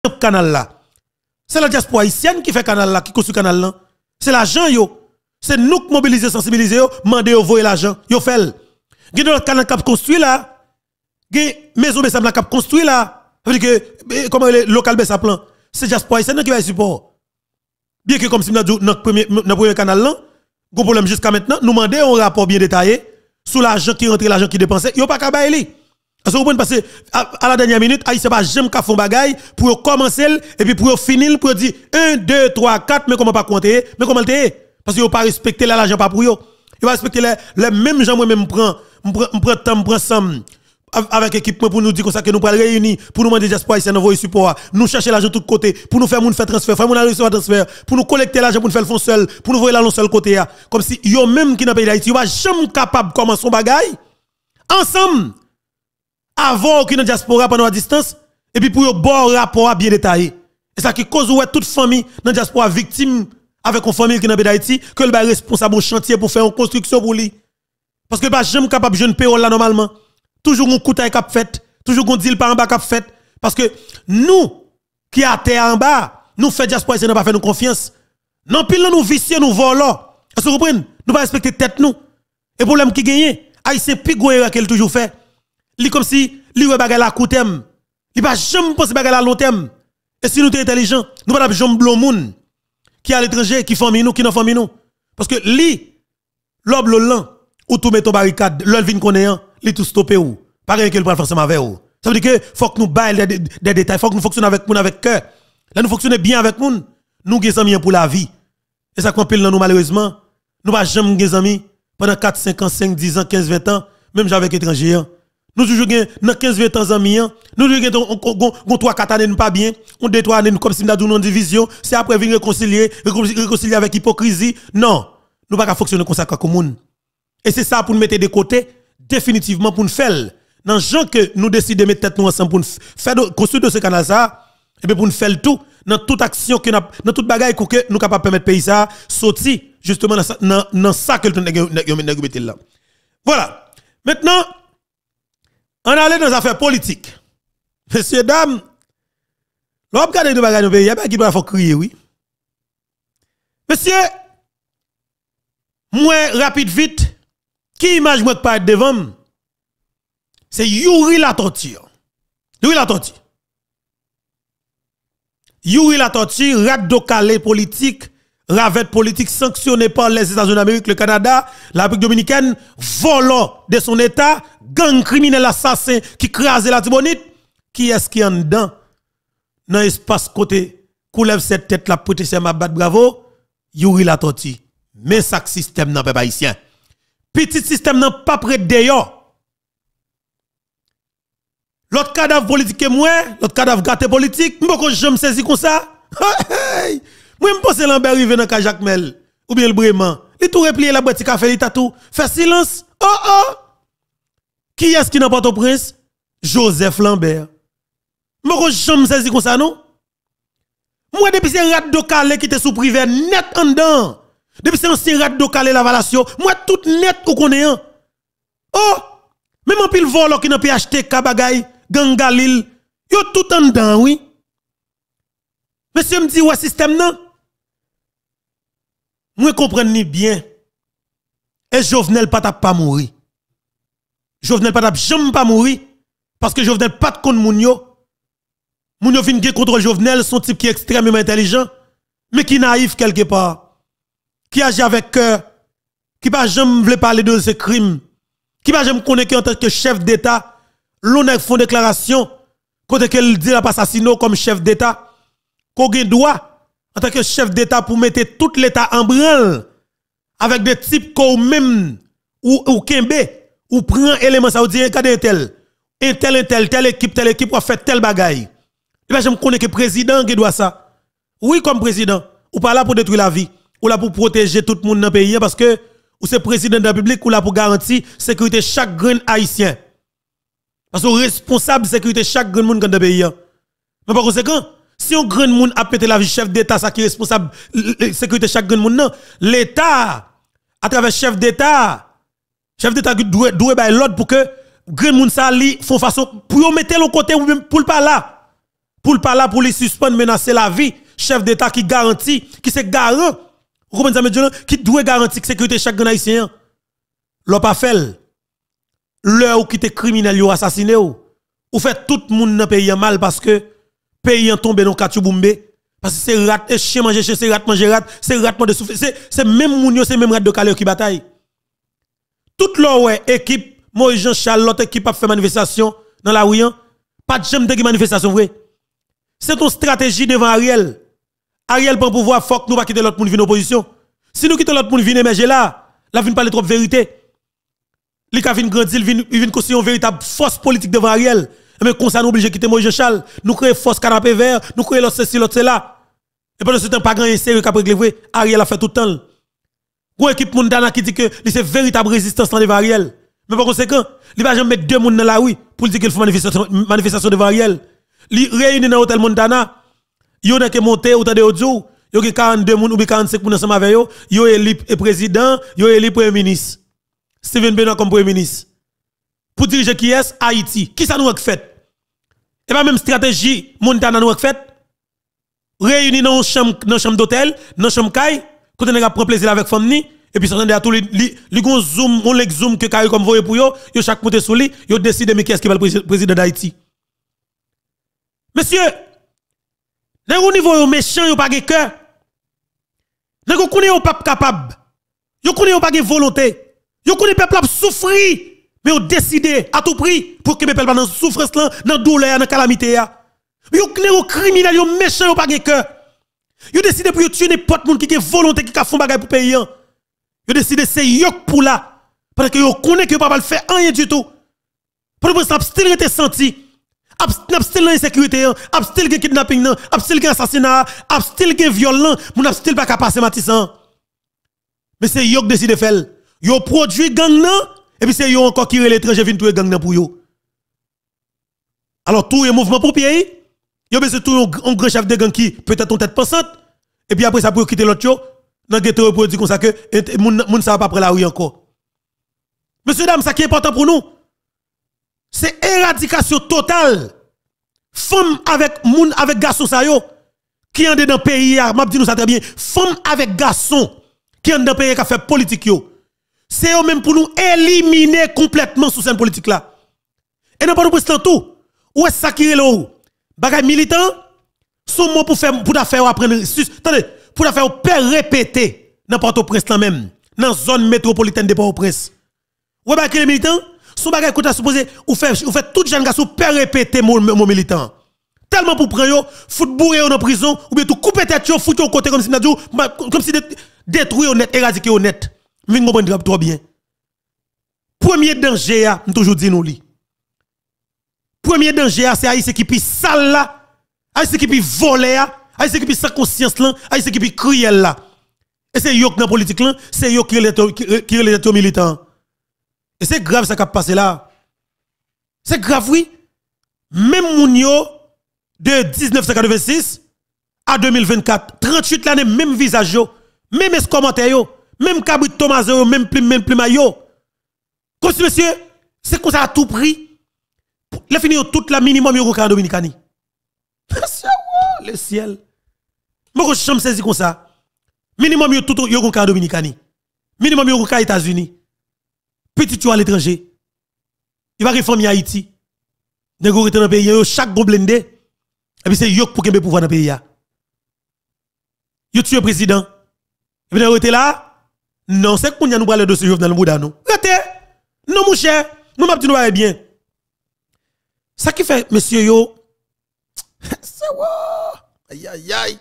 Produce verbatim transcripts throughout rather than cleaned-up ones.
canal là. C'est la diaspora haïtienne qui fait canal là, qui construit canal là. C'est l'argent yo. C'est nous qui mobiliser, sensibiliser yo, demander yo voyer l'argent. Yo fait. Gen notre canal cap construit là. Gen maison Bessap la cap construit là. Ça veut dire que comment le local Bessap plan. C'est diaspora haïtienne qui va support. Bien que comme si nous notre premier notre premier canal là, gros problème jusqu'à maintenant, nous demandons un rapport bien détaillé sur l'argent qui rentre, l'argent qui dépensé. Yo pas ka ba li. Parce que vous pouvez passer à la dernière minute, Haïtien pas jamais ka font bagay pour commencer et puis pour finir pour dire un deux trois quatre mais comment pas compter, mais comment le parce que vous pas respecter l'argent pas pour yo. Vous pas respecter les les mêmes gens moi même prend me prend temps me prend somme avec équipe pour nous dire comme ça que nous pas réunir pour nous demander diaspora haïtienne envoyer support, nous chercher l'argent de tous côtés, pour nous faire moun faire transfert, faire moun recevoir transfert, pour nous collecter l'argent pour nous faire le fond seul, pour nous voyer l'argent seul côté là. Comme si yo même qui dans pays d'Haïti, yo pas jamais capable commencer son bagay ensemble. Avant aucune diaspora pendant la distance et puis pour un bon rapport bien détaillé. Et ça qui cause ouais toute famille dans diaspora victime avec une famille qui dans d'Haïti que le responsable au chantier pour faire une construction pour lui. Parce que pas jamais capable jeune payroll là normalement. Toujours un coup cap fait, toujours un deal par en bas cap fait parce que nous qui à terre en bas, nous fait diaspora c'est pas faire nous confiance. Non pile nous vicieux nous volons. Est-ce que vous comprenez? Nous pas respecter tête nous. Et problème qui gagne, haïtien pigoyer qu'elle toujours fait. Li comme si li wè bagay la court terme. Li pas jamais penser bagay la long terme. Et si nous sommes intelligents, nous pas jamais blon moun qui à l'étranger, qui famille nous, qui non famille nous. Parce que li l'ob l'an ou tout met ton barricade, l'ol vinn connaissant, li tout stopper ou. Pas rien qu'elle prend forcément avec ou. Ça veut dire que faut que nous bail des, des, des détails, faut que nous fonctionnions avec moun avec cœur. Là nous fonctionner bien avec moun, nous des amis pour la vie. Et ça qu'on pile dans nous malheureusement, nous pas jamais des amis pendant quatre, cinq ans, cinq, dix ans, quinze, vingt ans, même avec étrangers. Nous toujours gain dans quinze vingt ans amis, nous toujours gain on trois quatre années pas bien, on deux trois années comme si nous avons une division, c'est après venir réconcilier, réconcilier avec hypocrisie. Non, nous pas fonctionner comme ça comme monde. Et c'est ça pour nous mettre de côté définitivement pour nous faire dans gens que nous décidons de mettre tête nous ensemble pour nous faire construire ce canal ça et bien pour nous faire tout dans toute action que dans toute bagaille que nous capable permettre pays ça sortir justement dans dans ça que nous mettons là. Voilà. Maintenant on allait dans les affaires politiques. Messieurs, dames, l'on regarde nos bagages dans le pays, il y a pas qui doit faire crier, oui. Messieurs, moi, rapide, vite, qui image moi qui parle devant? C'est Yuri la torture. Yuri la torture. Yuri la torture, radicalé politique, ravette politique sanctionné par les États-Unis d'Amérique, le Canada, la République dominicaine, volant de son État, gang criminel assassin qui crase la Tibonite. Qui est-ce qui est en dedans? Dans l'espace côté, coulève cette tête la protection ma bat bravo, Yuri la tortue. Mais ça système n'a pas haïtien. Petit système n'a pas près d'ailleurs. L'autre cadavre politique que moi, l'autre cadavre gâté politique, m'boko jamais saisi comme ça. Moi me pense Lambert rive dans Jacques Mel ou bien le Brément. Il tout replié la boîte café, il t'a tout fait silence. Oh oh. Qui est-ce qui n'a pas au prince? Joseph Lambert. M'boko jamais saisi comme ça non? Moi depuis c'est rat de calé qui était sous privé net en dedans. Depuis c'est ancien rat de calé la valation, moi tout net ou connaît. Oh, même en pile vol qui n'a pas acheté kabagay, gang Galil, yo tout en dedans oui. Monsieur me dit ouais système non. Moi comprendre ni bien. Et Jovenel pas t'a pas mourir. Jovenel pas t'a jamais pas mourir parce que Jovenel pas de contre moun yo. Moun yo fin gen contre Jovenel son type qui est extrêmement intelligent mais qui naïf quelque part. Qui agit avec cœur, qui pas jamais veut parler de ses crimes, qui pas jamais connaître en tant que chef d'État, l'on font déclaration côté qu'elle dit la assassinat comme chef d'État, qu'on gen droit en tant que chef d'État pour mettre tout l'État en branle avec des types comme même ou ou kembe ou prend élément saoudien cadre tel un tel un tel telle équipe telle équipe pour faire tel bagaille. Et pas jamais connaître que président qui doit ça. Oui comme président, ou pas là pour détruire la vie. Ou là pour protéger tout le monde dans le pays parce que ou c'est président de la République ou là pour garantir sécurité chaque grain haïtien. Parce que responsable sécurité chaque grain monde dans le pays. Mais par conséquent, si un grand monde a pété la vie chef d'État ça qui est responsable sécurité chaque grain monde non, l'État à travers chef d'État, chef d'État doit doit bailler l'ordre pour que grand monde ça li font façon pour mettre le côté ou même pour pas là. pour pas là pour les suspendre menacer la vie, chef d'état qui garantit, qui c'est garant. Vous comprenez ça monsieur qui doit garantir sécurité chaque haïtien. L'on pas fait. L'heure où qui te criminel yo assassiné ou ou fait tout le monde dans pays mal parce que pays en tombé dans katou boumbe parce que c'est rat et chien manger chien, c'est rat manger rat, c'est rat de souffle, c'est c'est même moun yo, c'est même rat de calé qui bataille. Toute l'heure ouais équipe Moïse Jean Charles l'autre équipe a fait manifestation dans la rue, pas de jamais de manifestation vrai. C'est ton stratégie devant Ariel. Ariel prend pouvoir, faut que nous pas quitter l'autre monde venir en opposition. Si nous quittons l'autre monde venir émerger là, la vient parler trop vérité. Li ka vinn grandir, il vinn il vinn construire une véritable force politique devant Ariel. Mais comme ça nous obligé quitter Moïse Jean Charles, nous créer force canapé vert, nous créer l'autre ceci l'autre là. Et pendant ce temps pas grand sérieux qu'a régler Ariel a fait tout le temps. Une équipe Mondana qui dit que c'est véritable résistance devant Ariel. Mais par conséquent, il va jamais mettre deux moun dans la rue pour dire qu'il faut manifestation manifestation devant Ariel. Li réuni dans hôtel Montana, yo n'a que monter ou de audio, yo ki quarante-deux moun ou quarante-cinq moun ensemble avec yo, yo élu président, yo élu premier ministre. Steven Benoît comme premier ministre. Pour diriger qui est Haïti. Qui ça nous a fait? Et pas même stratégie Montana nous a fait. Réuni dans chambre dans chambre d'hôtel, dans chambre caille, côté n'a prend plaisir avec famille et puis s'entendre à tous les les gon zoom, on les zoom que caille comme voyer pour yo, yo chaque monter sous lui, yo décide mais qui est-ce qui va le président d'Haïti. Monsieur, dans un niveau méchant, yo pas de cœur. Dans un connaît pas capable. Yo connaît pas de volonté. Yo connaît peuple a souffrir, mais yo décidé à tout prix pour que peuple pas dans souffrance là, dans douleur, dans calamité ya. Yo connaît criminel, yo méchant, yo pas de cœur. Yo décidé pour yo tuer n'importe monde qui a volonté qui a font bagay pour payer. Yo décidé c'est yok pour là parce que yo connaît que yo pas faire rien du tout. Pour le style style était senti. Abstil l'insécurité, abstil gen kidnapping, abstil gen assassinat, abstil gen violent, moun abstil pas capable passer matissan. Mais c'est yo qui décide faire. Yo produit gang nan et puis c'est yo encore qui l'étranger vinn touyer gang nan pour yo. Alors tout est mouvement pour pied. Yo besoin tout un grand chef de gang qui peut-être une tête pensante et puis après ça pour quitter l'autre yo dans ghetto reproduit comme ça que moun moun ça va pas prendre la rue encore. Monsieur dame, ça qui est important pour nous. C'est éradication totale. Femme avec moun avec garçon ça yo qui en dans pays m'a dit nous ça très bien. Femme avec garçon qui en dans pays qui fait politique yo. C'est eux même pour nous éliminer complètement sous cette politique là. Et non pas nous président tout. Où est ça qui est là? Bagay militant son mot pour faire pour faire apprendre attendez pour faire père répéter dans Port-au-Prince là même dans zone métropolitaine de Port-au-Prince. Où est les militants son bagay qu'on a supposé ou faire ou fait tout jeune garçon père répéter mon mon militant. Tellement pour prendre yo football yo dans prison ou bien tout couper tête yo foutre au côté comme si n'a comme si détruire net éradiquer net. Vinn comprendre trop bien. Premier danger a toujours dit nous li. Premier danger a c'est haïtien qui pi sale là, haïtien qui pi volé là, haïtien qui pi sans conscience là, haïtien qui pi cruel là. Et c'est yo dans politique là, c'est yo qui qui les militants. Et c'est grave ça qui a passé là. C'est grave oui. Même moun yo de mille neuf cent quatre-vingt-six à deux mille vingt-quatre, trente-huit l'année même visage yo, même commentaire yo, même Cabrit Thomas yo, même plume même plume yo. Comme si monsieur, c'est comme ça à tout prix. Le fini toute la minimum yo en Dominicani. Le ciel. Moi je chambre saisi comme ça. Minimum yo tout yo en Dominicani. Minimum yo en États-Unis. Petit tu à l'étranger. Il va réformer Haïti. Nego rete dans pays yo chaque go blendé. Et puis c'est yo pour kembe pouvoir dans pays ya. Yo tue président. Et puis rete là. Non, c'est qu'on y a nous parler de ce Jovenel Moïse nous. Rete. Non mon cher, nous m'a dit nous va bien. Ça qui fait monsieur yo c'est wa. Aïe aïe aïe.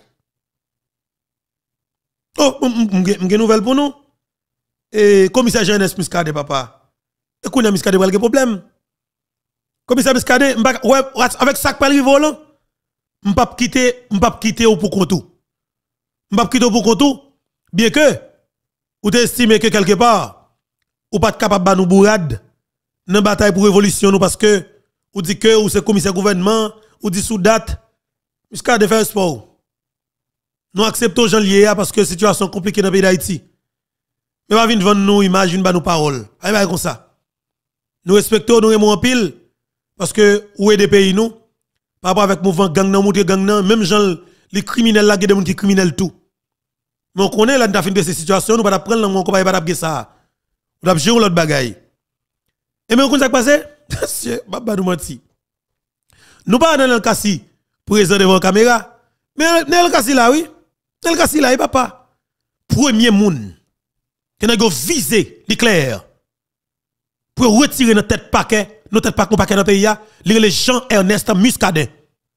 Oh, m'gen nouvelle pour nous. Et commissaire Jeunesse Muscadet papa. Et qu'on a Muscadet quel problème? Commissaire Muscadet ouais avec sac pas le volant. M'pas quitter, m'pas quitter au pour compte. M'pas quitter au pour compte. Bien que ou t'estimer que quelque part ou pas capable de nous bourrade dans bataille pour révolution nous parce que ou dit que ou c'est commissaire gouvernement ou dit sous date Muscadet faire sport. Nous acceptons Jean lié parce que situation compliquée dans le pays d'Haïti. Mais pas venir vendre nous imagine pas nos paroles. Pas comme ça. Nous respectons nous aimons en pile parce que où est des pays nous Par rapport avec mouvement gang nan, montre gang nan, même gens, les criminels là, il y a des gens qui criminels tout. Mais on connaît là, nous avons fait ces situations, nous ne pouvons pas prendre on ne pas ça. On doit gérer l'autre bagaille. Et mais on connaît ça qui passe? Monsieur, papa nous menti. Nous pas dans le cassi pour présenter devant la caméra. Mais dans le cassi là, oui. Dans le cassi là, papa. Premier moun. Que n'a visé, l'éclair. Pour retirer notre tête paquet, notre tête paquet, paquet dans le pays, les Jean-Ernest Muscadet.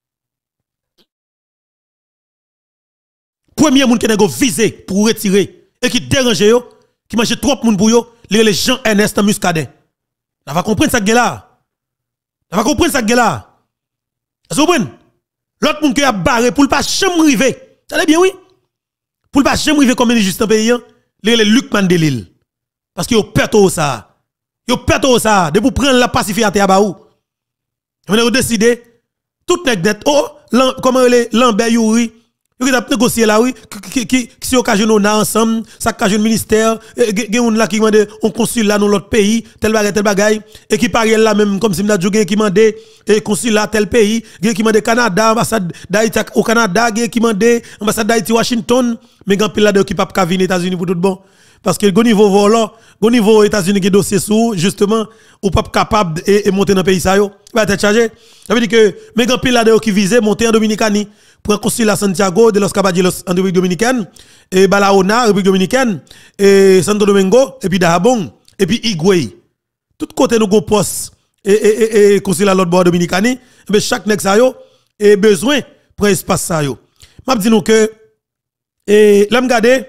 Premier moun qui n'a visé pour retirer et qui dérange yo, qui mange trop moun pour yo, les Jean-Ernest Muscadet. On va comprendre ça là. On va comprendre ça là. Vous comprenez? L'autre monde qui a barré pour ne pas jamais arriver. Ça allait bien, oui? Pour ne pas jamais arriver comme ministre dans le pays, les Luc Mandelil. Parce que vous pète ça. Vous pète ça. De vous prendre la pacification à Baou. Vous avez décidé, tout n'est net. Oh, comment les Lambert Youri, vous avez négocié là, oui, qui qui si occasion on a ensemble, ça occasion ministère, il y a un là qui demande on consulat dans l'autre pays, tel bagay tel bagay et qui parle là même comme si m'a dit qui demande et consulat tel pays, qui demande Canada, ambassade d'Haïti au Canada, qui demande ambassade d'Haïti Washington, mais grand pile là de qui pas venir aux États-Unis pour tout bon. Parce que au niveau volant, au niveau États-Unis qui dossier sous justement ou pas capable et monter dans pays ça yo, va être chargé. Ça veut dire que mais grand pile là de qui visait monter en Dominicanie pour un consulat Santiago de los Caballeros en République Dominicaine et Balaona République Dominicaine et Santo Domingo et puis Dahabon et puis Higüey. Tout côté nous gon poste et et et consulat l'autre bord Dominicanie, mais chaque nèg ça yo et besoin pour espace ça yo. M'a dit nous que et l'aime garder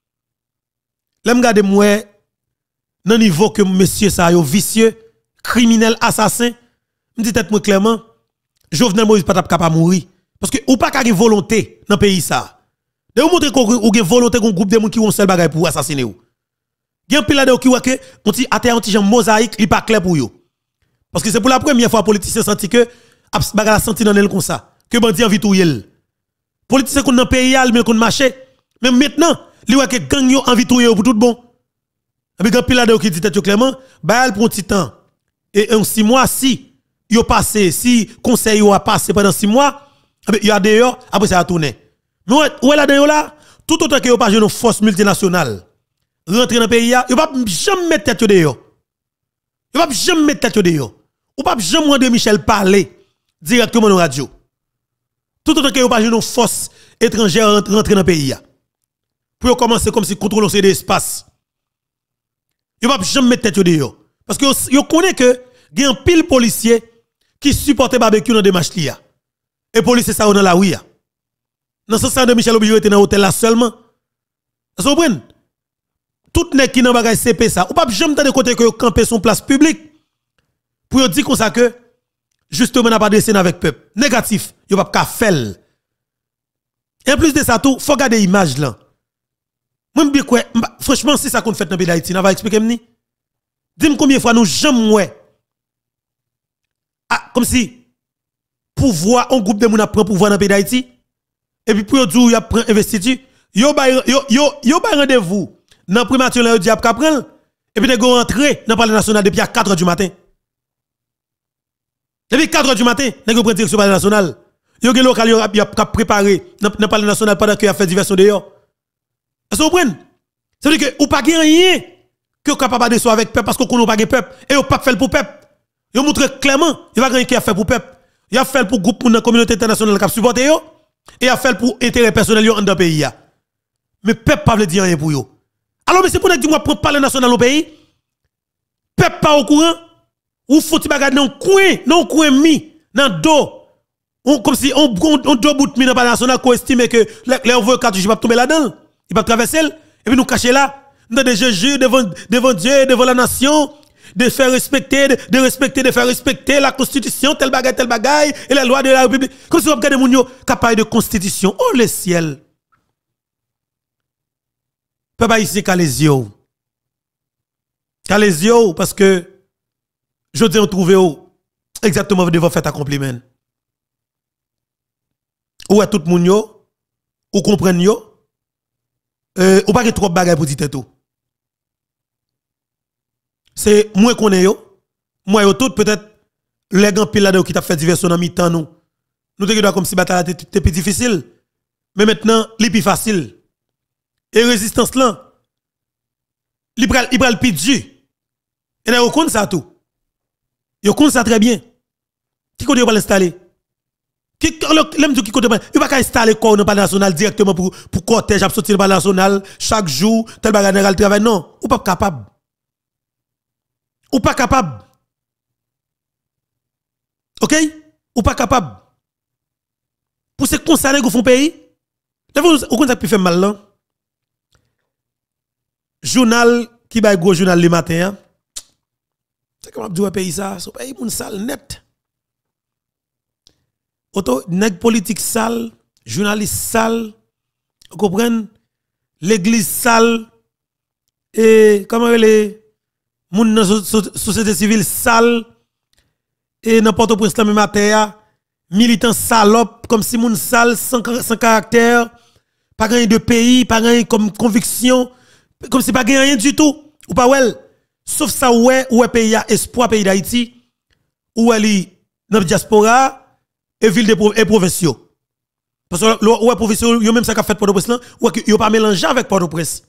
l'aime garder moi dans niveau que monsieur ça yo vicieux, criminel, assassin, me dit tête moi clairement, Jovenel Moïse pas capable mourir. Parce que ou pas qu'à une volonté dans le pays ça. De vous montrer qu'on a une volonté qu'on groupe de gens qui ont un seul bagage pour assassiner ou. Il y a un pile là qui voit que on ti até un petit mosaïque, il pas clair pour yo. Parce que c'est pour la première fois politicien senti que bagage senti dans elle comme ça, que bandi envie tout yel. Politicien qu'on dans pays al mais qu'on marché, mais maintenant, li voit que gang yo envie tout pour tout bon. Et puis pile là qui dit tête clairement, ba elle prend petit temps. Et en six mois si yo passé, si conseil yo a passé pendant six mois, il y a d'ailleurs, après ça a tourné. Mais où est là d'ailleurs là? Tout autant que vous pas une force multinationale, rentrer dans le pays, vous pas jamais mettre tête dehors. Vous pas jamais mettre tête dehors. Ou pas jamais demander Michel parler directement dans la radio. Tout autant que vous pas une force étrangère rentrer dans le pays. Pour commencer comme si contrôler ces espaces. Vous pas jamais mettre tête dehors. Parce que vous connaissez que il y a un pile policier qui supporte barbecue dans des matchs. Et police ça dans la ouïa. Dans ce sens de Michel obligé était dans l'hôtel là seulement. Vous comprenez? Tout n'est qui dans bagage C P ça. Ou pas jamais de côté que camper son place publique. Pour dire comme ça que justement n'a pas de scène avec peuple. Négatif, yo pas ka faire. Et en plus de ça tout, faut garder image là. Moi bien quoi franchement si ça qu'on fait dans le pays d'Haïti, n'a va expliquer m'ni. Dis-moi combien de fois nous jamais ouais. Ah comme si pouvoir un groupe de moun a prend pouvoir dans le pays d'Haïti et puis pour dire y a prend investiture yo yo yo yo ba rendez-vous dans primature là di a prendre et puis de go rentrer dans le palais national depuis à quatre heures du matin depuis quatre heures du matin nèg prend direction palais national yo gen local yo a préparé dans le palais national pendant que y a fait diversion dehors est-ce que vous comprenez ça veut dire que ou pas gen rien que capable de avec peuple parce que qu'on pas gen peuple et ou pas faire pour peuple yo montre clairement il va rien qui a fait pour peuple. Il a fait pour groupe pour la communauté internationale qui a supporté yo et a fait pour intérêt personnel yo dans le pays. Mais peuple pas veut dire rien pour yo. Alors mais c'est pour dire moi prendre parler national au pays. Peuple pas au courant ou faut ti bagade dans coin, dans coin mi, dans dos. On comme si on on do bout mi dans parler national qu'on estime que les envoyer cartouche pas tomber là-dedans. Il va traverser et puis nous cacher là dans des jeux devant devant Dieu, devant la nation. De faire respecter, de, de respecter, de faire respecter la constitution, tel bagay, tel bagay, et la loi de la République. Comme si vous regardez moun yo capable de constitution. Oh le ciel. Papa ici, qu'à les yeux. Qu'à les yeux, parce que je dis on trouve exactement devant faire accomplissement. Ou à tout le monde yo, ou comprendre yo, euh, ou pas que trop bagay pour dire tout. C'est moi qu'on est yo, moi yo tout peut-être les gants pile là qui t'a fait diversion dans mi-temps nous nous te comme si bataille était plus difficile. Mais maintenant, li plus facile. Et résistance là, li pral li pral plus dur. Et là, on compte ça tout. Yo compte ça très bien. Qui côté va l'installer? Qui l'aime qui côté il va pas installer corps dans le national directement pour pour cortège à sortir dans le national chaque jour tel bagage général travail non, ou pas capable. Ou pas capable. OK? Ou pas capable. Pour se concerner qu'on font pays, vous compte ça peut faire mal là. Journal qui va gros journal le matin. C'est comment dire pays ça, c'est pays moun sale net. Auto nèg politique sale, journaliste sale, vous comprenez? L'église sale et comment les moun dans société civile sale et n'importe prince la même matin, militant salope comme si moun sale sans, sans caractère, pas gagné de pays, pas gagné comme conviction, comme si pas gagné rien du tout. Ou pas well. Sauf ça ouais ouais pays a espoir pays d'Haïti ou elle dans diaspora et ville de et provinciaux. Parce que ouais provinciaux yo même ça qu'a fait Port-au-Prince là ou que yo pas mélangé avec Port-au-Prince.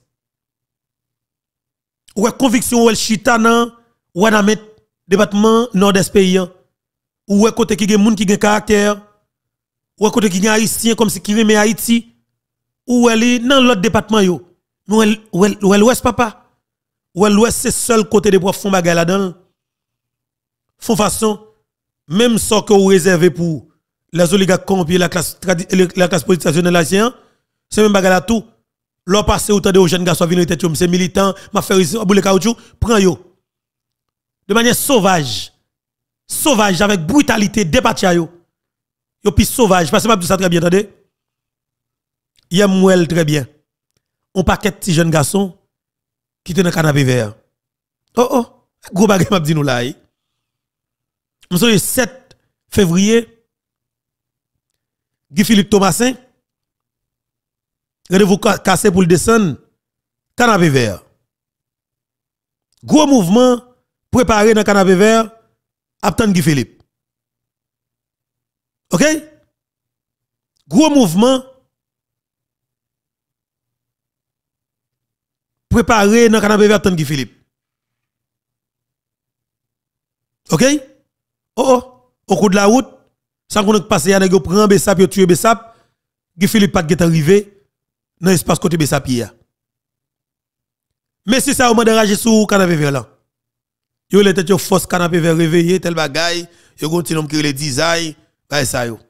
Ouais conviction ou chita nan ou dans met département nord-est pays ou ouais côté qui gen moun qui gen caractère ou côté qui gen haïtien comme si qui remet Haïti ou elle dans l'autre département yo. Ou elle ou elle ouest papa. Ou l'ouest c'est seul côté de profs font bagay là-dedans. Font façon même ça que vous réservez pour les oligarques corrompus la classe la classe politique traditionnelle haïtienne, c'est même bagay là tout. L'on passe autant de jeunes garçons venir tête c'est militant, m'a fait ici boule caoutchouc, prend yo. De manière sauvage. Sauvage avec brutalité débattia yo. Yo puis sauvage parce que m'a dit ça très bien attendez. Y'a mouel très bien. On paquet de petits jeunes garçons qui te dans canapé vert. Oh oh, gros bagay m'a dit nous là. Monsieur le sept février Guy Philippe Thomasin rendez-vous cassé pour le descendre canapé vert. Gros mouvement préparé dans canapé vert attendre Guy Philippe. OK? Gros mouvement préparé dans canapé vert attendre Guy Philippe. OK? Oh oh, au cours de la route, sans qu'on passe à nèg prend Bessap yo tuer Bessap, Guy Philippe pas get arrivé dans espace côté Bessap hier. Mais si ça au déranger sous canapé vert là. Yo les tête yo force canapé vert réveillé tel bagay, yo continue me créer les design, bah ça yo.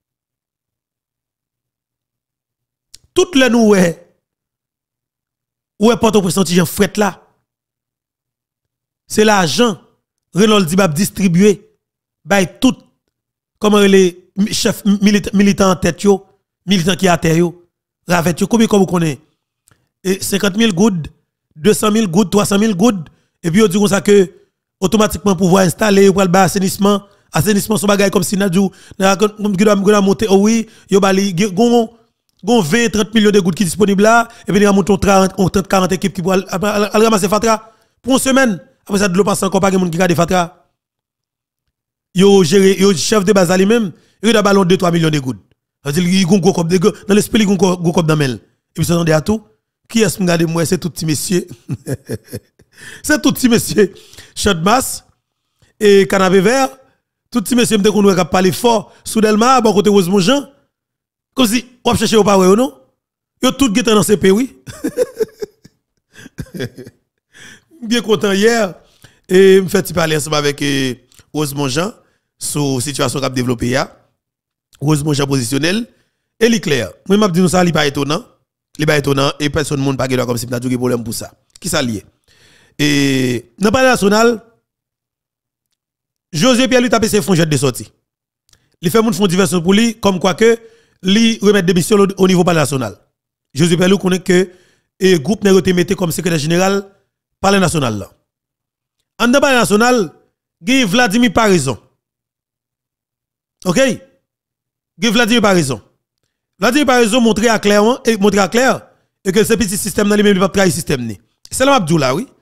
Toutes les nous ouais où est Port-au-Prince petit Jean fret là. C'est l'argent Renault dit va distribuer by tout comment les chefs militants en tête yo, militants qui à terre yo, ravet yo combien comme vous connaissez et cinquante mille gouttes, deux cent mille gouttes, trois cent mille gouttes et puis on dit comme ça que automatiquement pouvoir installer pour le bas assainissement, assainissement son bagay comme si n'a dou comme doit monter oh oui, yo bali gon gon vingt trente millions de gouttes qui disponible là et puis il y a monter trente quarante équipes qui pour ramasser fatra pour une semaine après ça de l'eau passe encore pas monde qui garde fatra. Yo géré yo chef de base lui-même il a ballon deux trois millions de gouttes c'est-à-dire il gon gros comme dans l'esprit il gon gros comme dans mel et puis ça à tout qui est-ce regarder moi c'est tout petit monsieur c'est tout petit monsieur short mass et canapé vert tout petit monsieur me qu'on doit parler fort soudainement bon côté Rosemont Jean comme si on chercher au pas non yo tout guetant dans C P oui bien content hier et me fait parler ensemble avec Rosemont Jean sur situation qu'a développé ya Rosemont Jean positionnel et l'éclair moi m'a dit nous ça li pas étonnant li pas étonnant et personne monde pas comme si n'a du problème pour ça qui ça lié et dans le national José Pierre lui taper ses fonds de sortie il fait moun font diversion pour lui comme quoi que li remettre démission au niveau national José Pierre lui connaît que et groupe n'a été metté comme secrétaire général parler national là en débat national Guy Vladimir Parison. OK? Guy Vladimir Parison. Vladimir Parison montre à clairement et montre à clair et que ce petit système dans lui même pas trahir système ni. C'est là Abdou là oui.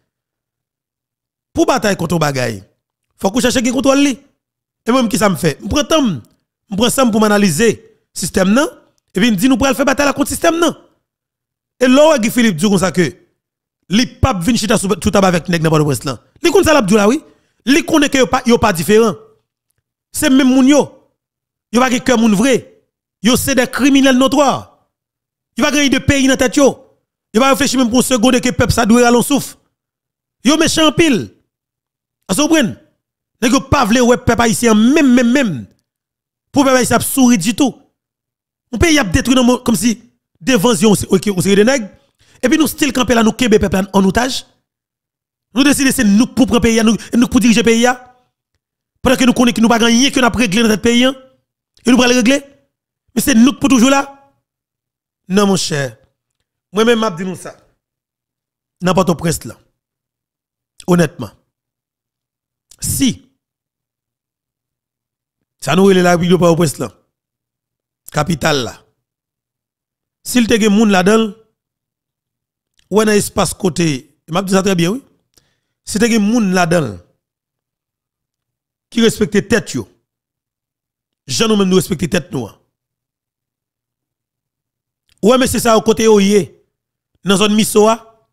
Pour bataille contre bagay, faut qu'on cherche qui contrôle lui. Et même qui ça me fait? M'prend Je prends ça pour m'analyser le système non et puis me dit nous pour faire bataille contre le système non. Et là Guy Philippe dit comme ça que li pape vinn chita tout tabac avec nèg n'importe ouest là. Li kon ça l'a dit là oui. Li connaît que yo pas yo pas différent. C'est même moun yo. Yo pas que cœur moun vrai. Yo c'est des criminels notoires. Yo pas gagner de pays dans tête yo. Yo pas réfléchir même pour une seconde que peuple ça doit aller en souffle. Yo méchant pile. Vous comprenez? Nèg yo pas vle ouais peuple haïtien même même même. Pour peuple haïtien sourire du tout. On pays a détruit comme si devant yon OK on série de nèg et puis nous style camper là nous kebe peuple en otage. Nous décider c'est nous pour prendre pays nous nous pour diriger pays pendant que nous connaissons que nous pas gagner que nous pas régler dans notre pays et nous pas le régler. Mais c'est nous pour toujours là. Non mon cher. Moi même m'a dit nous ça. N'importe au presse là. Honnêtement. Si ça nous relève la vidéo par au presse là. Capital là. S'il te gen moun là-dedans, ou un espace côté, m'a dit ça très bien oui. Si te gen moun là-dedans qui respecte tête yo. Jean nous même nous respecter tête nous. Ouais mais c'est ça au côté oyé dans zone Missoa.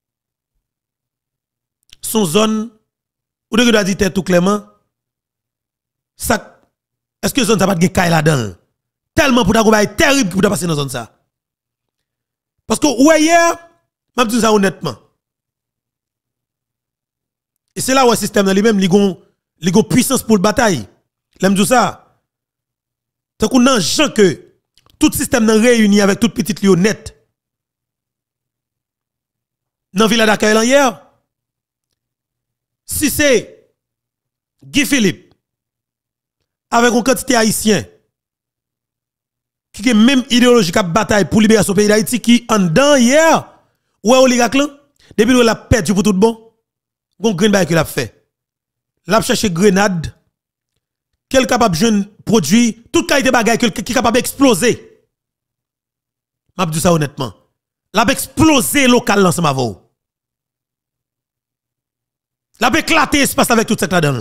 Son zone ou de doit dire tête tout clairement. Ça est-ce que zone ça pas de kay là-dedans? Tellement pour ta combat terrible pour ta passer dans zone ça. Parce que ouais hier, m'a dit ça honnêtement. Et c'est là où le système lui-même li gon li gon puissance pour le bataille. L'aime dit ça. Tant qu'on nan gens que tout système nan réuni avec toute petite li honnête. Dans villa d'accueil hier. Si c'est Guy Philippe avec une quantité haïtien qui a même idéologie qui bataille pour libérer son pays d'Haïti qui en dedans hier ouais oligarque là depuis nous la perdu pour tout bon gon grain bail que l'a fait l'a chercher grenade quel capable jeune produit toute qualité bagaille qui capable d'exploser m'a dit ça honnêtement l'a explosé local là ensemble avec l'a éclaté espace avec tout ça là-dedans.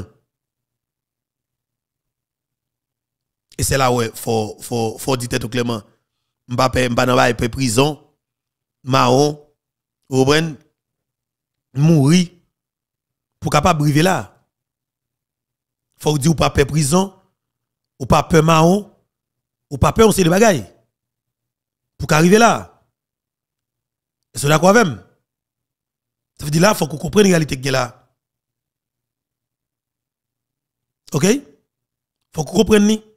Et c'est là où il faut, faut, faut dire tout clairement. Mbappé, Mbappé, Mbappé, prison, Mahon, Oben, mourir pour capable briver là. Faut dire ou pas peur prison, ou pas peur Mahon, ou pas peur on sait des bagailles. Pour qu'arriver là. Et c'est d'accord même. Ça veut dire là, faut qu'on comprenne la réalité qui est là. OK? Faut qu'on comprenne ni.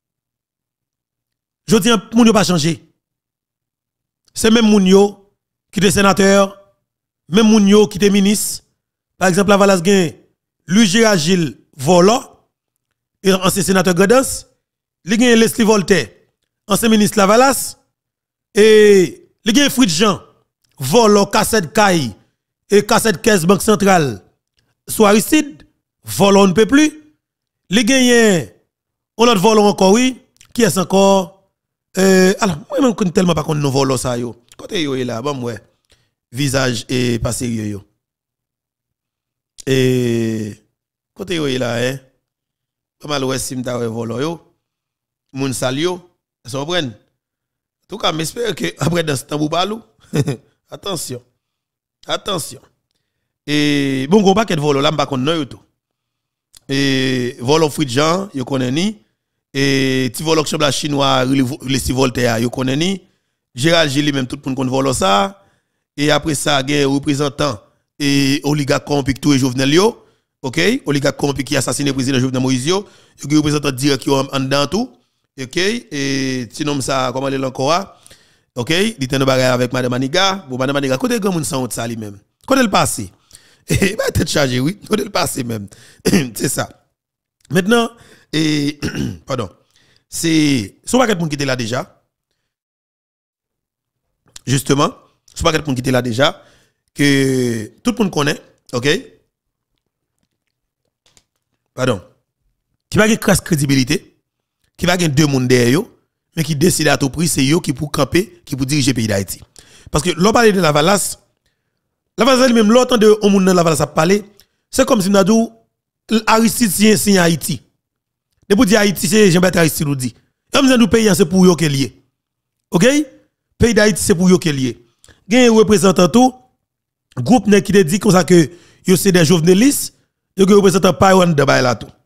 Je dis, moun yo pas changé. C'est même moun yo qui était sénateur, même moun yo qui était ministre. Par exemple, la Valas gen, lui Gérard Gilles Volo, et ancien sénateur Gredens, li gen Leslie Voltaire, ancien ministre la Valas, et li gen Fritz Jean, Volo, cassette Kay, et cassette Caisse Banque Centrale, soit Aristide, Volo on ne peut plus. Li gen on l'autre Volo encore, oui, qui est encore? Euh, alors, moi, je ne connais tellement pas qu'on nous vole ça. Yo. Côté yo est là, bon, ouais. Visage et pas sérieux. Yo. Et côté yo est là, hein. Pas mal, ouais, si m'ta vole yo. Moun sal yo. Ça vous prenne. En tout cas, j'espère que après dans ce temps, vous parlez. Attention. Attention. Et bon, gros paquet de volo là, m'pa qu'on non tout. Et volo fruit Jean, yo connaît ni. Et ti volok chambre chinois le si Voltaire yo connaît ni Gérald Gilles même tout le monde volo ça et après ça gen représentant et oligarque corrompu tout et Jovenel yo OK oligarque corrompu qui assassiné président Jovenel Moïse yo yo représentant direct qui en dedans tout OK et ti nom ça comment elle encore OK il était dans bagarre avec madame Maniga bon madame Maniga côté grand monde sans ça lui même côté le passé et bah tête chargé oui côté le passé même c'est ça maintenant. Et, pardon, c'est, ce paquet de monde qui était là déjà. Justement, ce paquet de monde qui était là déjà, que tout le monde connaît, ok? Pardon. Qui va gagner crasse crédibilité, qui va gagner deux mondes derrière eux, mais qui décide à tout prix, c'est eux qui pour camper, qui pour diriger le pays d'Haïti. Parce que l'on parle de la Valas, la Valas même, l'autant de on monde dans la Valas a parlé, c'est comme si nous avons dit, Aristide c'est Haïti. De pour dire Haïti, c'est Jean-Bertrand Aristide nous dit. Et nous nous pays, c'est pour eux qui est lié. OK? Pays d'Haïti, c'est pour eux qui est lié. Il y a un représentant tout, groupe qui te dit comme ça que yo c'est des journalistes, yo que représentant pas on de bail là tout.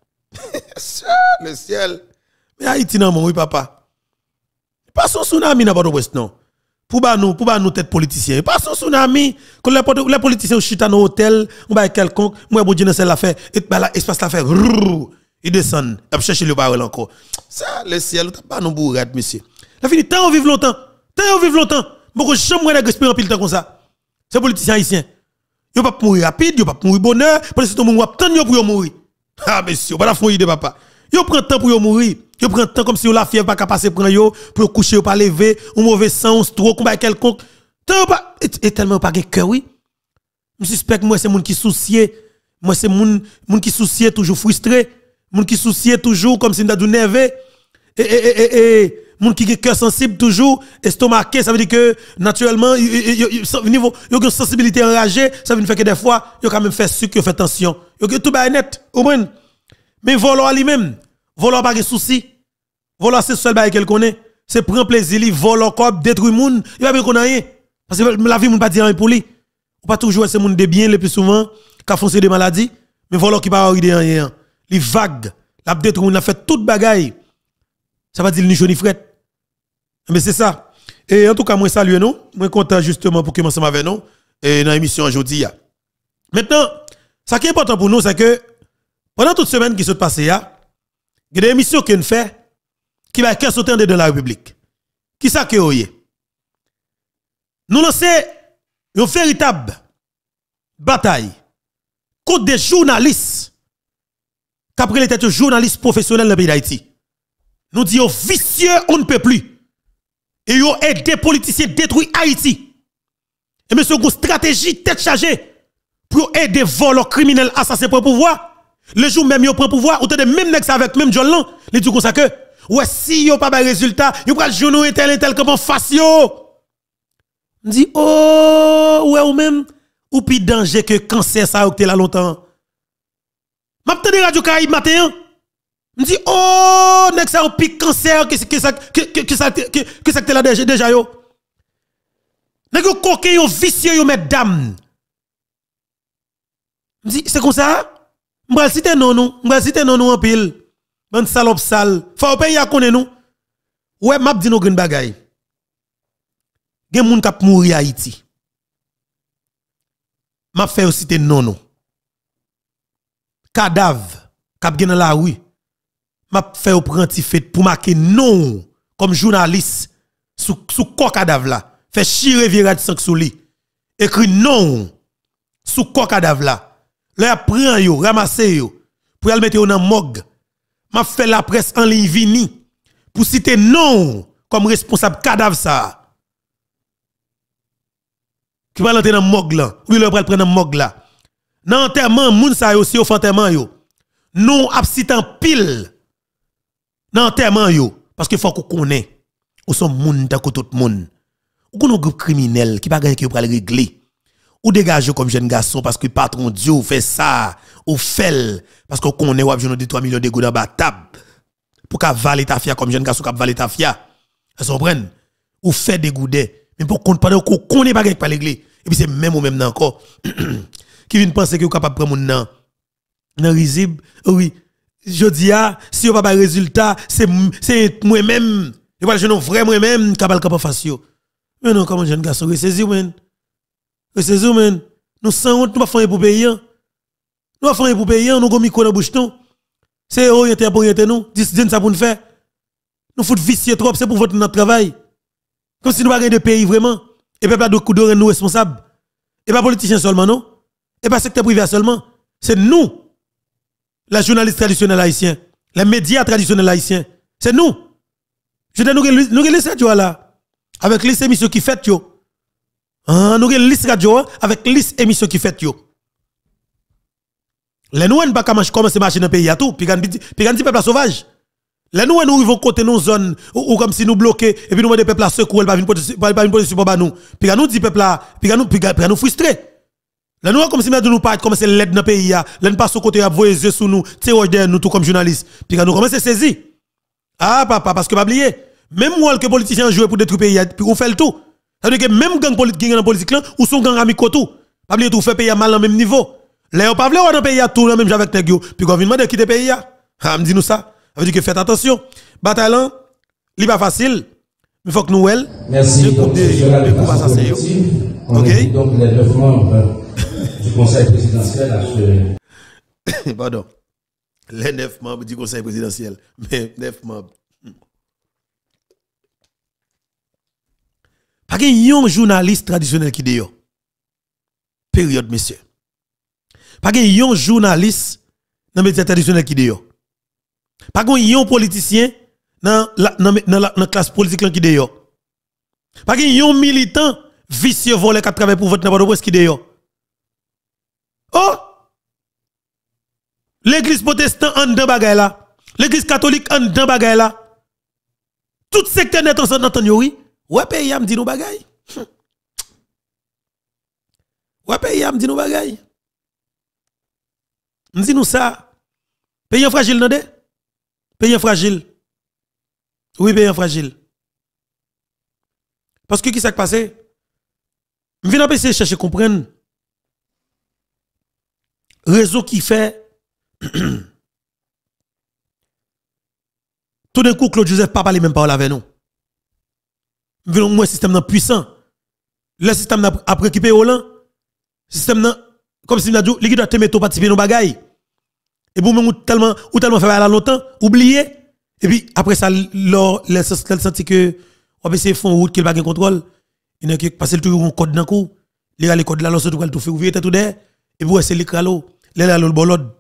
Le ciel. Mais Haïti non mon oui papa. Pas son tsunami dans Port-au-Prince non. Pour ba nous, pour ba nous tête politicien. Pas son tsunami que les, les politiciens chita dans hôtel, ou ba quelconque, moi bon Dieu dans celle affaire, et ba la espace l'affaire. Ils descendent, ils chercher le parole encore. Ça le ciel, t'as pas nous bourrade monsieur. La fini tant on vive longtemps. Tant on vive longtemps. Beaucoup jamais de respirer en pile temps comme ça. C'est politicien haïtien. Yo pas mourir rapide, yo pas mourir bonheur, parce que tout le monde attend yo pour mourir. Ah monsieur, pas la fouille de papa. Yo prend temps pour yo mourir. Yo prend temps comme si yo la fièvre pas capable passer prendre yo pour coucher ou pas lever, ou mauvais sang, trop combat quelconque. Tant pas et tellement pas de cœur oui. Je suspecte moi c'est moun qui soucié, moi c'est moun moun qui soucié toujours frustré, moun qui soucié toujours comme si m'da nerveux. Et et et et moun qui cœur sensible toujours, estomaqué, ça veut dire que naturellement niveau yo une sensibilité enragée, ça veut dire que des fois yo quand même fait sucre, yo fait tension. Yo tout ba net, ou bien. Mais volant lui-même, volant pas de souci. Volant c'est seul bail qu'elle connaît, c'est prendre plaisir, il vole encore détruire moun, il va bien connaître rien parce que la vie moun pas dire rien pour lui. Ou pas toujours c'est moun de bien le plus souvent qu'a foncé des maladies, mais volant qui pas de rien. Il vague, la détruire, a fait toute bagaille. Ça va dire ni chaud ni fret. Mais c'est ça. Et en tout cas, moi salue nous. Moi content justement pour commencer avec nous et dans l'émission aujourd'hui. Maintenant, ce qui est important pour nous, c'est que pendant toute semaine qui se passe, il y a des émissions qu'on fait qui va être sauter dans la République. Qui ça que vous voyez? Nous lançons une véritable bataille contre des journalistes qui après les têtes journalistes professionnels dans le pays d'Haïti. Nous disons vicieux, on ne peut plus. Et ils ont aidé des politiciens détruire Haïti. Et monsieur, une stratégie tête chargée pour aider voleurs criminels assassins pour pouvoir. Le jour même, ils prennent pouvoir, ou de même nèg avec même John Lan, ils disent comme ça que, ouais, si yo pas de résultat, ils prennent genou et tel et tel comme face yo. On dit, oh, ouais, ou même, ou plus danger que cancer ça, ou que là longtemps. M'a de Radio Caraïbe matin. On dit, oh, nèg ça, ou plus cancer, que que ça, que que ça, que que ça que là déjà, déjà yo. Nèg yo coquin yo vicieux yo mesdames. On dit, c'est comme ça? M'bral citer non nous, m'bral citer non nous en pile. Ban salope sale. Faut payer à connaître nous. Ouais, m'a dit nous green bagay. Gen moun k'ap mouri Haïti. M'a fait aussi citer non nous. Cadavre k'ap gen dans la rue. M'a fait au prenti fait pour marquer non comme journaliste sous sous corps cadavre là. Fait chirer virage sang sous lui. Écrit non sous corps cadavre là. Là, prend yo, ramasse yo, pour le mettre yo dans morgue. M'a fait la presse en ligne vini, pour citer non, comme responsable cadavre ça. Qui va l'entrer dans morgue là, oui, le va prendre dans morgue là. Dans enterrement, moun sa yo, si yo enterrement yo. Non, ap cité en pile. Dans enterrement yo, parce que faut qu'on connaisse, ou son moun ta ko tout moun. Ou qu'on groupe criminel, qui pas gagner qui yo pral régler. Ou dégagez comme jeune garçon parce que patron Dieu fait ça, ou fait parce qu'on connaît ou a de trois millions de gouttes dans table pour qu'a valer ta fia comme jeune garçon qu'a valer ta fia. Vous comprenez? Ou fait des goudets, mais pour qu'on pas qu'on connaît pas avec pas l'église. Et puis c'est même ou même encore qui vient penser que vous capable prendre mon nan nan risible. Oui, je dis ah, si on pas résultat, c'est c'est moi même, et voilà je non vrai moi même capable capable face yo. Mais non comme jeune garçon ressaisi men. C'est ça, men. Nous sans honte, nous pas faire pour payer. Nous pas faire pour payer, nous gomi ko dans bouche non. C'est orienté pour orienter nous, dis ça pour nous faire. Nous fout vicier trop, c'est pour votre notre travail. Comme si nous pas de pays vraiment. Et peuple a de coup d'oreille nous responsables. Et pas politiciens seulement non. Et pas secteur privé seulement. C'est nous, les journalistes traditionnels haïtiens, les médias traditionnels haïtiens. C'est nous. Je dis nous nous laisser radio là avec les émissions qui fait yo. Ah, nous avons une liste radio avec une liste émission qui fait yo. Les nous n'avons pas commencé à marcher dans le pays à tout. Puis quand on dit peuple sauvage. Les nous nous vont côté nos zones ou comme si nous bloquons et puis nous demandons peuple à secouer, pas une position pour nous. Puis quand nous dit peuple là, puis quand nous puis nous frustrer. Là nous comme si nous nous pas comme c'est l'aide dans pays là, là nous pas sur côté à voyer yeux sur nous, c'est derrière nous tout comme journaliste. Puis quand nous commencer à saisir. Ah papa parce que pas oublier, même moi que politicien jouer pour détruire pays puis on fait le tout. Ça veut dire que même gang politique dans politique là ou son gang amico tout. Pas oublier tout fait pays à mal au même niveau. Là on pas vle dans pays à tout même avec nèg yo, puis gouvernement de quitter pays là. Ah me dit nous ça. Ça veut dire que faites attention. Bataille là, li pas facile. Il faut que nous elle. Merci donc cela de façon collective. On est donc les neuf membres du Conseil présidentiel à ce... Pardon. Les neuf membres du Conseil présidentiel. Mais neuf membres. Pas un journaliste traditionnel qui dit. Période, monsieur. Pas un journaliste dans les médias traditionnels qui dit. Pas un politicien dans la, dans, dans la, dans la classe politique qui dit. Pas un militant vicieux volé qui travaille pour voter n'importe où qui dit. Oh! L'église protestante en dedans bagay là. L'église catholique en dedans bagay là. Tout secteur net ensemble d'entendre oui. Ouais pays a me dit nous bagay. Ouais pays a me dit nous bagay. Me dit nous ça. Pays fragile non de? Pays fragile. Oui pays fragile. Parce que qui s'est passé? Je viens essayer chercher comprendre réseau qui fait tout d'un coup Claude Joseph pas parler même parole avec nous. Venons moi système puissant. Le système a préoccupé Hollande. Système comme si nous dit il doit te mettre participer nos bagailles. Et pour nous tellement ou tellement fait là longtemps, oublié et puis après ça le senti que on essayer font route qu'il pas gain contrôle. Il y a qui passer toujours un code dans cou. Les les codes là l'autre tout tout fait ouvrir tout derrière et puis c'est l'écralo. Les là le bolode.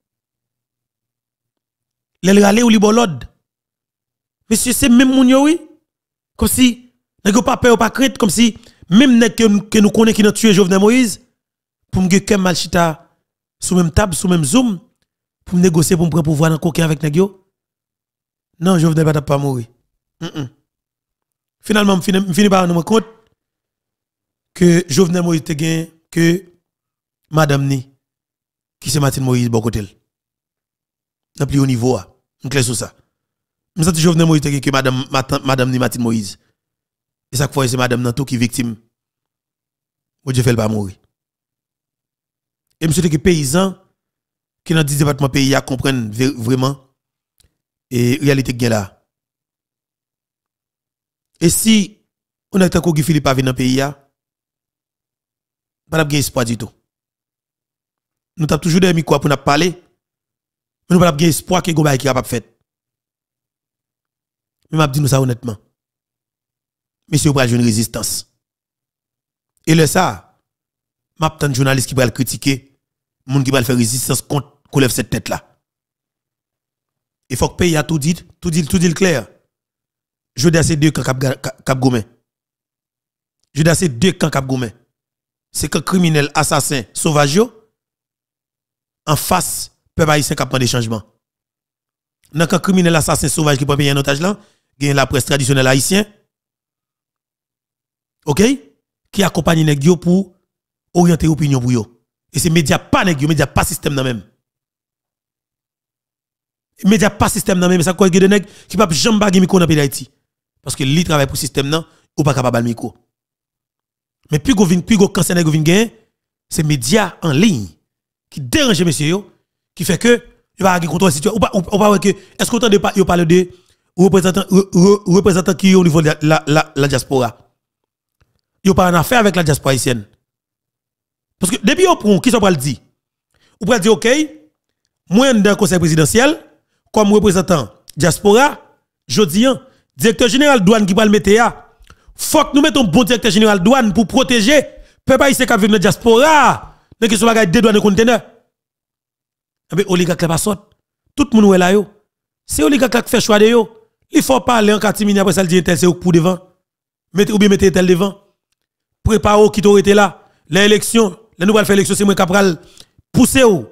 Les râler ou li bolode. Monsieur c'est même moun yo oui. Comme si nèg pas peur pas crainte comme si même nèg que, que nous connaît qui n'a tué Jovenel Moïse pour me gagner mal chita sous même table sous même zoom pour me négocier pour me prendre pouvoir dans coquin avec nèg yo. Non, Jovenel pas pas mourir. Mm -mm. Finalement me fini par nous compte que Jovenel Moïse te gain que madame ni qui c'est Martine Moïse bon côté. Dans plus haut niveau a. On clair sur ça. Me senti Jovenel Moïse te gain que madame madame ni Martine Moïse. Et chaque fois c'est madame Nanto qui victime. Bon Dieu fait pas mourir. Et monsieur que paysan qui dans dix départements pays à comprendre vraiment et réalité gain là. Et si on a tant que Guy Philippe pas venir dans pays a pas de espoir du tout. Nous avons toujours des micros pour nous parler, mais nous n'avons pas espoir que Gomba est capable de faire. Mais je dis nous ça honnêtement. Monsieur, vous avez une résistance. Et le ça, je suis un journaliste qui va le critiquer, moun qui va faire résistance contre qu'on lève cette tête là. Il faut que le pays a tout dit, tout dit, tout dit clair. Je dis à ces deux camps Cap Gomen. Je dis à ces deux camps Cap Gomen. C'est que criminel, assassin, sauvage, en face, peuple haïtien qui prend des changements. Dans le criminel, assassin, sauvage qui prend payer un otage là, il y a la presse traditionnelle haïtienne, ok, qui accompagne les gens pour orienter l'opinion pour eux. Et c'est média pas les média pas système dans même. Média pas système dans même, ça quoi des nèg qui pas jamais bagay micro dans pays d'Haïti. Parce que li travaille pour système nan ou pas capable micro. Mais puis go vinn puis go cancer nèg vinn gain, c'est média en ligne qui dérange monsieur yo, qui fait que il va contrôler la situation ou pas ou pas que est-ce qu'on entend pas yo parler de représentant représentant qui au niveau de la la la diaspora. Yo pas en affaire avec la diaspora haïtienne. Parce que depuis on prend qui ça va le dire. Ou peut dire OK, moi dans le conseil présidentiel comme représentant diaspora, jodi an directeur général douane qui va le mettre là. Faut que nous mettons un bon directeur général douane pour protéger peuple haïtien qui vient dans la diaspora. Mais qui sont bagay de douane de conteneur. Mais oligarque pas sort. Tout le monde est là yo. C'est oligarque qui fait choix de yo. Il faut parler en catimini après ça le dire tel c'est pour devant. Mettez ou bien mettez tel devant. Préparez qui t'aurait été là. L'élection, les nouvelles faire élection c'est moi capral pousser ou.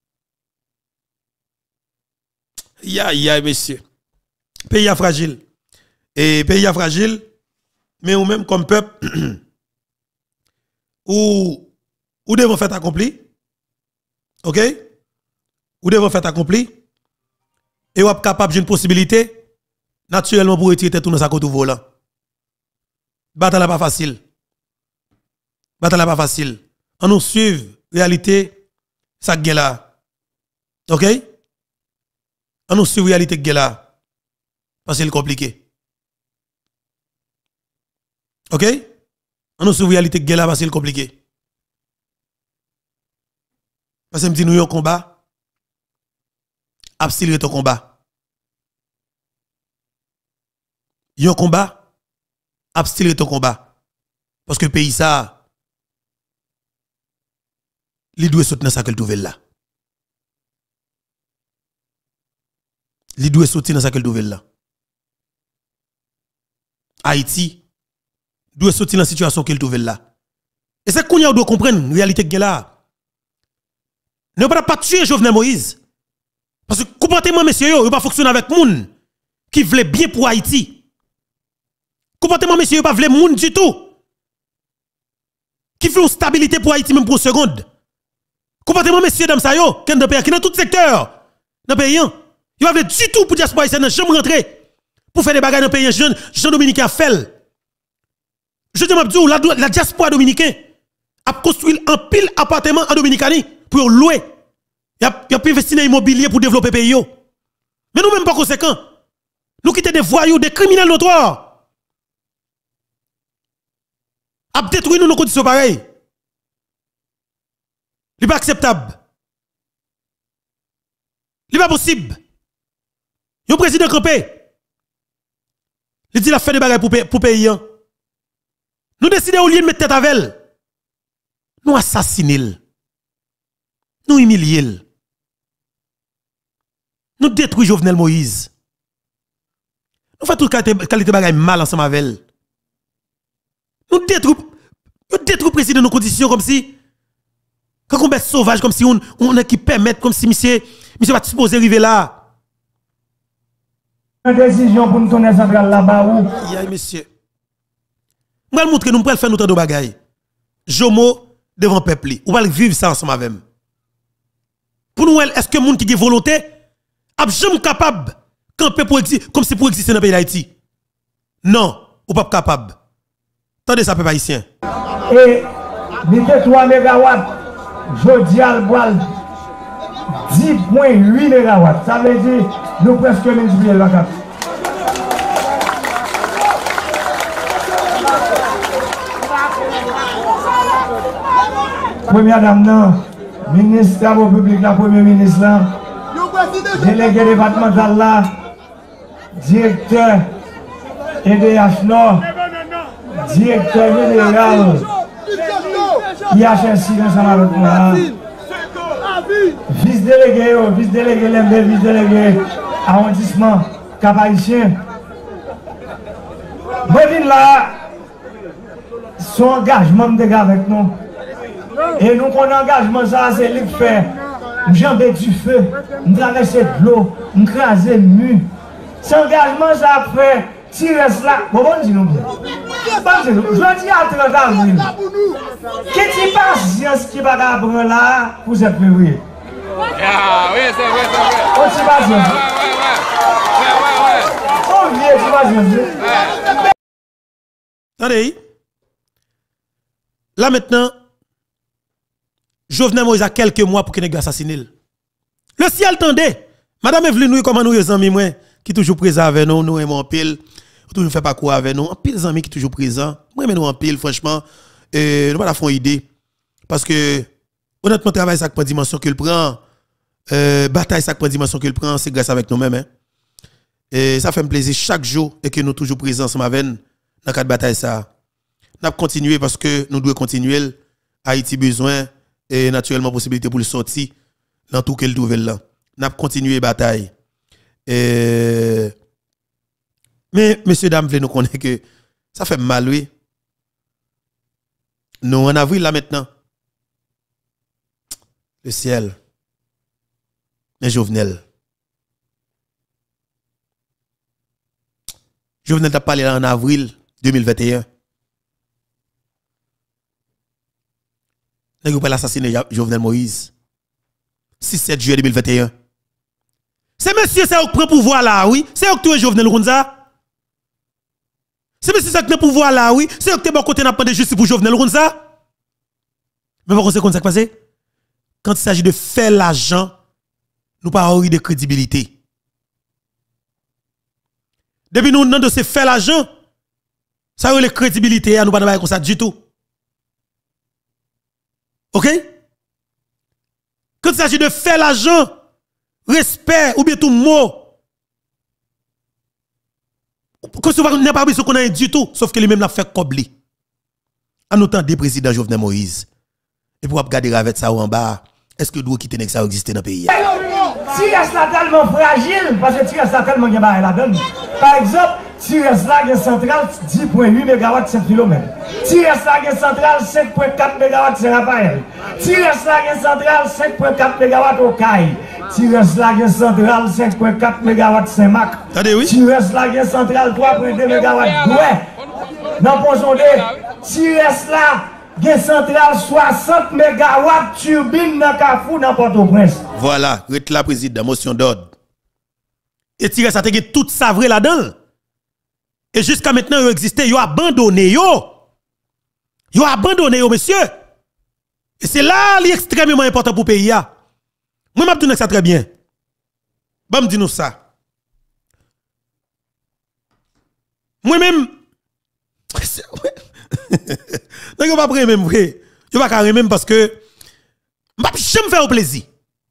Ya ya monsieur. Pays a fragile. Et pays a fragile mais ou même comme peuple ou ou devant fait accompli. OK? Ou devant fait accompli. Et ou êtes capable d'une possibilité naturellement pour retirer tout dans sa côte volant. Bataille pas facile. Bataille pas facile. On nous suive réalité ça gagne là. OK? On nous suive réalité gagne là. Parce que c'est compliqué. OK? On nous suive réalité gagne là parce que c'est compliqué. Parce que me dit nous un combat. Abstiler ton combat. Yon combat. Abstiler ton combat. Parce que pays ça li doit sortir dans ça qu'elle trouve là. Li doit sortir dans ça qu'elle trouve là. Haïti doit sortir dans la situation qu'elle trouve là. Et c'est qu'on y a doit comprendre la réalité que là. Ne pas pas tuer Jovenel Moïse. Parce que comportement monsieur yo, yo pas fonctionner avec moun qui veut bien pour Haïti. Comportement monsieur yo pas veut moun du tout. Qui veut une stabilité pour Haïti même pour une seconde. Comportement monsieur dame ça yo, qui dans pays qui dans tout secteur dans pays yo pas veut du tout pour diaspora haïtienne dans chambre rentrer pour faire des bagages dans pays jeune Jean Dominicain a fait. Je te m'abdou la, la diaspora dominicaine a construit un pile appartement en Dominicanie pour louer. Il a, a investi dans l'immobilier pour développer le pays. Mais nous même pas conséquents. Nous quittons des voyous, des criminels notoires. A détruire nous nos conditions pareilles. Ce n'est pas acceptable. Ce n'est pas possible. Le président campé. Il dit la fait des bagages pour pour pays. Nous décidons au lieu de mettre tête avec elle. Nous assassiner. Nous humilier. Nous détruisons Jovenel Moïse. Nous faisons toute qualité de bagaille mal ensemble avec elle. Nous détruisons nous détruisons le président dans nos conditions comme si quand on est sauvage comme si on on est qui permet comme si monsieur monsieur va supposé arriver là. Une décision pour nous tourner central là-bas où Aïe monsieur. On va montrer nous pour faire nous tant de bagaille. Jomo devant peuple. On va vivre ça ensemble avec nous. Pour nous est-ce que monde qui a volonté a jamais capable camper pour exister comme si pour exister dans le pays d'Haïti? Non, ou pas capable. Attendez ça peuple haïtien. et mettez trois mégawatts, jodi al boal dix virgule huit mégawatts. Ça veut dire nous presque multiplier le cap. Première dame, non. Ministre des Travaux publics, la première ministre, là. Délégué départemental, là. Directeur E D H Nord. Directeur général. I H S I dans sa marotte, vice-délégué, vice-délégué, l'M D, vice-délégué, arrondissement, Cap-Haïtien. Moi, là, son engagement de avec nous. Et nous, qu'on engagement, ça, c'est lui qui fait. J'en du feu, nous traverser de l'eau, nous craser le mur. Cet engagement, ça fait tirer cela. Comment dis-nous bien? Je dis à trente avril. Qu'est-ce qui passe qui va apprendre là pour cette février? Ah oui, c'est vrai, c'est vrai. On s'y passe. On vient, tu vas. Attendez. Là maintenant, Jovenel Moïse a quelques mois pour qu'il ait assassiné. Le ciel tendait. Madame est venue nous comment nous les amis moi qui toujours présent avec nous, nous aimons en pile, toujours fait pas quoi avec nous, en pile amis qui toujours présent. Moi mais nous en pile franchement, euh, nous pas la font idée parce que honnêtement travail ça prend dimension qu'il prend, euh, bataille ça prend dimension qu'il prend, c'est grâce avec nous-mêmes hein. Et ça fait un plaisir chaque jour et que nous toujours présents ensemble avec nous dans cadre bataille ça. N'a continuer parce que nous devons continuer. Haïti besoin et naturellement possibilité pour le sortir dans tout qu'elle trouve là. N'a continuer la bataille. Et mais messieurs dames, vous nous connaissez que ça fait mal oui. Nous en avril là maintenant. Le ciel. Mais Jovenel. Jovenel t'a parlé là en avril deux mille vingt et un. Nèg yo pas assassiner Jovenel Moïse. six sept juillet deux mille vingt et un. C'est monsieur ça qui prend pouvoir là, oui. C'est eux qui tuent Jovenel Runza. C'est monsieur ça qui prend pouvoir là, oui. C'est eux qui bon côté n'a pas de justice pour Jovenel Runza. Mais par contre, ça qui passe? Quand il s'agit de faire l'argent, nous pas avoir de crédibilité. Depuis nous non de se faire l'argent, ça a la crédibilité, nous pas dans comme ça du tout. OK? Quand il s'agit de faire l'argent, respect ou bien tout mot, que ce n'est pas besoin qu'on ait du tout, sauf que lui-même l'a fait cobli. En autant des présidents Jovenel Moïse. Et pour regarder avec ça en bas, est-ce que doit quitter ça exister dans le pays? Si reste là tellement fragile, parce que si reste là tellement bien la donne. Par exemple, si reste là une centrale dix virgule huit mégawatts sept kilomètres. Si reste là une centrale sept virgule quatre mégawatts Saint-Raphaël. Si reste là une centrale sept virgule quatre mégawatts au Caille. Si reste là une centrale cinq virgule quatre mégawatts Saint-Marc. Si reste là une centrale trois virgule deux mégawatts Douai. Dans Pozondé. Si reste là une centrale soixante mégawatts turbine dans Carrefour dans Port-au-Prince. Voilà, rete la président, motion d'ordre. Et tire ça te gen tout ça vrai là-dedans. Et jusqu'à maintenant, yo existe, yo abandonné yo. Yo abandonné yo, monsieur. Et c'est là li extrêmement important pour le pays. Moi, je dis ça très bien. Bon, dis nous ça. Moi-même, donc, je ne vais pas même vrai. Je ne vais pas même parce que je ne vais jamais faire au plaisir.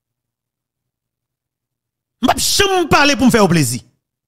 Je ne vais jamais parler pour me faire au plaisir.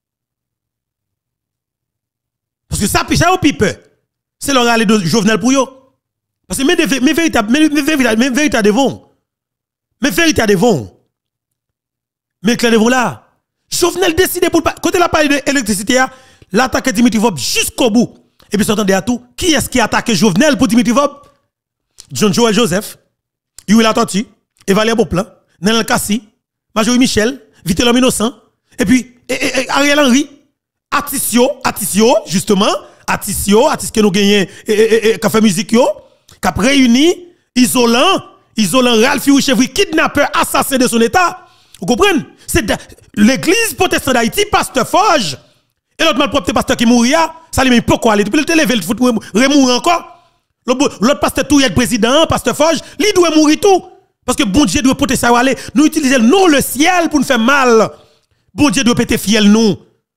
Parce que ça, piche au pipe. C'est leur aller de Jovenel pour yo. Parce que mes véritables, mes véritables devons. Mes véritables devons. Mais clair devons là. Jovenel décide pour pas. Côté la parole de l'électricité, l'attaque Dimitri Vob jusqu'au bout. Et puis, s'entendez à tout. Qui est-ce qui a attaqué Jovenel pour Dimitri Vob? John Joel Joseph, Yuri La Tortue, Evalia Beauplan, Nenel Kassi, Majorie Michel, Vitelom Innocent, et puis et, et, et Ariel Henry, Atisio, Atisio, justement, Atisio, Atis que nous gagnons, et qui fait musique yo, qui a réuni, isolant, isolant Ralph Chevry, kidnappeur, assassin de son état. Vous comprenez? C'est l'église protestante d'Haïti, pasteur Forge, et l'autre malpropre pasteur qui mouria, ça lui met pourquoi aller. Depuis le télévé, il faut remourir encore. L'autre pasteur tout est président, pasteur Forge, lui doit mourir tout. Parce que bon Dieu doit porter ça aller. Nous utilisons non le ciel pour nous faire mal. Bon Dieu doit péter fiel nous.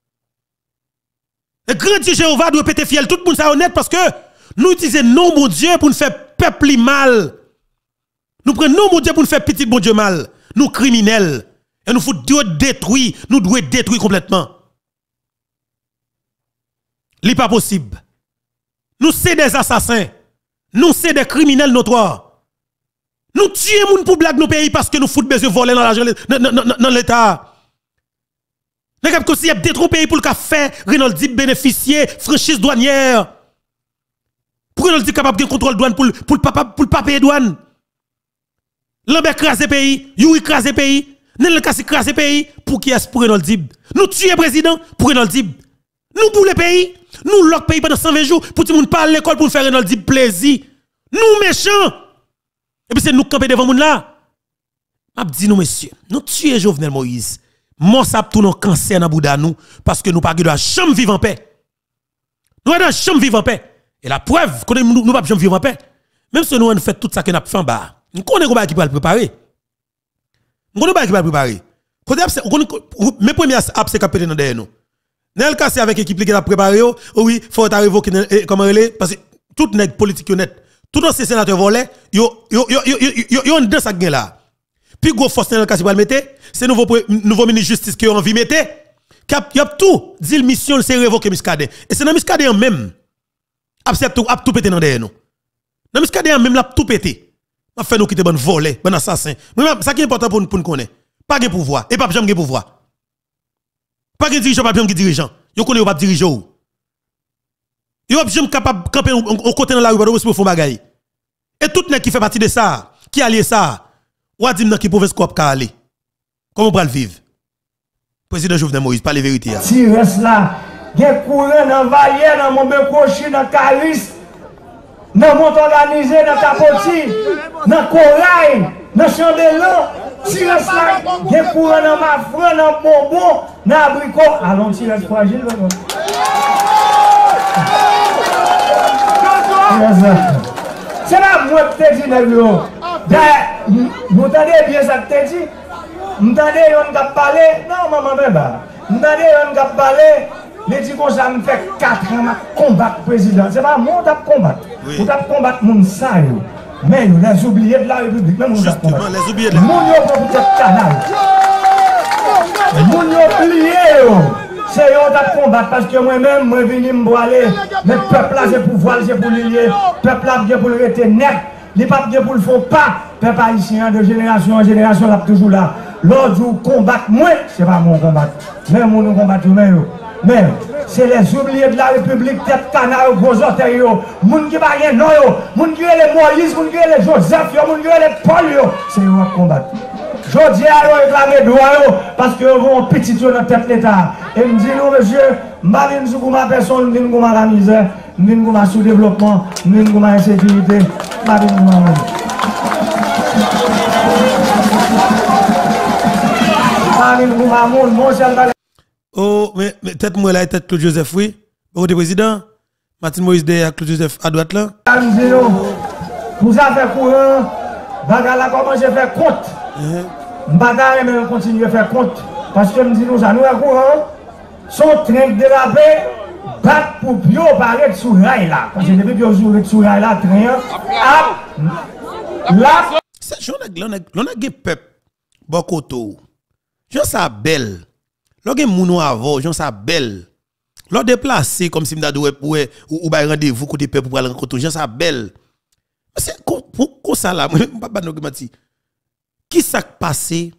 Le grand Dieu Jéhovah doit péter fiel tout le monde ça honnête parce que nous utilisons non mon Dieu pour nous faire peuple mal. Nous prenons non mon Dieu pour nous faire petit bon Dieu mal. Nous criminels. Et nous faut détruire, nous devons détruire complètement. Ce pas possible. Nous sommes des assassins. Nous sommes des criminels notoires. Nous tuons les gens pour blague nos pays parce que nous foutons besoin de voler dans l'argent dans l'État. Nous avons conseillé d'autres pays pour le café, Renault Dib bénéficier, franchise douanière. Pour Renault Dib capable de contrôle douane pour pour pour pas payer douane. Lambert craser pays, Yuri craser pays, Nenel Kassi craser pays pour qui est pour Renault Dib. Nous tuons président pour Renault Dib. Nous pour le pays, nous lock pays pendant cent vingt jours pour tout le monde parle l'école pour faire Renault Dib plaisir. Nous méchants. Et puis c'est nous camper devant moun là. M'a dit nous messieurs, nous tuer Jovenel Moïse. Mon sap tout nos cancer dans bouda nous parce que nous pas de chambre vivre en paix. Nous pas chambre vivre en paix. Et la preuve que nous nous pas chambre vivre en paix. Même si nous on fait tout ça que n'a fait en bas. Nous connaissons comment qui va le préparer. Nous connaissons pas qui va le préparer. Mes premiers apps capé dans derrière nous. Nenel Kassi avec équipe qui a préparé, oui, faut révoquer comment elle est parce que tout nèg politique honnête. Tout dans ces sénateurs volés, yo yo yo yo yo yo dans ça gain là. Puis gros force Nenel Kassi va le mettre, c'est nouveau nouveau ministre justice qui ont envie mettre. Cap y a tout, dit le mission c'est révoquer Miskade. Et c'est dans Miskade en même. Accepte tout, a tout péter dans derrière nous. Dans Miskade en même l'a tout péter. M'a fait nous quitter bon volé, bon assassin. Mais ça qui est important pour nous pour nous connaître. Pas de pouvoir et pas jamais de pouvoir. Pas de dirigeant, pas de dirigeant. Yo connaît pas diriger ou. Yo jamais capable camper au côté dans la rue pour faire bagaille. Et tout nèg qui fait partie de ça, qui allié ça, ou a dit dans qui province quoi ka aller. Comment on va le vivre? Président Jovenel Moïse, pas les vérités. Si reste là, gen courant dans Vallier, dans Montbécochi, dans Calis. dans le monde organisé, dans Tapoti, dans le Corail, dans le Chambellan, tirer cela, il y a courant dans ma frère, dans le bonbon, dans l'abricot. Allons tirer fragile. C'est là moi qui te dis, nous entendez bien ça que te dis. Vous entendez, on a parlé. Non, maman, maman. Vous entendez, on a parlé. Les dit qu'on ça me fait quatre ans à combattre le président. C'est pas moi qui combattre. Vous avez combattre mon ça. Mais les oubliés de la République, même nous avons combattre. Les oubliés de la République. Nous avons peut-être canal. Nous avons oublié. C'est eux qui combattre parce que moi-même, je suis venu me boiler. Mais le peuple là, c'est pour voir, c'est pour lier. Le peuple là, c'est pour le rester net. Les papes pour le font pas. Le peuple haïtien de génération en génération, là, toujours là. L'autre jour, combattre moi, c'est pas mon combat. Même moi, nous combattons, même. Mais c'est les oubliés de la République, tête canard, gros orteils, moun qui va rien, non, moun qui est les Moïse, moun qui est les Joseph, moun qui est les Paul, c'est eux qui combattent. Je dis à eux réclamer droit parce que vous ont petit dans la tête de l'État. Et je dis, non, monsieur, je ne viens pas ma personne, je ne viens pas la misère, je ne viens pas sous-développement, je ne viens pas l'insécurité, je ne viens pas oh, mais, mais tête moi là, tête Claude Joseph, oui. Bon, le président, Martin Moïse de Claude Joseph à droite là. Vous avez courant, bagarre là, comment je fais compte. Bagarre, mais on continue à faire compte. Parce que nous disons, nous avons courant, son train de la paix, battre pour bio paraître sous rail là. Parce que depuis que vous êtes sous rail là, train, là. C'est j'en ai l'on a peuple, Bokoto. J'en ça belle. L'on a mounou avant, j'en ça belle. L'on déplacé comme si m'dadou ou ou ba rendez-vous côté peuple pour aller rencontrer, j'en ça belle. C'est comme ça là, papa no mati. Qui s'est passé?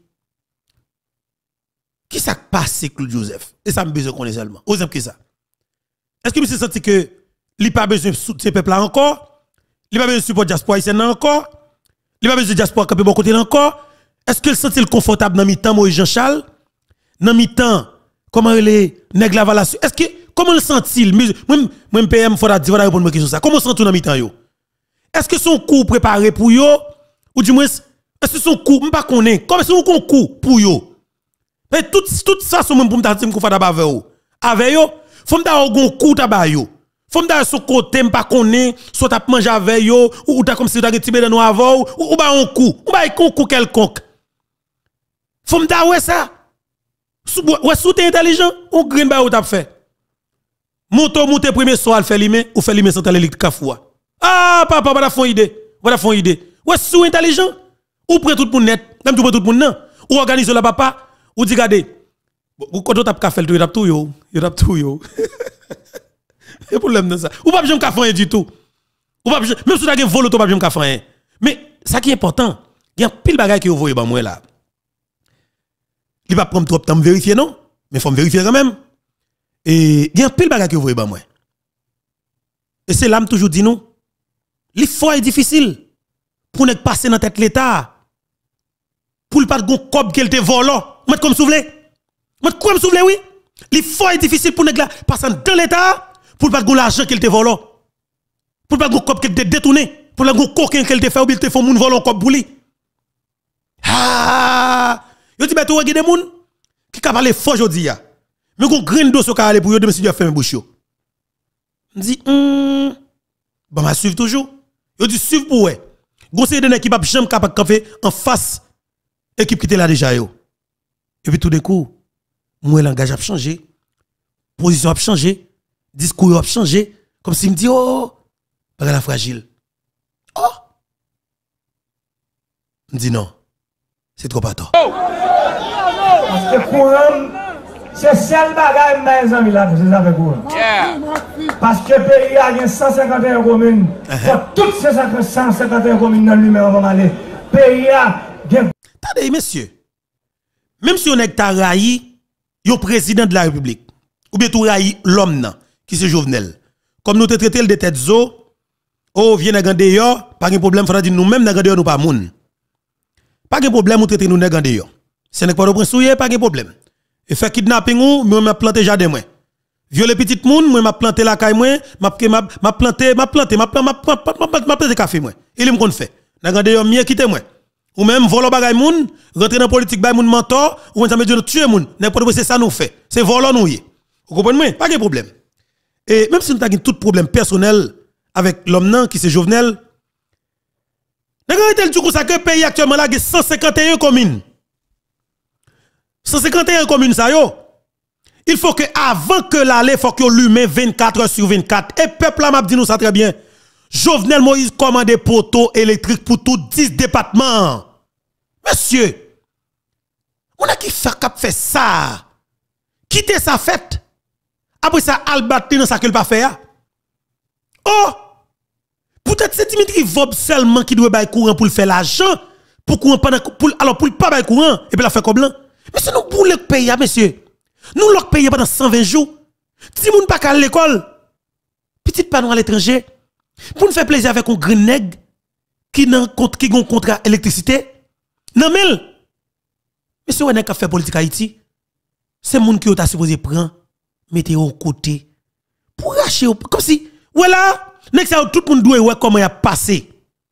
Qui s'est passé Claude Joseph? Et ça me besoin connaître seulement. Aux exemple que ça. Est-ce que vous avez senti que il pas besoin de ce peuple là encore? Il pas besoin de support diaspora haïtienne encore? Il pas besoin de diaspora camper bon côté là encore? Est-ce que il senti confortable dans mi-temps Moïse Jean-Charles? Dans mi-temps comment les nèg la valation? Est-ce que comment le sent-il? Moi moi P M faut dire voilà répondre à question ça. Comment sent-il dans mi-temps yo? Est-ce que son coup préparé pour yo ou du moins est-ce que son coup m'pas connaît? Comment son coup pour yo? Mais tout tout ça son même pour me dire qu'on fait d'abord avec yo. Avec yo, faut me dar un coup tabac yo. Faut me dar son côté m'pas connaît, soit t'a manger avec yo ou t'as comme si t'as tibé dans nous avant ou ba un coup, ou ba un coup quelconque. Faut me dar ouais ça. Ouais sous t'es intelligent, ou green ba ou t'a fait. Monto monter premier soir fait limer ou fait limer centrale électrique Kafoua. Ah papa, voilà font idée. Voilà font idée. Ouais sous intelligent ou prend tout le monde net, même tout tout le monde non. Ou organise la papa ou dit regardez. Quand on tape café tu tape tout yo, yo tape tout yo. Et problème dans ça. Ou pas besoin de café du tout. Ou pas besoin même si tu as un vol tu pas besoin de café. Mais ça qui est important, il y a pile bagaille que vous voyez ba moi là. Il va prendre trop de temps vérifier non, mais faut me vérifier quand même. Et il y a pile bagaille que vous voyez ba moi. Et c'est là me toujours dit non. L'effort est difficile pour ne passer dans tête l'état. Pour le pas de cob qu'elle te volant. Moi comme souffler. Moi comme souffler oui. L'effort est difficile pour ne passer dans l'état pour le pas de l'argent qu'elle te volant. Pour le pas de cob qu'elle te détourné, pour le coquin qu'elle te fait ou bien te fait moun volant cob pour lui. Ah! Yo dit ben tu regarde des moun qui ka parler fort jodi ya. Mais gon grain d'eau so ka aller pour yo de monsieur faire bouche yo. On dit hum bon m'a suivre toujours. Yo dit suivre pour ouais. Gon c'est de qui pas jamais capable camper en face équipe qui était là déjà yo. Et puis tout d'un coup, moi langage a changé, position a changé, discours a changé, comme si me dit oh, pas la fragile. Oh. Me dit non. C'est trop pas tort. Parce que courant c'est seul bagaille mes amis là, c'est ça avec courant. Parce que le pays a cent cinquante et un communes. Toutes ces cent cinquante et un communes dans lui-même on va aller. Pays a attendez, messieurs. Même si on est raï, yon président de la République, ou bien tout raï l'homme qui c'est Jovenel. Comme nous te traité le de tête zo, oh, viens dans yo, pas de problème, faudra dire nous-mêmes dans yo nous pas moun. Pas de problème, ou traiter nous dans yo. Ce n'est pas de prince souillé, pas de problème. Et fait kidnapping ou, mais on m'a planté jardin moi. Violer petit moun, moi m'a planté la caille moi, m'a m'a planté, m'a planté, m'a m'a planté café moi. Il me kon fait. N'a gardé yon mieux quitter moi. Ou même voler bagay moun, rentrer dans politique bay moun mentor, ou ça me dit tuer moun. N'importe quoi c'est ça nous fait. C'est voler nous y. Vous comprenez moi? Pas de problème. Et même si nous avons tout problème personnel avec l'homme nan qui c'est Jovenel, n'a gardé du coup ça que pays actuellement là cent cinquante et un communes. cent cinquante et un communes ça yo. Il faut que avant que l'aller, faut que l'humain vingt-quatre heures sur vingt-quatre. Et peuple là m'a dit nous ça très bien. Jovenel Moïse commande poteau électrique pour tout dix départements. Monsieur, on a qui fait cap fait ça. Quitter sa fête. Après ça albatri dans ça que pas fait. Oh! Peut-être c'est Dimitri Vob seulement qui doit bailler courant pour faire l'argent pour courant pendant pour alors pour pas bailler courant et puis la faire comme blanc. Mais c'est nous pour le pays monsieur. Nous l'avons payé pendant cent vingt jours. Si moun pas à l'école, petite panneau à l'étranger, pour nous faire plaisir avec un grand nègre qui n'a qui a un contrat électricité. Non mais, monsieur on a fait politique Haïti, c'est moun qui a supposé prendre, mettez au côté pour racher comme si voilà, nek ça tout le monde doit voir comment il a passé.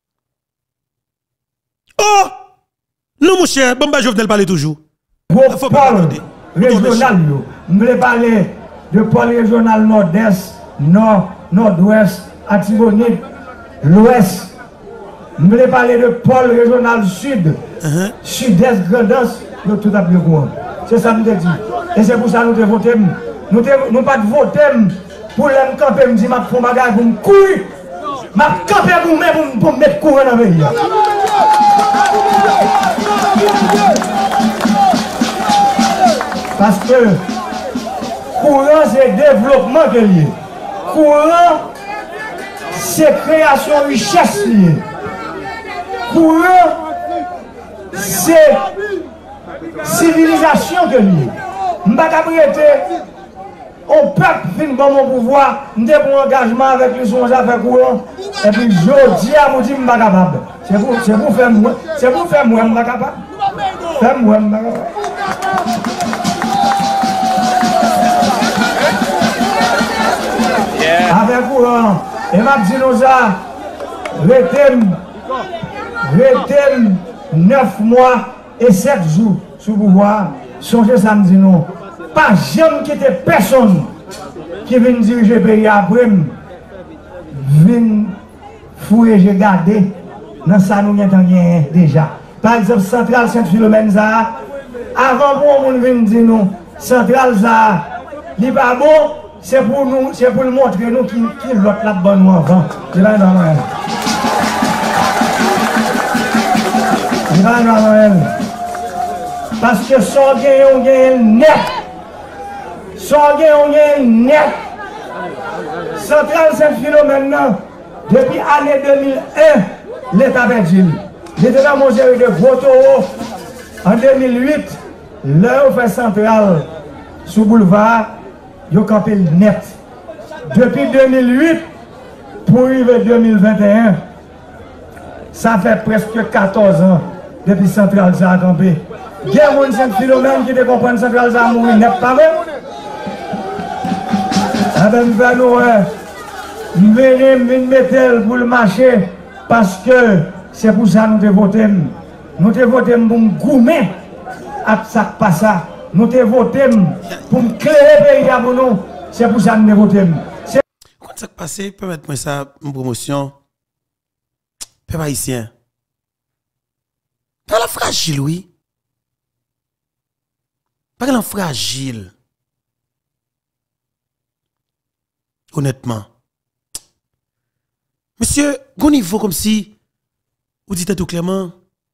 Oh, non mon cher, bon bah Jovenel parler toujours. Faut pas parler. Régional, je voulais parler de pôle régional nord-est, nord, nord-ouest, Atibonite, l'ouest. Je voulais parler de pôle régional sud, uh-huh. sud-est, grand-est, nous tout à fait courant. C'est ça que je dis. Et c'est pour ça que nous devons voter. Nous ne pas voter pour les camper, me dire que je fais un bagage pour me courir. Je camper pour me pour mettre courant dans le pays. Parce que courant c'est développement de lié. Courant c'est création de richesse lié. Courant c'est civilisation de lié. Je ne vais pas prêter au peuple fin bon mon pouvoir, je vais pour engagement avec les gens affaires courant. Et puis je dis à vous dire que je ne suis pas capable. C'est pour, c'est pour faire moi. C'est pour faire moi, je ne suis pas capable. Faire moi, je ne suis pas capable. Avec courant, et m'a dit nous ça, retem, retem neuf mois et sept jours sous pouvoir, songez samedi non. Pas jamais quitter personne qui vient diriger le pays après, vient fouiller, j'ai gardé, dans ça nous avons déjà. Par exemple, Centrale Saint-Philomène, avant pour nous venir dire nous, Centrale ça, il n'est pas bon. C'est pour nous, c'est pour nous montrer nous qui, qui l'autre là bonne nous avant. Je vais dans Noël. Je vais dans Noël. Parce que sans gain, on gagne net. Sans gain, on gagne net. Centrale Saint-Philomène maintenant, depuis l'année deux mille un, l'État perdu. L'État dans mon série de photos. En deux mille huit, là on fait centrale sous boulevard. Yo campé net. Depuis deux mille huit pour arriver deux mille vingt et un, ça fait presque quatorze ans depuis Centrale ça a campé. Il y a un Saint-Philomène qui te comprend Centrale ça a mouru net pas vrai. Ah ben nous allons venir mettre pour le marché parce que c'est pour ça que nous te votons. Nous te votons pour nous goumer à ça qui passe. Nous te votons pour me clairer le pays pour nous. C'est pour ça que nous te votons. Quand ça qui passe, permettez-moi ça, une promotion. Peuple haïtien. Pas la fragile, oui. Pas la fragile. Honnêtement. Monsieur, au niveau comme si, vous dites tout clairement,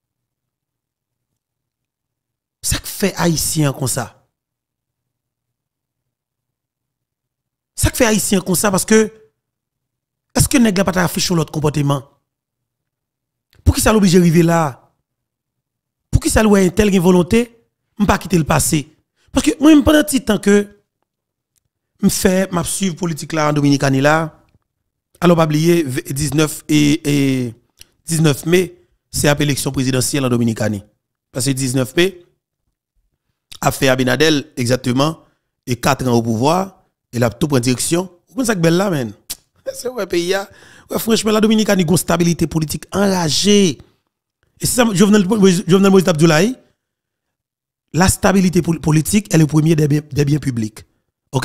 ça fait haïtien comme ça. Ça fait haïtien comme ça parce que est-ce que nèg la pas affiché l'autre comportement? Pour qui ça l'oblige arriver là? Pour qui ça loue une telle volonté, me pas quitter le passé. Parce que moi pendant petit temps que me fait m'a suivre politique là en Dominicanie là, alors pas oublier dix-neuf et, et dix-neuf mai, c'est la élection présidentielle en Dominicanie. Parce que dix-neuf mai a fait Abinadel exactement et quatre ans au pouvoir Et là, tout prend direction. Vous pensez que belle là, men? C'est ouais, pays, ouais, franchement, la Dominique a une stabilité politique enragée. Et c'est ça, Jovenel Moïse Abdoulaye, la stabilité politique est le premier des biens, des biens publics. OK?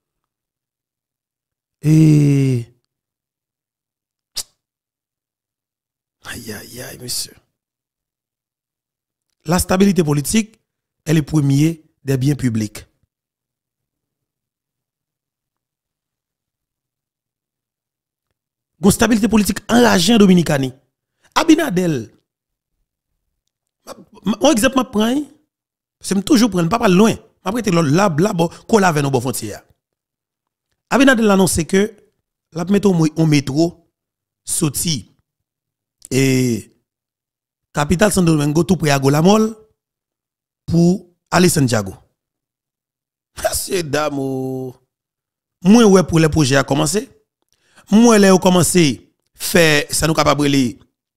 Et. Aïe, aïe, aïe, monsieur. La stabilité politique est le premier des biens publics. Une stabilité politique enragée en Dominicanie. Abinadel. Mon exemple, je prends. C'est toujours prendre, pas loin. Après, là, là, là, qu'on lave nos frontières. Abinadel annonce que la mettre au métro, sorti et capitale Santo Domingo, tout près à Golamol, pour aller Santiago. Monsieur Damo, moi, ouais, pour les projets à commencer. Moi, là, on commencé faire ça nous capable et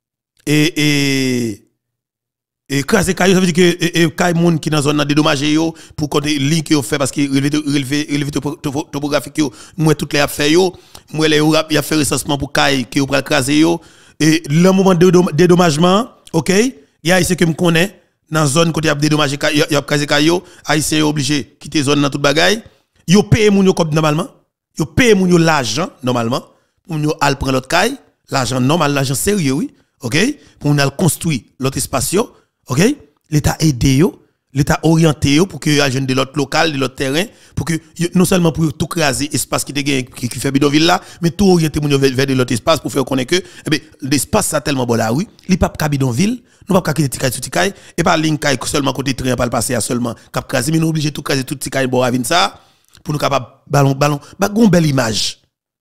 et et craser caillou, ça veut dire que et caillou monde qui dans zone nan dédommager yo pour côté ligne que fait parce que relevé relevé topographique yo moi toutes les a fait yo moi les y a fait recensement pour caillou qui pour craser yo et le moment de dédommagement OK il y a ici que me connaît dans zone côté a dédommager y a craser caillou haïtien obligé quitter zone dans toute bagaille yo paye moun yo comme normalement yo paye moun yo l'argent normalement pour nous aller prendre l'autre caille l'argent normal l'argent sérieux oui OK pour nous aller construire l'autre espace yo OK l'état aider yo l'état orienté yo pour que y ait de l'autre local de l'autre terrain pour que non seulement pour tout craser espace qui qui, qui fait bidonville là mais tout orienter moun vers, vers de l'autre espace pour faire connaître que eh ben l'espace ça tellement bon là oui li pas ka bidonville nous pas quitter tikay sur tikay et pas ligne kay seulement côté train pas le passer à seulement cap craser mais nous obligé tout craser tout tikay bon avine ça pour nous capable ballon ballon ba gon belle image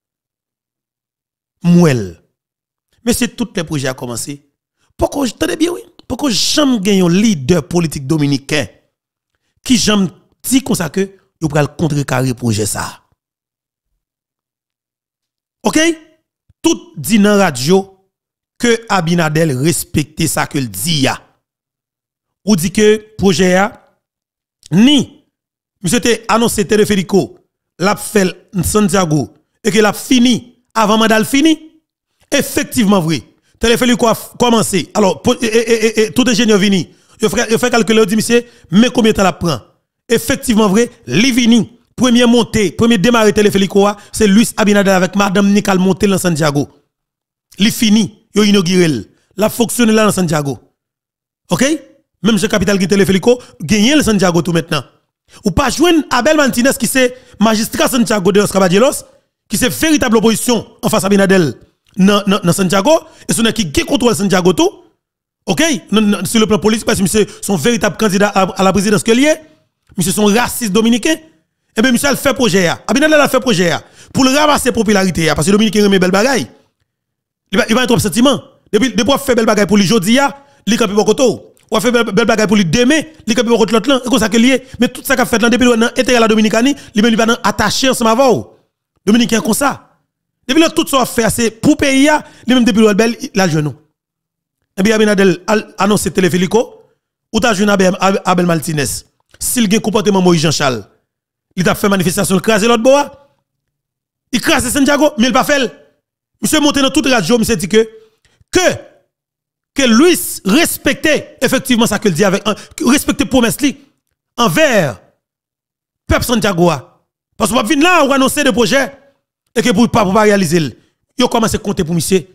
mouel. Mais c'est tout les projets à commencer. Pourquoi j'entendais bien oui? Pourquoi j'aime gagner un leader politique dominicain qui j'aime dit comme ça que il va contrecarrer projet ça. OK? Tout dit dans radio que Abinadel respecte ça que le dit ya. Ou dit que projet a ni monsieur te annoncé téléphérico l'a fait Santiago et que l'a fini avant mandat fini, effectivement vrai. Téléphérique a commencé. Alors, et, et, et, et, tout ingénieur vini. Il fait, fait calculer, il dit, monsieur, mais combien de temps la prend? Effectivement vrai, li vini. Premier montée, premier démarrer téléphérique, c'est Luis Abinadel avec Madame Nicole monté dans Santiago. Li fini, il a inauguré. La fonctionne là dans Santiago. OK? Même je capital qui téléphérique, gagné le Santiago tout maintenant. Ou pas joindre Abel Martinez qui c'est magistrat Santiago de Los Caballeros, qui c'est véritable opposition en face à Abinadel dans Santiago, et ce n'est qui contrôle Santiago tout, ok, sur le plan politique, parce que monsieur son véritable candidat à la présidence que lié, monsieur son raciste dominicain, et bien monsieur a fait projet, Abinadel a fait projet, pour le ramasser popularité, parce que Dominicain remet belle bagaille, il va, il va être trop sentiment, depuis, depuis qu'il fait belle bagaille pour lui aujourd'hui, il campe pas koto, ou fait belle bagaille pour lui demain, il campe pas koto l'autre là, et comme ça que lié, mais tout ça qu'a fait là, depuis l'intérêt la Dominicanie, il va attaché ensemble avec Dominicain comme ça. Depuis là, tout ça fait, c'est pour payer, les mêmes depuis le bel, la genou. Et bien, Abinadel annonce téléphérico, ou t'as joué Abel Martinez. S'il y a un comportement Moïse Jean-Charles, il a fait manifestation, il crase l'autre bois. Il crase Santiago, mais il pas fait. Monsieur monté dans toute radio, monsieur dit que, que, que Luis respectait effectivement ça que dit avec, respectait promesse li, envers peuple Santiago. Parce que vient là, on annonce des projets, et que pour pas pour pas réaliser, il commence à compter pour monsieur.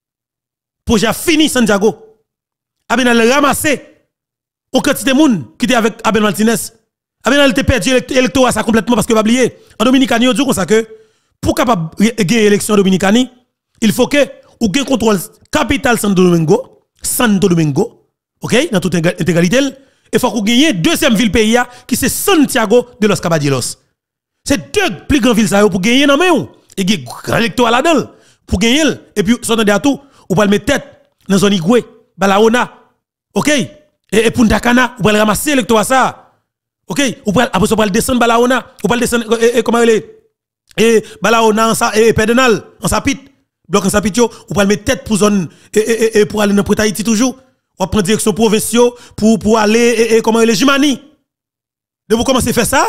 Projet fini Santiago. Abinadel ramassé au quantité de monde qui était avec Abel Martinez. Abinadel était perdu l'électorat ça complètement parce que pas oublier. En Dominicanie, on dit comme ça que pour capable gagner l'élection en Dominicanie, il faut que ou gain contrôle capitale Santo Domingo, Santo Domingo, OK, dans toute intégralité, il faut qu'on gagne deuxième ville pays qui c'est Santiago de los Caballeros. C'est deux plus grandes villes pour gagner dans main et gagner grand électorat là-dedans pour gagner et puis s'entendre à tout ou pas le mettre tête dans zone Igwe, Balaona. OK? Et, et Punta Cana, ou pas le ramasser l'électorat ça. OK? Ou pas après ça pas le descendre Balaona, ou pas le descendre et, et comment elle est et Balaona en ça et Pedernal en Sapit, bloc en Sapit yo, ou pas le mettre tête pour zone et, et, et pour aller dans Prêt Haïti toujours. On prend direction provinciale pour pour aller et, et comment elle est Jimani. De vous commencer à faire ça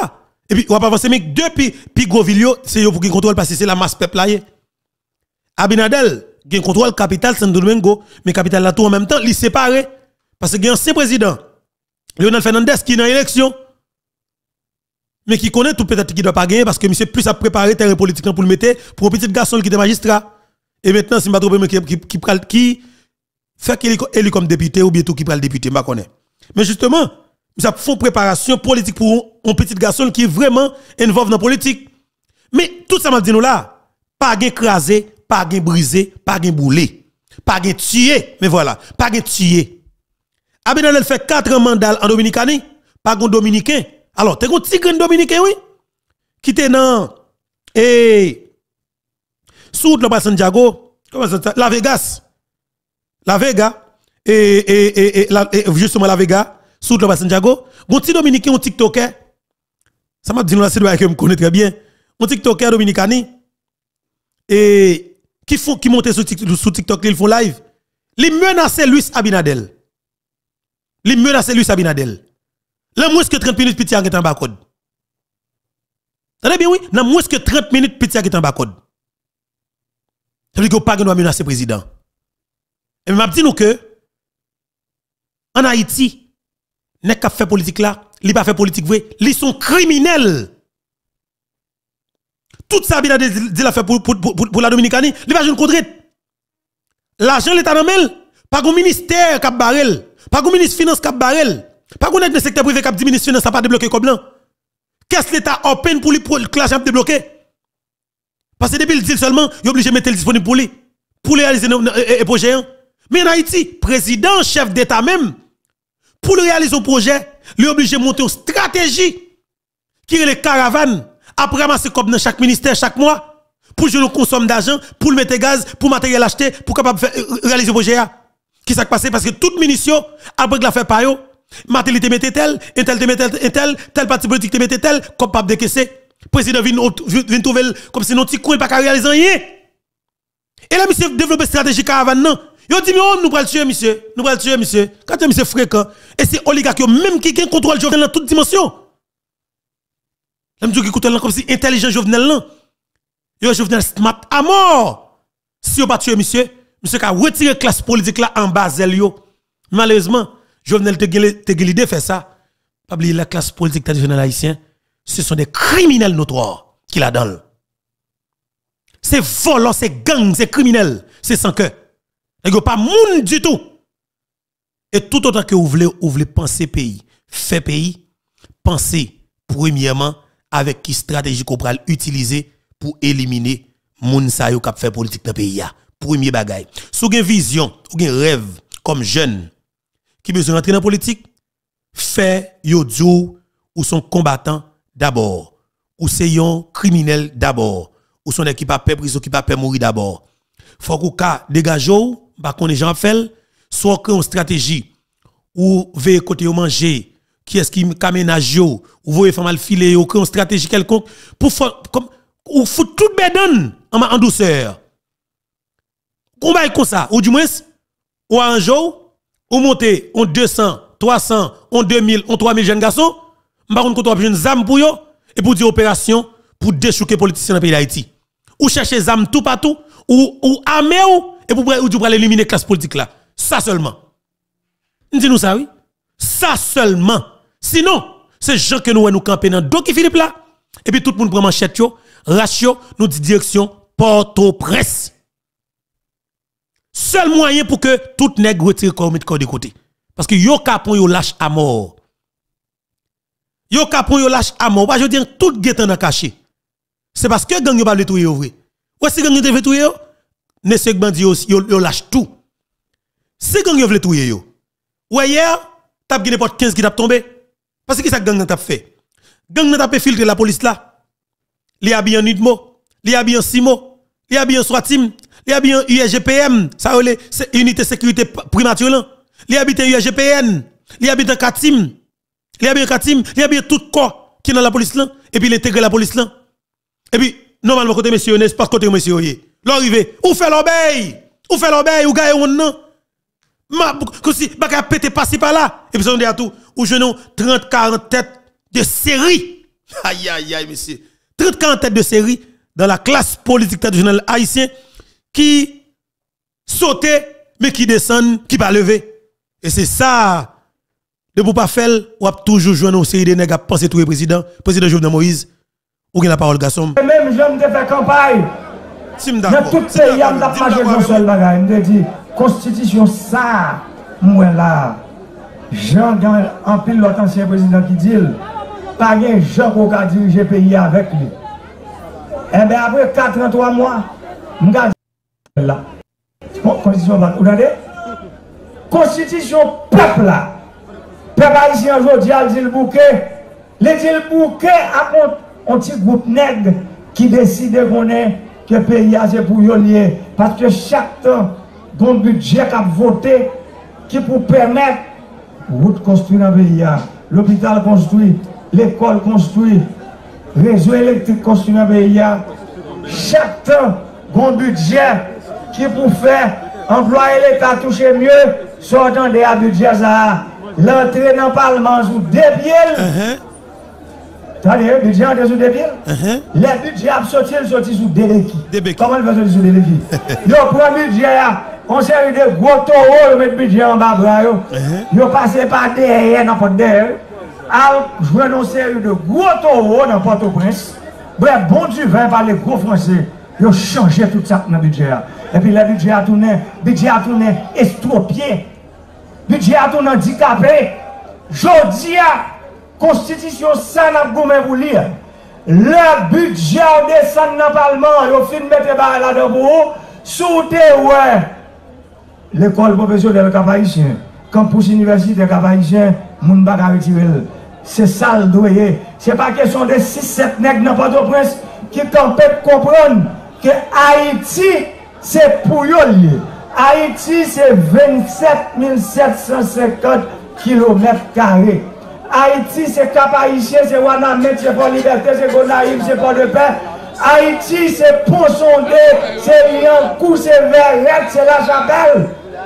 Et puis, on va pas avancer, mais depuis, puis gros vilio, c'est yo pour qui contrôle parce que c'est la masse peuple là. Abinadel, qui contrôle capitale Santo Domingo, mais capitale là tout en même temps, il séparé. Parce que il y a un ancien président, Leonel Fernandez, qui est dans l'élection, mais qui connaît tout peut-être qui doit pas gagner parce que monsieur plus a préparé terrain politique pour le mettre pour un petit garçon qui était magistrat. Et maintenant, si je ne sais pas qui, qui, qui, qui fait qu'il est élu comme député ou bientôt qui prend le député, je ne connais pas. Mais justement, nous avons préparation politique pour un petit garçon qui est vraiment involvé dans la politique. Mais tout ça m'a dit nous là, pas gain crasé, pas gain brisé, pas gain boulé, pas gain tué, mais voilà, pas gain tué. Abinadel fait quatre mandats en Dominicanie, pas gain dominicain. Alors, t'es un petit grand dominicain, oui, qui était dans et sous le bas Santiago, comment ça La Vegas. La Vega et, et, et, et, la, et justement la Vega, sous le bas Santiago, un petit dominicain, un TikToker. Ça m'a dit nous là, c'est que je me connais très bien. Un TikToker dominicani et qui font qui monte sur TikTok, sur TikTok, ils font live. Ils menacent Luis Abinadel. Ils menacent Luis Abinadel. Là, moins que trente minutes, petit est en bas code. T'entendez bien, oui? Dans moins que trente minutes, petit est en bas code. Ça veut dire que pas doit menacer le président. Et m'a dit nous que, en Haïti, n'est qu'à faire politique là, il pas fait politique vrai, ils sont criminels. Tout ça, il a dit la fait pour, pour, pour, pour la Dominicanie, il va jouer une contrainte. L'argent, l'État n'a pas de ministère qui a barrel, pas de ministre finance qui a barrel. Pas qu'on est dans le secteur privé qui a dit ministre finance n'a pas débloqué comme là. Qu'est-ce que l'État open pour lui pour que l'argent débloqué? Parce que depuis le dit seulement, il est obligé de mettre le disponible pour lui. Pour réaliser un projet. Mais en Haïti, président, chef d'État même, pour réaliser un projet, il est obligé de monter une stratégie qui est les caravanes, après ramasser comme dans chaque ministère chaque mois, pour jouer le consomme d'argent, pour le mettre gaz, pour matériel acheté, pour capable faire réaliser un projet. Qui s'est passé? Parce que toute munition, après que la fait par eux, matériel te mette tel, et tel te mette tel, tel parti politique te mette tel, capable de décaisser. Président vient trouver comme si non petit coin pas réaliser rien. Et là, monsieur développe stratégie caravane non. Yo dit mais nous pral tuer monsieur, nous pral tuer monsieur. Quand monsieur fréquent et c'est oligarque même qui qui contrôle Jovenel dans toute dimension. Là me dit qui contrôle comme si intelligent Jovenel là. Yo Jovenel smart à mort. Si on pas tuer monsieur, monsieur a retiré classe politique là en bas yo. Malheureusement, Jovenel te te l'idée fait ça. Pas oublier la classe politique traditionnelle haïtienne, ce sont des criminels notoires qui la donnent. C'est volant, c'est gang, c'est criminel, c'est sans cœur. Il n'y a pas moun du tout. Et tout autant que vous voulez, vous voulez penser pays, faire pays, pensez premièrement avec qui stratégie qu'on peut utiliser pour éliminer moun sa yo k'ap faire politique dans le pays. Premier bagay. Si vous avez une vision, ou un rêve comme jeune qui besoin d'entrer dans la politique, fait yo djou ou son combattant d'abord, ou c'est un criminel d'abord, ou son équipe à paix prison qui pas paix mourir d'abord. Faut qu'on ka dégage ou ba qu'on gens fait soit que une stratégie ou veille côté au manger qui est-ce qui caménage ou voyez femme al filer ou une stratégie quelconque pour comme ou foutre toute bédonne en, en douceur. Qu'on bail comme ça ou du moins ou un jour ou monter on deux cents, trois cents, on deux mille, on trois mille jeunes garçons, m'pa kon kontre jeune zam pour yo et pour dire opération pour déchouquer politiciens dans le pays d'Haïti. Ou chercher zam tout partout ou ou armé ou et pour ou pour éliminer classe politique là. Ça seulement. Dis-nous ça oui. Ça seulement. Sinon, c'est gens que nous nous camper dans Doki Philippe là et puis tout le monde prend manchette yo, ratio nous dit direction Port-au-Prince. Seul moyen pour que tout nègre retire corps mettre corps de côté. Parce que yo capon yo lâche à mort. Yo capon yo lâche à mort. Je dis tout guetan dans caché. C'est parce que gang yo pas le touyer vrai. Ou si gang yo te fait touyer yo, ne se bandi yo yo lâche tout. Si gang yo veut touyer yo. Ou hier, t'as gagné n'importe quinze qui t'a tombé. Parce que ça gang t'a fait. Gang t'a fait filtrer la police là. Li habillé en Nidmo, li habillé en Simo, li habillé en Swatim, li habillé en U S G P M, ça c'est unité sécurité primature là. Li habite U S G P N, li habite Katim, li habite Katim, li habite tout corps qui dans la police là et puis l'intégrer la police là. Et puis normalement côté monsieur n'est pas côté monsieur yé. L'arrivé, ou fait l'obéi, ou fait l'obéi ou gagne on non. Ma que si baka pété passer par là et puis on dit à tout ou jeune trente quarante têtes de série Aïe, aïe, aïe, monsieur. trente cas en tête de série dans la classe politique traditionnelle haïtienne qui sautait, mais qui descend, qui pas lever. Et c'est ça, de vous pas faire, ou a toujours joué une série de nègres à penser tout le président, président Jovenel Moïse, ou la parole garçon. Même j'aime de faire campagne. Dans tout pays, il y a marché dans seul bagage. Je dis, constitution, ça, moi là, Jean, en pile l'autre ancien président qui dit, pas de Jean qui a dirigé le pays avec lui. Et bien après quatre-vingt-trois mois, je regarde là. Constitution, vous entendez? Constitution peuple là. Peuple haïtien aujourd'hui a dit le bouquet. Les dit le bouquet à un petit groupe nègre qui décide qu'on est que le pays a c'est pour y lier. Parce que chaque temps, il y a un budget qui a voté qui pour permettre route construite dans le pays, l'hôpital construit, l'école construit, réseau électrique construit dans le pays. Chaque temps, il y a un budget qui pour faire employer l'État toucher mieux, sortant des budget ça. L'entrée dans le Parlement sous deux pieds. Attendez, le budget est sous deux pieds. Le budget a sorti, sorti sous deux pieds. Comment il va sortir sous deux pieds? Il prend le budget, on série de gros taureaux, mettre le budget en bas, il passe par derrière, n'importe derrière. Alors, je vois une série de gros taureaux dans Port-au-Prince. Bref, bon Dieu, va par les gros Français. Ils ont changé tout ça dans le budget. Et puis le budget a tourné, le budget a tourné estropié. Le budget a tourné handicapé. Jodi a constitution ça n'a pas pour lire. Le budget descend dans le Parlement, ils ont fini de mettre là-dedans pour vous. Sous ouais. L'école professionnelle cap-haïtien, campus universitaire cap-haïtien, moun baka retirer. C'est ça le doyer. C'est pas question de six sept nègres dans Port-au-Prince qui tempêtent comprendre que Haïti, c'est pour eux lié. Haïti, c'est vingt-sept mille sept cent cinquante kilomètres carrés. Haïti, c'est Cap-Haïtien, c'est Wanamet, c'est pour Liberté, c'est Gonaïve, c'est pour de paix. Haïti, c'est Pont-Sondé, c'est Liancourt, c'est Verrette, c'est La Chapelle.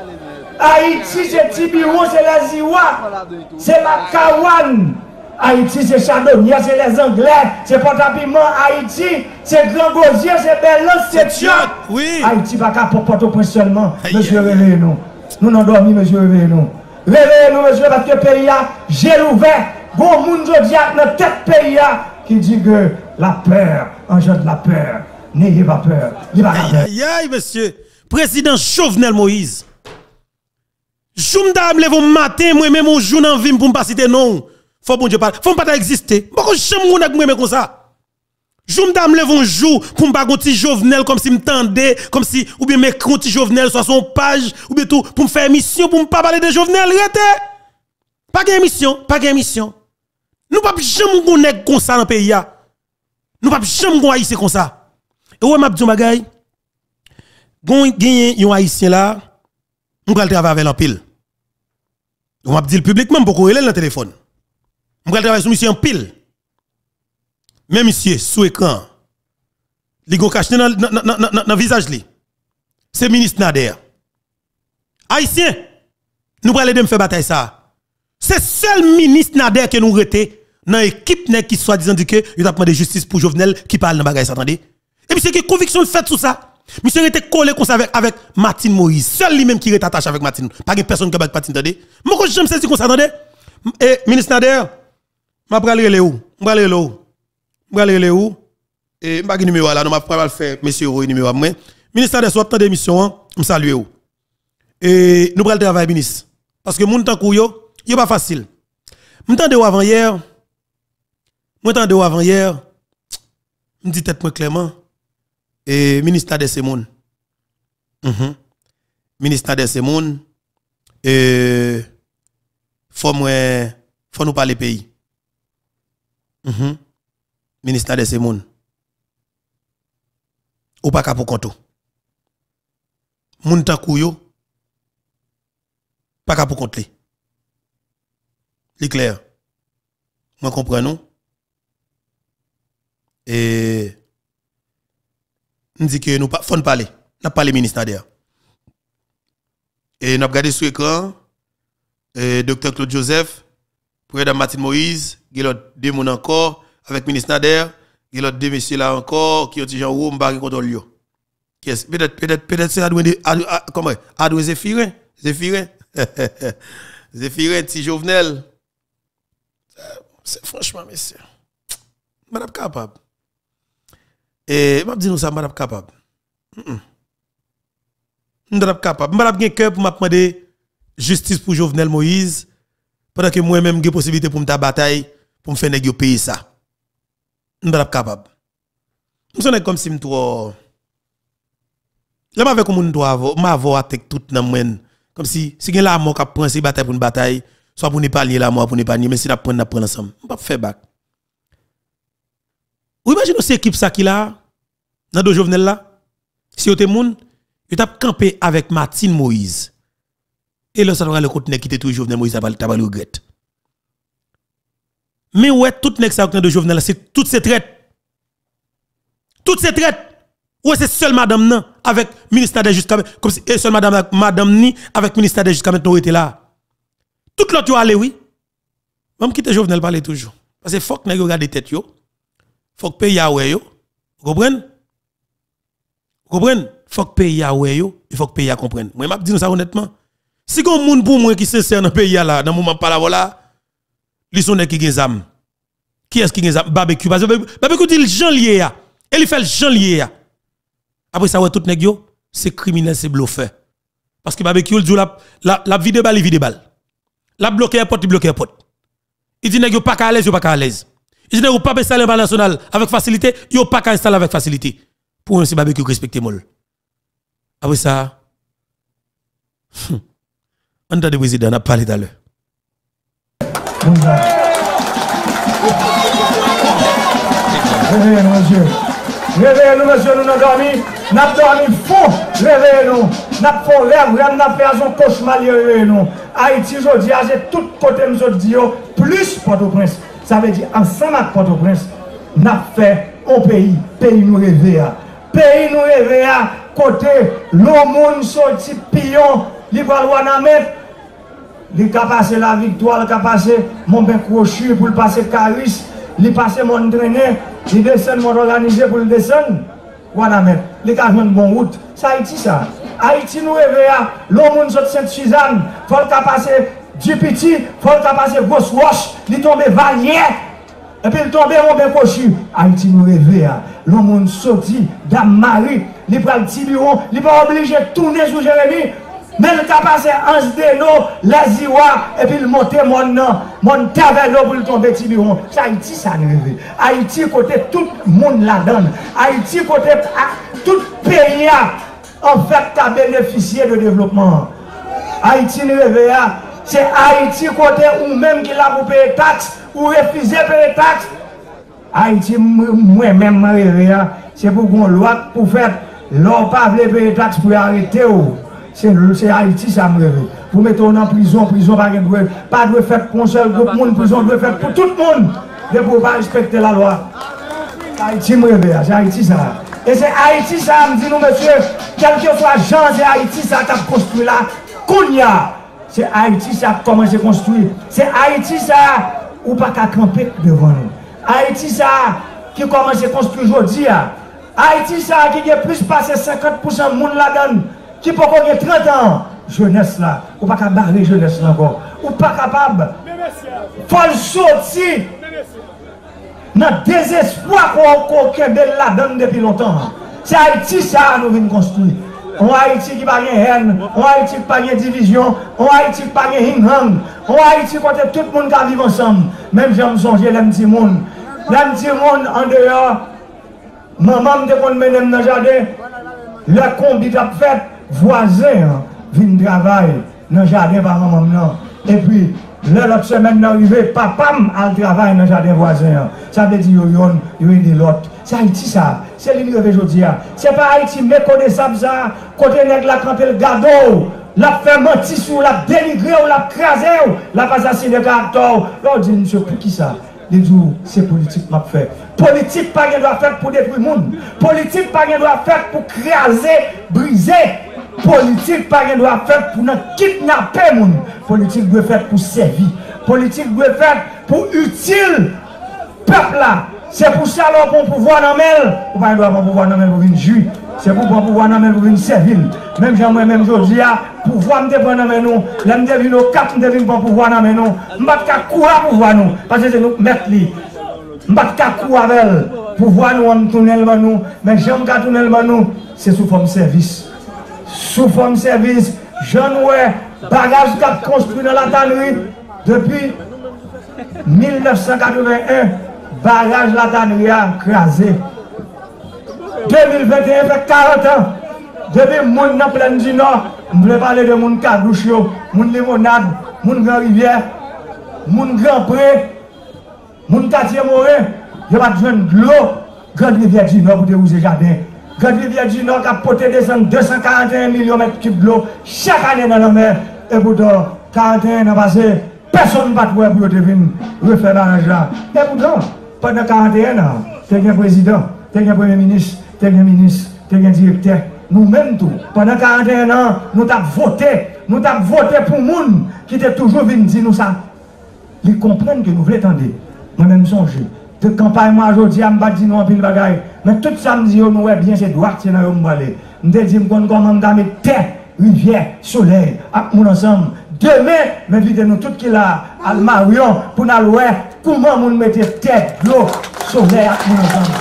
Haïti, c'est Tibiro, c'est la Ziwa, c'est la Kawan. Haïti, c'est Chardonnay, c'est les Anglais, c'est Port-à-Piment. Haïti, c'est Grand Gosier, c'est Bellance, c'est Tchot. Oui. Haïti, pas qu'à Port-au-Prince seulement. Monsieur, réveillez-nous. Nous n'en dormons, monsieur, réveillez-nous. Réveillez-nous, monsieur, parce que le pays a, j'ai ouvert. Bon, monde aujourd'hui, dans tête pays qui dit que la peur engendre la peur. N'ayez pas peur. Aïe, aïe, monsieur. Président Jovenel Moïse. Joumda me lève matin, moi même mon jour dans vie pour me pas citer non. Faut bon Dieu parle. Faut pas exister. Pourquoi j'aime mon avec moi comme ça? Joumda me lève un jour pour me pas gonti Jovenel comme si me tendait, comme si ou bien me gonti Jovenel sur son page ou bien tout pour me faire émission pour me pas parler de Jovenel. Rete. Pas d'émission, pas d'émission. Nous pas jamais gonner comme ça dans le pays. Nous pas jamais gon haïtien comme ça. Et ouais m'a dit bagay. Gon gagné yon haïtien là. On va travailler avec en pile. On m'a dit publiquement pour qu'on ait le téléphone. On va travailler sur monsieur en pile. Même monsieur sous écran. Li go caché dans dans visage li. C'est ministre Nader. Haïtien. Nous allons de faire bataille ça. C'est seul ministre Nader que nous rete dans l'équipe qui soi-disant dit que il a demandé justice pour Jovenel qui parle dans bagaille ça attendez. Et puis c'est que conviction fait sur ça. Monsieur était collé comme ça avec, avec Martine Moïse. Seul lui-même qui est attaché avec Martine. Pas de personne qui a Martine, attendez. Moi, quand j'aime saisir comme ça, attendez. Et, ministre Nader, je vais aller où? Je vais aller où? Je vais aller où? Et je vais aller numéro là, je vais pas faire monsieur le numéro. Ministre Nader, soit de mission, je salue où? Et nous allons travailler, ministre. Parce que mon temps yo, il pas facile. Je de avant hier. Je de avant hier. Je dis tête moi clairement. Et ministre de Semoun. Mhm. Ministre de Semoun. Et faut moi faut nous parler pays. Mhm. Ministre de Semoun. Ou pas ka pour compte. Moun takou yo pas ka pour compte li. Li clair. Moi comprends non? Et nous dit que nous faut nous parler. Nous parlé ministre Nader. Et nous avons regardé sur l'écran docteur Claude Joseph, Président Martine Moïse, Guélot Demon encore, avec ministre Nader, il y a l'autre deux messieurs là encore qui ont dit genre Rome qui contrôle yo. Yes, peut-être peut-être peut-être c'est Adoué comment Adoué Zéphirin, Zéphirin. Zéphirin petit Jovenel. C'est franchement monsieur. Madame capable. Et m'a dit nous ça madame capable. Madame capable. Madame gen cœur pour m'a demander justice pour Jovenel Moïse pendant que moi-même j'ai possibilité pour me ta bataille pour me faire nèg yo payer ça. Madame capable. Nous sommes comme si me trop là avec comme doit m'avoir avec tout nan mwen comme si si gen la mort qui prend ces bataille pour une bataille soit pour ne pas lier la mort pour ne pas nier mais si n'a prendre n'a prendre ensemble on pas faire bac. Ou imaginez cette équipe ça qui là dans do Jovenel là si yo te moun yo t'a campé avec Martine Moïse et là ça va le côté qui était tout Jovenel Moïse t'a pas le regret. Mais ouais tout nèg ça de Jovenel c'est toutes ces traites toutes ces traites ouais c'est seul madame non avec ministère de jusqu'à comme si et seul madame madame ni avec ministère de jusqu'à maintenant était là tout l'autre yo allé oui même quitter Jovenel parler toujours parce que faut que nèg regarder tête yo faut que pays Yahweh yo vous comprenez vous comprenez faut que pays Yahweh yo il faut que pays comprenne moi m'a dit ça honnêtement si gon moun pour moi qui sincère dans pays là dans moment pas là là li son nèg qui gen zam qui est-ce qui gen zam barbecue parce que barbecue dit Jean lié ya et il fait le Jean lié ya après ça ouais tout nèg yo c'est criminel c'est bluffeur parce que barbecue dit la la la vide balle vide balle la bloquer porte il bloquer porte il dit nèg yo pas à l'aise yo pas à l'aise il dit nèg yo pas installer international avec facilité yo pas installer avec facilité pour un si barbecue respecter mol après ça on a le président a parlé tout à l'heure. Réveillez-nous, monsieur. Réveillez-nous, monsieur, nous n'avons dormi. Nous avons dormi fond. Réveillez-nous. Nous avons fait rêve, nous avons fait un cauchemar. Réveillez-nous. Haïti, je dis, c'est tout côté, je dis, plus Port-au-Prince. Ça veut dire, ensemble avec Port-au-Prince, nous avons fait un pays. Pays nous réveille. Pays nous réveille. Côté, le monde sorti pion, il va le mettre. Il a passé la victoire, il a passé mon ben crochu pour le passer Caris, il a passé mon entraîné, il descend mon organisé pour le descendre. Voilà, mais il a fait une bonne route. C'est Haïti ça. Haïti nous réveille, le monde sur Sainte-Suzanne, il faut qu'il passe du petit, il faut qu'il passe grosse roche, il tombe valier, et puis il tombe mon ben crochu. Haïti nous réveille, le monde sorti, Dame Marie, il prend le petit bureau, il n'est pas obligé de tourner sur Jérémie. Mais il a passé Ans Deno, les Iwa, et puis il monte mon nom, mon taverneau pour le tomber Tibiron. C'est Haïti, ça nous réveille. Haïti, côté tout le monde la donne. Haïti, côté tout pays, en fait, a bénéficié de développement. Haïti nous réveille. C'est Haïti, côté ou même qui l'a pour payer taxes, ou refuser payer taxes. Haïti, moi-même, me réveille. C'est pour qu'on loi pour faire, l'on pas payer taxes pour arrêter. C'est Haïti, ça me réveille. Vous mettez en prison, prison, pas de faire pour un seul groupe, prison doit faire pour tout le monde. De ne pas respecter la loi. Haïti me réveille, c'est Haïti ça. Et c'est Haïti ça, me dit nous, monsieur, quel que soit Jean, c'est Haïti ça qui a construit là. Kounia, c'est Haïti ça qui a commencé à construire. C'est Haïti ça, ou pas qu'à camper devant nous. Haïti ça qui commence à construire aujourd'hui. Haïti ça qui a plus passé cinquante pour cent de monde là-dedans. Qui peut avoir trente ans, jeunesse là, ou pas capable barrer jeunesse là encore, ou pas capable. Faut le sortir. Dans le désespoir qu'on a là-dedans depuis longtemps. C'est Haïti ça nous venons construire. On Haïti qui n'a pas de haine, on Haïti qui n'a pas de division, on Haïti qui n'a pas de hing-hang, on Haïti côté tout le monde qui vit ensemble. Même j'aime songer les petits monde. Les petits monde en dehors, maman me dit mener dans le jardin, le combi t'a fait. Voisin viennent travailler dans le jardin par maman. Et puis, l'autre semaine arrivé, papa a travaillé dans le jardin voisin. Ça veut dire qu'il y a l'autre. C'est Haïti ça. C'est l'île de aujourd'hui. Ce n'est pas Haïti méconnaissable ça. Côté nègre la camper le gado, la fait mentir sur la dénigrer ou la craser, la pas assassiner le caractère. Là, on dit, monsieur, pour qui ça? Les jours, c'est politique m'a fait. Politique pas rien doit faire pour détruire le monde. Politique pas rien doit faire pour craser, briser. Politique pas rien doit faire pour nous kidnapper le monde. Politique doit faire pour servir. Politique doit faire pour utile peuple là. C'est pour ça qu'on pouvoir dans mel. Ou pas doit pouvoir dans mel pour une juge. C'est pour pouvoir dans mel pour une servile. Même j'en même je dis pouvoir me prendre dans nous. Là me devine au cap me devine pour pouvoir dans nous. M'pas ka courir pouvoir nous parce que c'est nous mettre li. M'pas ka courir avec pouvoir nous en tourner le nous. Mais j'aime ka tourner le nous, c'est sous forme service. Sous forme service, j'en ouais bagage qu'a construit dans la tannerie depuis mille neuf cent quatre-vingt-un. Barrage la tannerie a crasé. deux mille vingt et un fait quarante ans. Depuis moun nan plein du Nord, je voulais parler de moun Kadouche, moun Limonade, moun Grand Rivière, moun Grand Pré, moun Quartier Morin. Je vais besoin de l'eau. Grande Rivière du Nord pour dérouser jardin. Grande Rivière du Nord qui a porté descendre deux cent quarante et un millions de mètres cubes d'eau chaque année dans la mer. Et pourtant, quarante et un ans passé, personne ne va trouver pour devenir refaire l'argent là. Et pourtant, pendant quarante et un ans, tu es un président, tu es un premier ministre, tu es un ministre, tu es un directeur. Nous-mêmes tout. Pendant quarante et un ans, nous avons voté. Nous avons voté pour les gens qui étaient toujours venus dire nous ça. Ils comprennent que nous voulons attendre. Moi-même songer. De campagne, moi aujourd'hui, je ne vais pas dire non en pile bagaille. Mais tout ça me dit, nous est bien, c'est droit, c'est dans le monde. Je me dis, comment on va mettre terre, rivière, soleil, avec nous ensemble. Demain, mais invitez-nous tous qui là, à Marion, pour nous voir comment on mettre terre, l'eau, soleil, avec nous ensemble.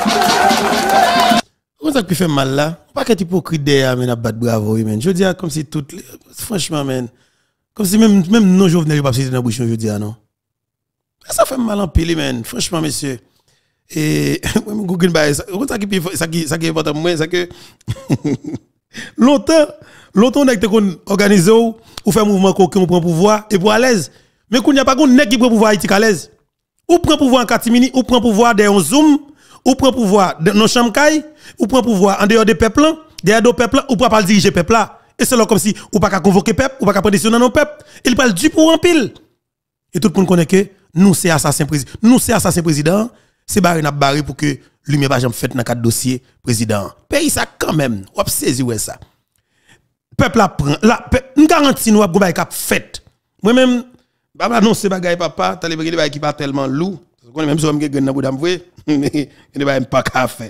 Comment ça qui fait mal là? Pas qu'être hypocrite derrière, mais n'a pas de bravo, man. Je dis comme si tout, franchement, man. Comme si même, même nos Jovenel, pas dans la bouche, je dis, non. Ça fait mal en pile, man. Franchement, monsieur. Et, Google, ça qui est important pour moi, c'est que, longtemps, longtemps, on a été organisé ou faire mouvement qu'on prend pouvoir et pour à l'aise. Mais qu'on n'y a pas qu'on nèg qui prend pouvoir Haïti à l'aise. Ou prend pouvoir en catimini, ou prend pouvoir dans Zoom, ou prend pouvoir dans nos chamcailles, ou prend pouvoir en dehors des peuples, derrière des peuples, ou pas diriger peuple là. Et c'est là comme si ou pas qu'à convoquer peuple, ou pas qu'à prendre décision dans nos peuples. Il parle du pour en pile. Et tout le monde connaît que nous c'est assassin président. Nous c'est assassin président, c'est barré n'a barré pour que lumière pas jamais fait dans quatre dossiers président. Pays ça quand même, ou saisi ouais ça. Peuple la prend, la une garantie nous a go cap fait. Moi même bah non c'est bagay papa, t'as les bagay qui pas tellement lourd. On même si on me gagne dans boudam vrai, il ne va pas qu'à faire.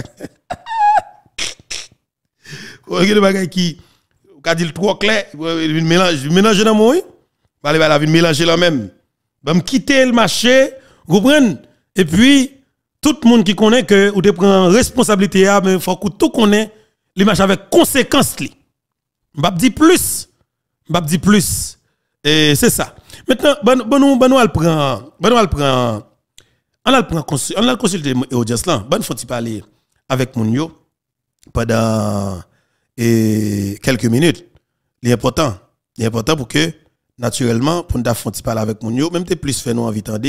On a des bagay qui qu'a dit trop clair, il mélange, mélange dans moi. Bah la vie mélanger là même. Bah me quitter le marché, vous comprenez? Et puis tout le monde qui connaît que ou te prend responsabilité mais faut que tout connaît les marches avec conséquences li. M'pa dit plus, m'pa dit plus. Et c'est ça. Maintenant ben ben nous ben nous al prend, ben nous al prend on a prend on a consulté audience là, ben faut-il parler avec mon yo pendant et quelques minutes. L'important, l'important pour que naturellement pour nous affronter parler avec mon yo, même t'es plus fait nous envie tendre.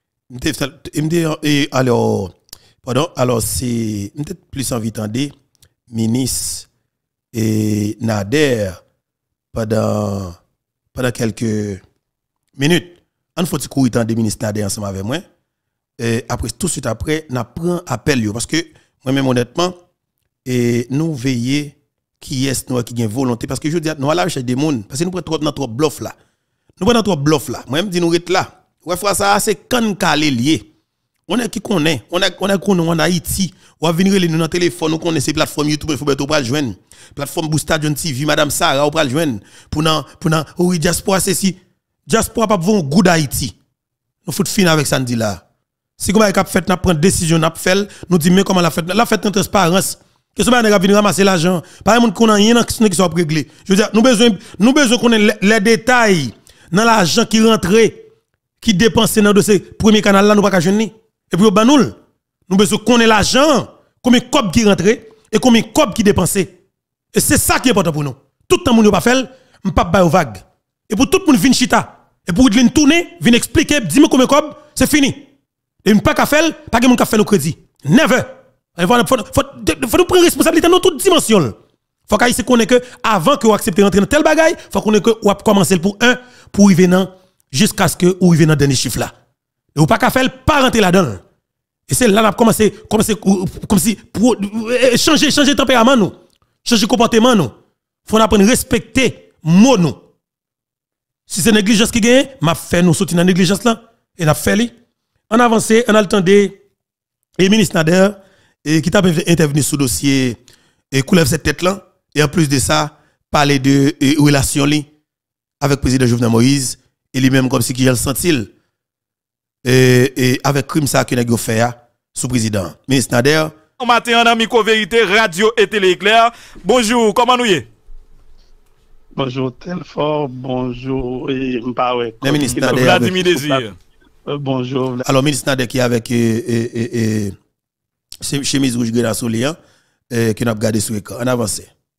Et alors pardon, alors c'est peut-être plus envie tendre ministre et Nader pendant pendant quelques minutes. On faut courir tendre ministre Nader ensemble avec moi. Et après tout de suite après, n'a prend appel yo parce que moi même honnêtement et nous veiller qui est nous qui a volonté parce que je dis nous à la recherche des monde parce que nous prenons trop dans trop bluff là. Nous prenons trop bluff là. Moi même dis nous rete là. Ouais frère ça c'est kan calé lié. On est qui connaît, on a on a connaît en Haïti. On va venir nous dans téléphone, nous connaît ces plateformes YouTube, il faut beto pral joindre. Plateforme Boustadion T V, madame Sarah, on pral joindre pour nan pour nan oui diaspora c'est si diaspora pas vont good Haïti. Nous faut finir avec ça dit là. Si comment cap fait n'a prendre décision n'a fait, nous dit mais comment la fait la fait en transparence. Que ce pas venir ramasser l'argent. Pas monde qu'on a rien qui soit réglé. Je veux dire nous besoin nous besoin connaître les détails dans l'argent qui rentrait qui dépensait dans ce premier canal là nous pas ka joindre. Et puis, nous, nous besoin connaître l'argent, combien de cop qui rentre et combien de cop qui dépensé. Et c'est ça qui est important pour nous. Tout le monde n'a pas fait, on ne peut pas vague. Et pour tout le monde vient chita. Et pour venir tourner, venir expliquer, dis-moi combien de cop, c'est fini. Et on ne peut pas faire, pas de monde qui fait nos crédits. Never. Il faut, faut, faut, faut nous prendre responsabilité dans toute dimension. Il faut qu'on connaisse que avant que vous acceptez rentrer dans tel bagaille, il faut qu'on ait que vous commencer pour un, pour y venir jusqu'à ce que vous y venez dans le dernier chiffre là. Et vous pas qu'à faire, pas rentrer là-dedans. Et c'est là qu'on a commencé, commencé comme si, pour changer, changer tempérament, nous. Changer comportement, nous. Faut apprendre à respecter mot, nous. Si c'est négligence qui gagne, m'a fait nous sortir dans la négligence là. Et n'a fait li. On avance, on a le temps de Et ministre Nader, et qui t'a intervenu sur le dossier, et coulève cette tête-là, et en plus de ça, parler de et, relation li avec le président Jovenel Moïse, et lui-même comme si qui a le senti, et, et avec crime ça que n'a fait sous président. Ministre Nader. Bon matin, en Amico Vérité, Radio et Télé Éclair. Bonjour, comment nous y est? Bonjour Telfort, bonjour et Mpawe. Le ministre Nader. Vladimir Désir. Euh, bonjour. Alors, ministre Nader qui est avec et, et, et, chemise rouge grenade soleil, qui n'a pas gardé sur l'écran. On avance.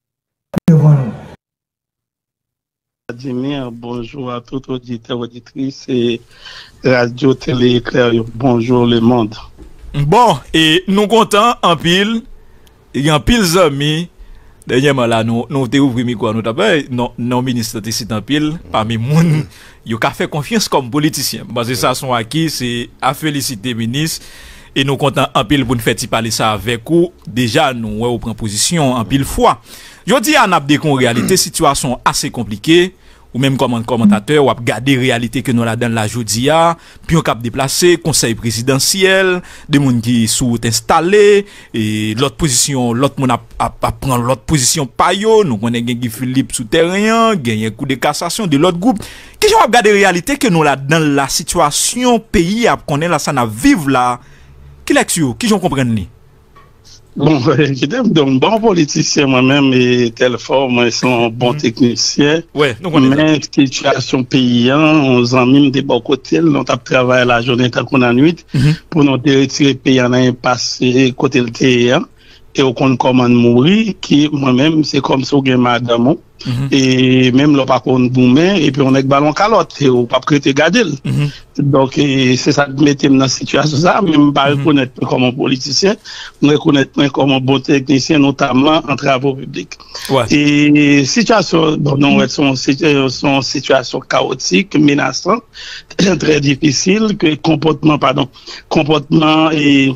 Vladimir, bonjour à tout auditeur, auditrice et Radio Télé Éclair. Bonjour le monde. Bon, et nous comptons en pile, il y a un pile d'amis. Dernièrement là, nous nous avons ouvert quoi, nous avons non non ministre de en pile parmi moun, yo ka fait confiance comme politicien. Parce que ça sont acquis, c'est à féliciter ministre et nous comptons en pile pour nous faire parler ça avec vous. Déjà nous ouais, on prend position en pile fois. Je dis à n'a en réalité situation assez compliquée. Ou même comme un commentateur, ou a regardé réalité que nous la dans la jodia, puis on cap déplacer conseil présidentiel, des gens qui sont installés, et l'autre position, l'autre monde a, a, a prendre l'autre position pa yo, nous on a Guy Philippe souterrain, gagné coup de cassation de l'autre groupe. Qui j'ai regardé réalité que nous la dans la situation pays a connaît là ça n'a vivre là. Qui l'action, qui j'en comprendre ni? Bon, j'étais un bon politicien moi-même et tel fort, moi, je suis un bon technicien. Ouais, nous connaissons. Mais situation paysan, on a mis des bons côtés, on a travaillé la journée tant qu'on a nuit, pour nous retirer paysan dans un passé côté le terrain. Et on compte comment mourir, qui moi-même, c'est comme ça que madame, mm -hmm. et même le pas qu'on boumé, et puis on est ballon calotte, et on pas prêter garder. Mm -hmm. Donc, c'est ça qui mettait dans cette situation, ça, même pas mm -hmm. reconnaître comme un politicien, mais reconnaître comme un bon technicien, notamment en travaux publics. Ouais. Et situation, bon, non, son, son situation chaotique, menaçante, très difficile, que comportement, pardon, comportement et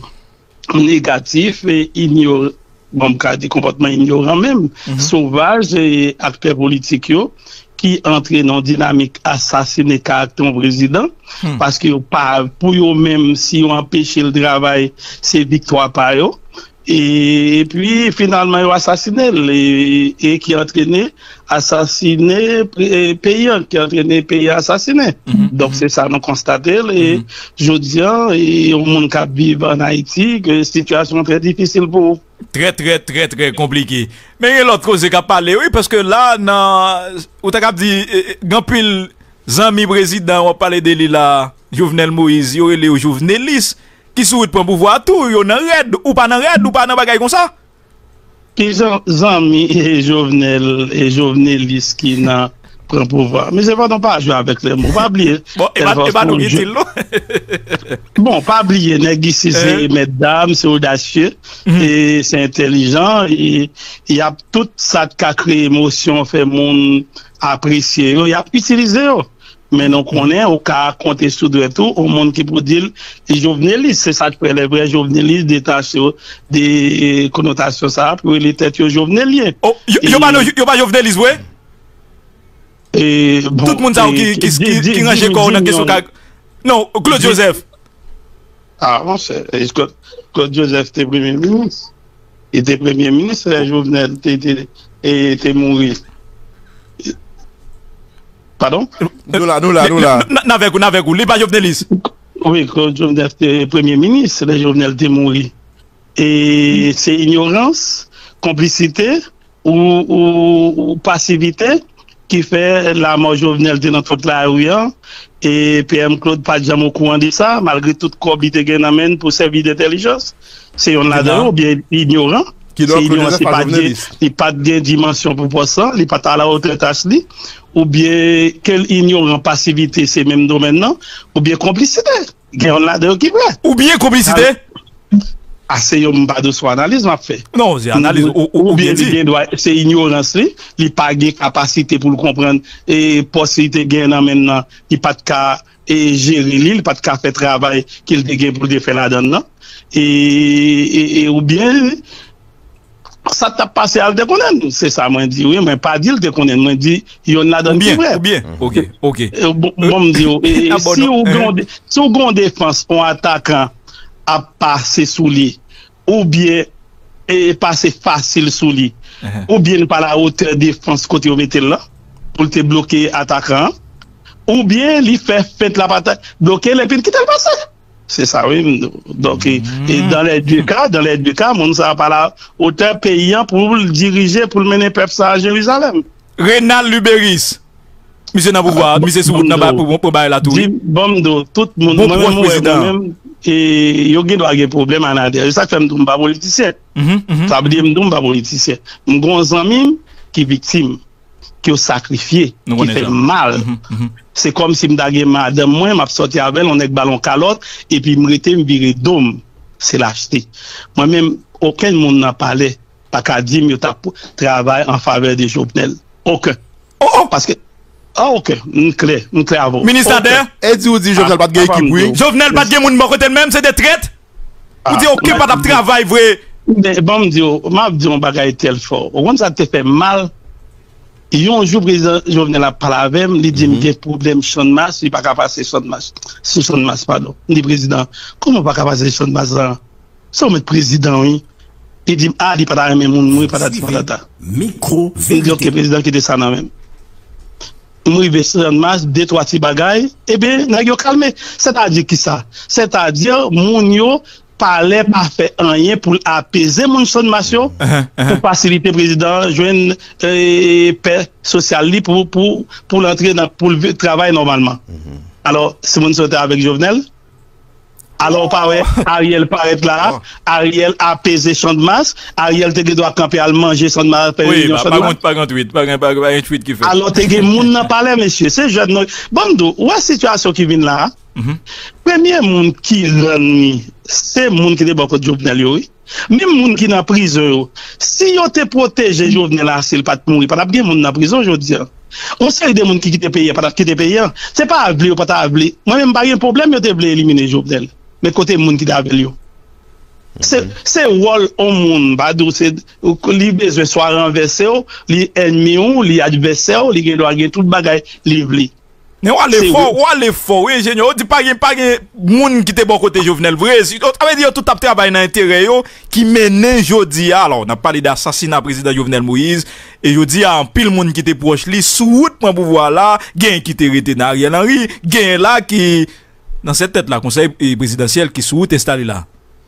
négatif et ignorant, bon, des comportements ignorants même, mm-hmm. sauvages et acteurs politiques qui entraînent dans une dynamique assassiner caractère président, mm. parce que pas pour eux même si on empêche le travail, c'est victoire par eux. Et puis finalement ils ont assassiné et, et qui a entraîné assassiner paysan qui a entraîné paysan assassiné. Mm-hmm. Donc c'est ça nous constatons et mm-hmm. je dis et au monde qui vit en Haïti que situation très difficile pour eux. Très très très très compliqué. Mais l'autre cause qu'a parlé oui parce que là dans ou t'as dit grand pile amis président on parler de lui là Jovenel Moïse yo les Jovenelis qui souhaite prendre pouvoir tout yo nan red ou pas nan red ou pas nan bagay comme ça qui amis et Jovenel et Jovenelis qui n'a prend pouvoir mais c'est pas non pas jouer avec les mots pas oublier bon et pas et pas nous dit bon pas oublier nèg c'est mesdames c'est audacieux mm-hmm. et c'est intelligent et il y a tout ça qui a créé émotion fait monde apprécier il a utilisé mais nous connaissons au cas compter sur de tout au monde qui peut dire les jovenelistes c'est ça que les vrais jovenelistes détachés des connotations ça pour les têtes joveneliens oh yo pas yo pas joveneliste ouais et bon, tout le monde ça qui qui qui qui range corps dans question non Claude Joseph ah bon c'est est-ce que Claude Joseph était premier ministre il était premier ministre Jovenel était était mort. Pardon? Nous là, nous là, nous là. N'avec vous, n'avec vous, les pas joveneliste. Oui, quand Jovenel était premier ministre, les Jovenel étaient morts. Et c'est ignorance, complicité ou, ou, ou passivité qui fait la mort Jovenel dans toute la rue. Et P M Claude pas jamais au courant de ça, malgré toute cohabité qu'il amène pour servir d'intelligence. C'est un là-dedans ou bien ignorant. Qui doit pas il pas de dimension pour ça, il pas à la hauteur tâche li ou bien quelle ignorant passivité c'est même domaine non ou bien complicité. Gagne là dedans qui vrai. Ou bien complicité. Ah c'est un pas de soi analyse m'a fait. Non, c'est analyse ou, ou, ou bien dit c'est ignorance li, il pas de capacité pour le comprendre et possibilité gagne maintenant, il pas de cas et gérer li, il pas de cas faire travail qu'il gagne pour le faire là-dedans et, et, et ou bien ça t'a passé à le déconner, c'est ça, moi dit, oui, mais pas dire le déconner, moi dit, il y en a dans le bien, bien, ok, ok. Bon, bon, me dit, si on si on défense, on attaquant, à passer sous lui, ou bien et passer facile sous lui, uh-huh. ou bien par la hauteur défense côté au métal là, pour te bloquer attaquant, ou bien lui faire fait la bataille, bloquer les pins qui t'ont passé. C'est ça, oui. Donc, mm-hmm. et dans les deux cas, dans les deux cas, on ça par la hauteur payant pour le diriger, pour le mener peuple à Jérusalem. Renal Luberis. Monsieur n'a pouvoir, monsieur sous n'a pas pour pour la tour. Bon, tout le monde, moi même, et yo gen doit avoir problème en arrière. C'est ça que fait me pas politicien. Ça veut dire me pas politicien. Mon grand ami qui victime, qui a sacrifié, qui fait mal. C'est comme si m'dagé madame moi m'a sorti avec on avec ballon calotte et puis m'rete m'virer dôme. C'est l'acheter. Moi même aucun monde n'a parlé pas qu'à dire me travail en faveur des Jovenel. Aucun. Oh, parce que ah ok, clair, clair avant. Ministre d'air, et dit ou dit Jovenel pas de équipe oui. Jovenel pas de moun bon côté même c'est des traites. Ou dit OK pas de travail vrai. Mais bon me dit m'a dit on bagaille tel fort. On ça te fait mal. Yon jour président Jovenel a parlé avec lui, il dit qu'il y a problème champ de masse, il pas capable passer champ de masse. C'est champ de masse pardon. Il dit président, comment pas capable passer champ de masse là? Ça on met président oui. Il dit ah, il pas dans même monde, moi pas dans patata. Micro. Il dit que président qui descend même. Moi il veut champ de masse, deux trois petits bagailles, et bien n'a yo calmé. C'est-à-dire qui ça? C'est-à-dire moun yo parlait pas fait rien pour apaiser mon champ de masse pour faciliter président joindre euh, paix sociale pour pour pour l'entrer dans pour le travail normalement. Alors si mon sortait avec Jovenel alors pas ouais Ariel paraît là, Ariel apaiser champ de masse, Ariel te doit camper à manger champ de masse. Oui, pas contre pas contre huit, pas pas un tweet qui fait. Alors te gen moun n'a parlé monsieur, c'est jeune bon ouais situation qui vient là. Premier monde qui rend c'est monde qui est beaucoup de Jovenel oui. Même monde qui dans prison si yo te protéger Jovenel là s'il pas mourir pas bien monde dans prison aujourd'hui. On sait des monde qui quitte pays pas quitter pays. C'est pas avli ou pas avli. Moi même pas un problème yo te voulait éliminer Jovenel. Mais côté monde qui avec lui. C'est c'est rôle au monde ba do c'est li besoin soit renversé li ennemi ou li adversaire li doit gagner toute bagaille livre. Mais on les fort, on les fort, oui, ingénieur, on dit pas qu'il pas moun qui te bon côté Jovenel vrai, si on veut dire tout a travail dans intérêt yo qui mène jodi alors on a parlé d'assassinat président Jovenel Moïse et jodi a en pile moun qui te proche li sous route pour pouvoir là, gain qui te rete dans Ariel Henry, gain là qui dans cette tête là conseil présidentiel qui sous route installé là.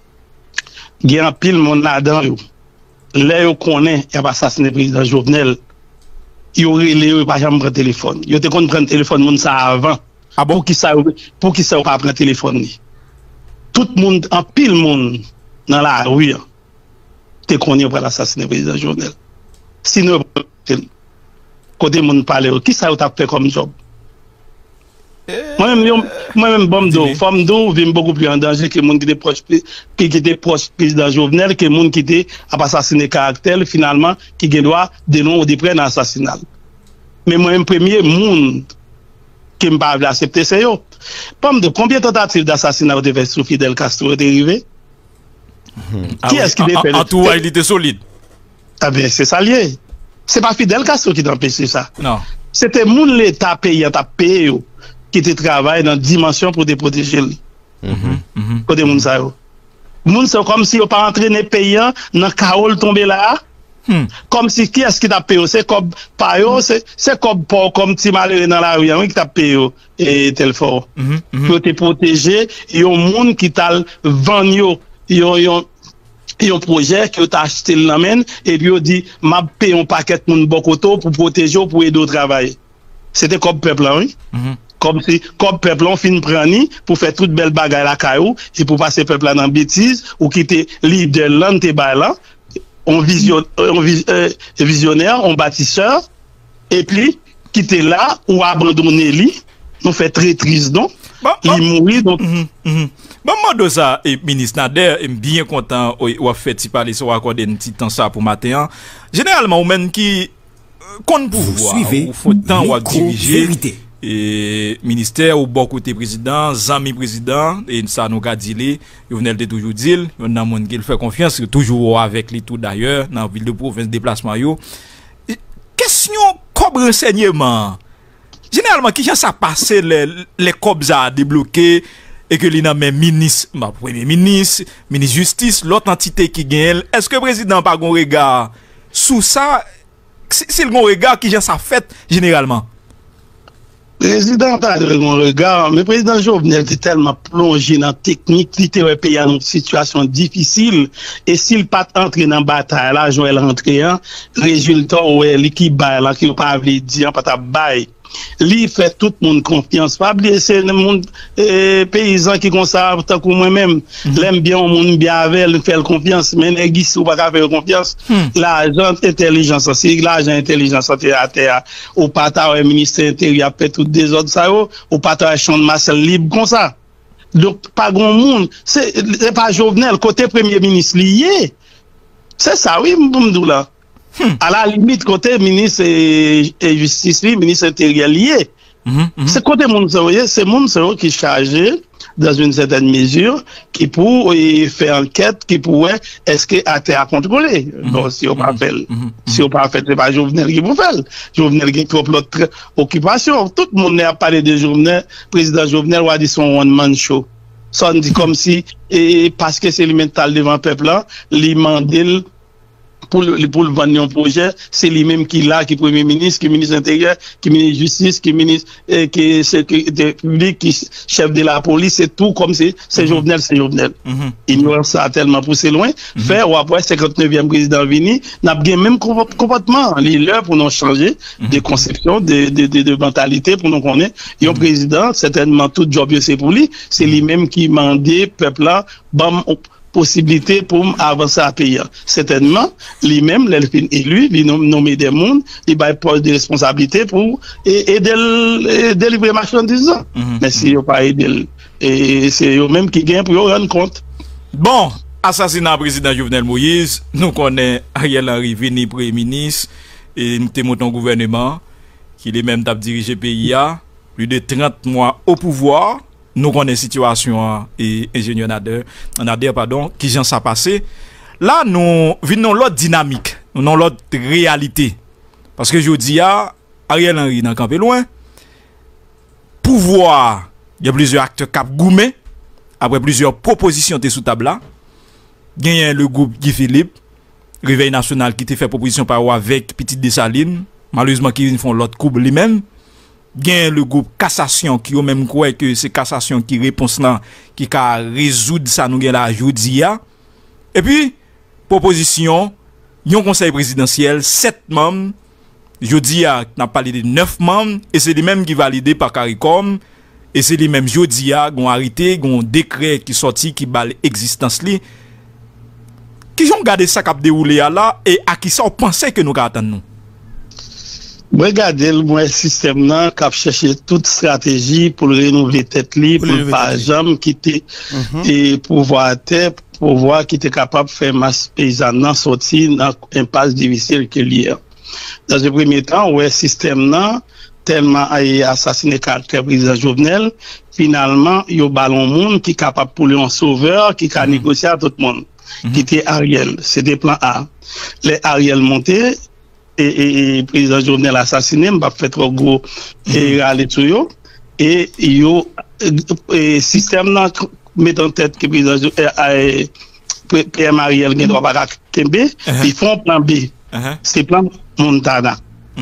Gain en pile moun là dedans yo. Là yo connaît y a assassiné président Jovenel. Yo relé pas jamais prendre téléphone. Yo te kon prendre téléphone moun ça avant. Ah bon pour qui ça pour qui ça pas prendre téléphone ni. Tout monde en pile monde dans la rue te connait pour l'assassiner président Jovenel. Sinon côté monde parler qui ça t'a fait comme job. Moi même moi même bomdo, femme do vient beaucoup plus en danger que monde qui était proche qui était proche président Jovenel que monde qui était a assassiné caractère finalement qui doit dénoncer des prennent assassinat. Mais moi même premier monde qui me pas accepter c'est yo. Pomme de combien de tentatives d'assassinat devait sous Fidel Castro dérivé? Qui est-ce qui fait en tout il était solide. Ah ben c'est ça lié. C'est pas Fidel Castro qui t'a empêché ça. Non. C'était moun l'état payé t'a payé qui te travaille dans dimension pour te protéger. Mhm. Côté moun ça yo. Moun c'est comme si on pas entraîné payant dans chaos tomber là. Hmm. Comme si qui est-ce qui t'a payé c'est comme pas yo c'est c'est comme pour comme petit malheureux dans la rue qui t'a payé et tel fort. Mm -hmm. Pour te protéger yo moun qui t'a vendu yo yo yo un projet que t'a acheté le l'amène et puis on dit m'a payé un paquet moun bokoto pour protéger pour aider au travail. C'était comme peuple là oui. Mm -hmm. Comme si comme peuple on fin prendre pour faire toute belle bagaille la caillou et pour passer peuple là dans bêtise ou quitter leader là te ba là on vision on vis, euh, visionnaire on bâtisseur et puis quitter là ou abandonner lui nous fait très triste donc il mourir donc mm -hmm. Bon moi de ça et ministre Nader est bien content ou a fait parler sur accorder un petit temps ça pour matin généralement ou même qui compte pouvoir ou faut temps ou diriger et ministère ou bon côté président, amis président et ça nous a dit li, Jovenel te toujours dit, on a monde qui fait confiance toujours avec lui tout d'ailleurs dans ville de province déplacement yo. Question comme renseignement. Généralement qui ça passé les les cobs à débloquer et que l'il a même ministre, ma premier ministre, ministre justice, l'autre entité qui gagne, est-ce que le président pas un regard sous ça, c'est le regard qui j'ai ça fait généralement? Le président a un regard, mais le président Jovenel était tellement plongé dans la technique, il était pays dans une situation difficile, et s'il pas entré dans la bataille, là, Joël rentré, hein, résultat, ouais, l'équipe là, qui n'a pas voulu dire, pas ta bail. Lui fait tout le monde confiance. Pas oublier, c'est le monde euh, paysan qui conserve tant que moi-même. L'aime bien, on monde bien avec, il fait confiance. Mais les guises, ou pas faire confiance. L'argent intelligence, c'est l'argent intelligence à terre. Au patard, le ministère intérieur fait tout des autres, ça, au patard, champ de masse libre comme ça. Donc, pas grand monde. C'est pas Jovenel, côté premier ministre lié. C'est ça, oui, m'dou là. Hmm. À la limite, côté ministre et, et justice, ministre intérieur lié. Mm -hmm. C'est côté monde, c'est monde qui est chargé, dans une certaine mesure, qui pour faire enquête, qui pourrait, est-ce que a été à contrôler. Mm -hmm. Donc, si on pas fait, mm -hmm. si on pas fait, c'est pas Jovenel qui vous fait. Jovenel qui a trop l'autre occupation. Tout le monde a parlé de Jovenel, président Jovenel, a dit son one-man show. Ça, on dit comme si, et parce que c'est l'élémental devant le peuple là, les mandats, pour le, pour le vendre un projet, c'est lui-même qui l'a, qui est premier ministre, qui est ministre intérieur, qui est ministre justice, qui est ministre, euh, qui est sécurité publique, qui est chef de la police, c'est tout comme c'est, c'est mm -hmm. Jovenel, c'est Jovenel. Mm -hmm. Ignorance ça a tellement poussé loin. Mm -hmm. Faire, ou après, cinquante-neuvième président vini, n'a pas même comportement. Les l'heure pour nous changer mm -hmm. de conception, de, de, de, de mentalité pour nous connaître. Et un président, certainement, tout job, c'est pour lui. C'est lui-même qui mandait, peuple là, bam, possibilité pour avancer à pays. Certainement, lui-même, l'élu, il nomme des mondes, il va poste de responsabilité pour aider le délivrer marchandises. Mm-hmm. Mais si il pas aider, et c'est eux-mêmes qui gagnent pour rendre compte. Bon, assassinat président Jovenel Moïse, nous connaissons Ariel Henry, venu premier ministre, et nous avons monté un gouvernement qui est même t'a dirigé le pays, plus de trente mois au pouvoir. Nous connaissons la situation et ingénieur Nader, Nader pardon, qui vient ça passer. Là, nous venons l'autre dynamique, nous avons l'autre réalité. Parce que je dis à Ariel Henry dans campé loin, pouvoir, il y a plusieurs acteurs cap goumé, après plusieurs propositions de sous table là. Il y a le groupe Guy Philippe, Réveil National qui te fait proposition par avec Petite Dessalines, malheureusement qui font l'autre couple lui-même. Gain le groupe Cassation qui au même croit que c'est Cassation qui réponse là qui ka résoudre ça nous gain la jodia. Et puis proposition yon conseil présidentiel sept membres jodia n'a parlé de neuf membres et c'est les mêmes qui validé par CARICOM et c'est les mêmes jodia gon arrêté gon décret qui sorti qui bal existence li qui ont gardé ça cap déroulé là et à qui ça on pensait que nous attendre nous. Regardez le système là qui a cherché toute stratégie pour le renouveler tête libre, pour ne pas jamais quitter et pouvoir terre, pouvoir qui était capable de faire masse paysanne sortir dans impasse difficile que lié. Dans le premier temps, ouais système là tellement a assassiné caractère président Jovenel, finalement il y a ballon monde qui est capable pour lui un sauveur qui a négocié à tout le monde. Qui était Ariel, c'était plan A. Les Ariel montés et, et, et président Jovenel assassiné, m'a fait trop gros et râler tout yo et yo et système là met en tête que président Pierre Mariel ne doit pas Kembe, ils font plan B. C'est plan Montana.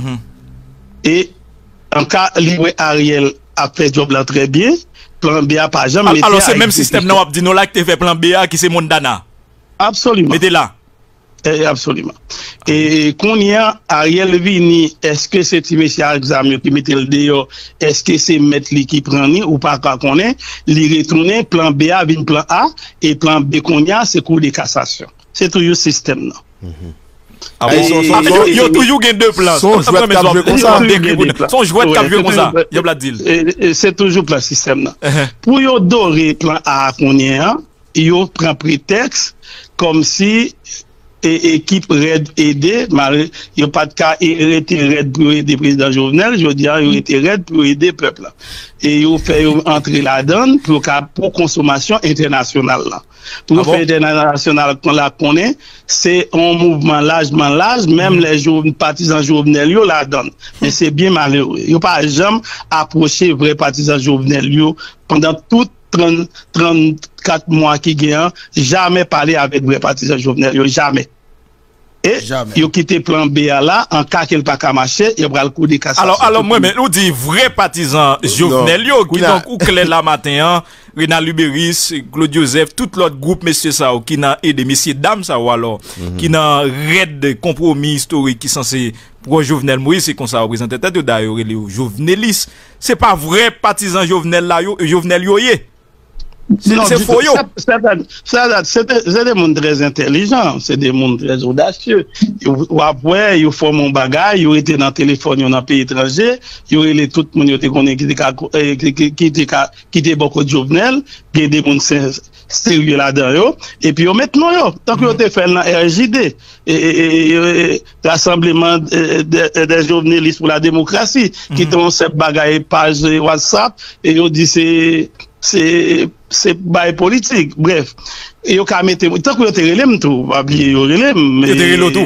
Et en cas libre Ariel a fait job là très bien, plan B a pas jamais. Alors c'est même système là on dit nous là qui fait plan B A qui c'est Montana. Absolument. Mettez là. Eh, absolument. Et qu'on y a Ariel Vini, est-ce que c'est monsieur Alexander qui mettait le dehors, est-ce que c'est mettre qui prend ni ou pas qu'on est, li retourner plan B A vient plan A et plan B qu'on y a c'est cour de cassation. C'est toujours système là. Ah bon, il y a toujours deux plans. Son jouet de jouer comme ça. Son jouet de jouer comme ça. Il y a deal. C'est toujours plan système là. Pour yo dorer plan A qu'on y a, yo prend prétexte comme si et équipe Red aider, il n'y a pas de cas été Red pour aider le président Jovenel, je veux dire, il été Red pour aider le peuple. Et il fait entrer la donne pour, pour consommation internationale. Là. Pour ah bon? Faire international qu'on la connaît, c'est un mouvement largement large, même mm. les jeunes partisans Jovenel, yo la donne. Mais c'est bien malheureux. Il n'y a pas jamais approché vrai partisans Jovenel pendant toute trente, trente-quatre mois qui gagnent, jamais parlé avec vrai partisan Jovenel, yo, jamais. Et ils ont quitté plan B là, en cas qu'il pas qu'à marcher, il y aura le coup de cassation. Alors, alors moi, mais nous dit vrai partisan Jovenel, yo, qui donc, ou Claire la matin, Renal Luberis, Claude Joseph, tout l'autre groupe, messieurs ça, qui n'a aidé, messieurs, dames ça, ou alors, qui n'a raid de compromis historique qui censé pour Jovenel Moïse, c'est comme ça, représentateur de d'ailleurs, les Jovenelis. C'est pas vrai partisan Jovenel là, yo, Jovenel yo yé. C'est faux yo. C'est des mondes très intelligents, c'est des mondes très audacieux. Ou après, ils font mon bagage, ils étaient dans le téléphone, dans le pays étranger, ils ont les tout le monde qui était beaucoup de Jovenel, qui des mondes sérieux là-dedans, et puis maintenant, yo, tant que vous avez fait la R J D, et rassemblement des jovenelistes pour la démocratie, qui ont cette bagaille page WhatsApp, et ils dit c'est c'est c'est bail politique, bref. Et yo ka mette tant que yo te relem tout, pas oublier yo relem, mais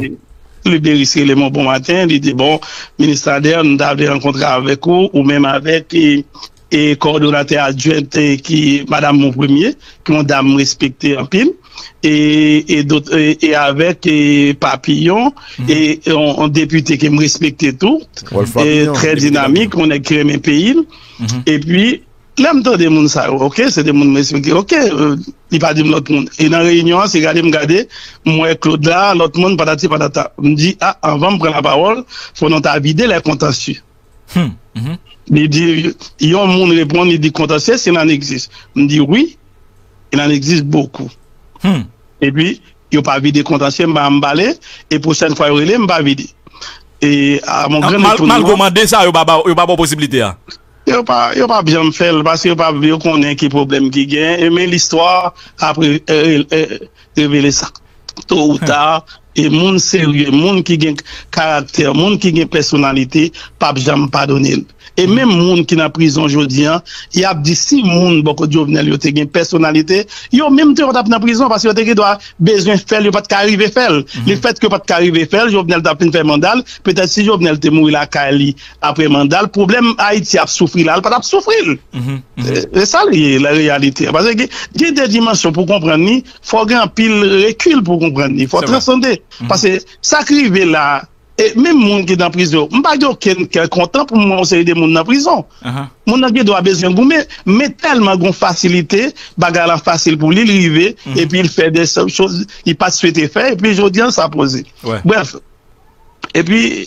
le Bérissi le bon matin, il dit bon, ministre Ader, nous avons rencontré avec vous ou même avec et, et coordonnateur adjoint qui madame mon premier, qui ont dame respectée en pile. Et, et d'autres et, et avec et Papillon mm-hmm. et, et on, on député qui me respectait tout et très dynamique, on a créé mes pays mm-hmm. et puis l'aime temps des monde ça, ok, c'est des monde respecté, ok, euh, il pas dit l'autre monde. Et dans la réunion, c'est regarder, me garder, moi Claude là, l'autre monde patati patata. Me dit ah avant de prendre la parole, faut nous vider les contentieux. Hmm. Mm-hmm. Il dit il y a un monde répond, il dit contentieux, s'il en existe. Me dit oui, il en existe beaucoup. Hmm. Et puis il y a pas vidé contentieux, m'a emballé et prochaine fois il m'a vidé. Et à mon grand mal, mal commandé ça, il y a pas il y a pas possibilité hein. Yo pas yo pas bien faire parce que yo pas yo connaît qui problème qui gagne mais l'histoire après euh, euh, révéler ça tôt ou tard et monde sérieux monde qui gagne caractère monde qui gagne personnalité pas jamais pardonner et même monde qui dans prison aujourd'hui il y a dit si monde beaucoup de Jovenel yo te gagne personnalité yo même te dans la prison parce que te doit besoin faire yo pas arriver faire le fait que pas arriver faire Jovenel t'a fin faire mandat peut-être si Jovenel te mourir la Cali après mandat problème Haïti a souffrir là pas souffrir c'est ça la réalité parce que il y a des dimensions pour comprendre ni faut grand pile recul pour comprendre ni faut transcender parce que ça arrive là. Et même monde qui est dans prison, je ne pas dire qu'il est content pour moi, c'est des gens dans prison. Mon n'a doit besoin de mais mais tellement de facilité, bagarre facile pour lui arriver et puis il fait des choses, il pas souhaité faire et puis je dis ça poser. Bref. Et puis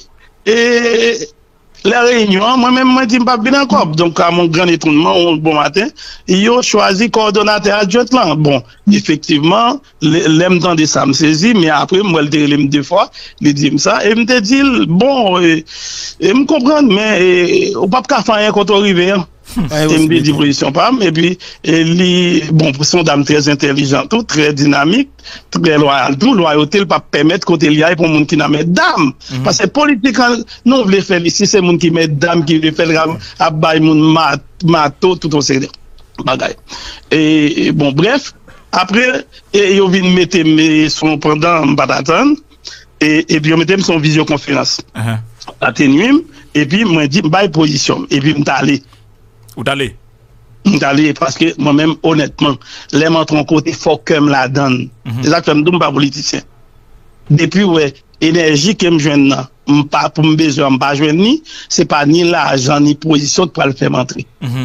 et la réunion, moi-même, moi, je ne pas bien encore. Donc, à mon grand étonnement, bon matin, ils ont choisi coordonnateur adjoint là. Bon, effectivement, l'aime temps de ça me saisit, mais après, moi, je l'ai deux fois, il dit ça, et il me dit, bon, et me comprendre, mais on ne peut pas faire rien quand on arrive. Il me dit position pas, et puis, il bon, son dame très intelligente, tout, très dynamique, très loyal, tout, loyauté, il pas permettre côté lié pour monde qui n'a met dame. Parce que politique, non, vous voulez faire ici, c'est monde qui met dame, qui veut faire à bail, mon mato, tout au secteur. Bagaille. Et, bon, bref, après, ils ont venu mettre son pendant Badatan, et, et puis, ils ont mis son visioconférence. Atténué, et puis, moi, dit, bail position, et puis, je allé. Où t'allez? D'aller parce que moi-même honnêtement les montrons côté faut que me la donne exactement nous pas politicien depuis ouais énergie que me joindre pas pour me besoin pas joindre ni c'est pas ni l'argent ni position pour le faire montrer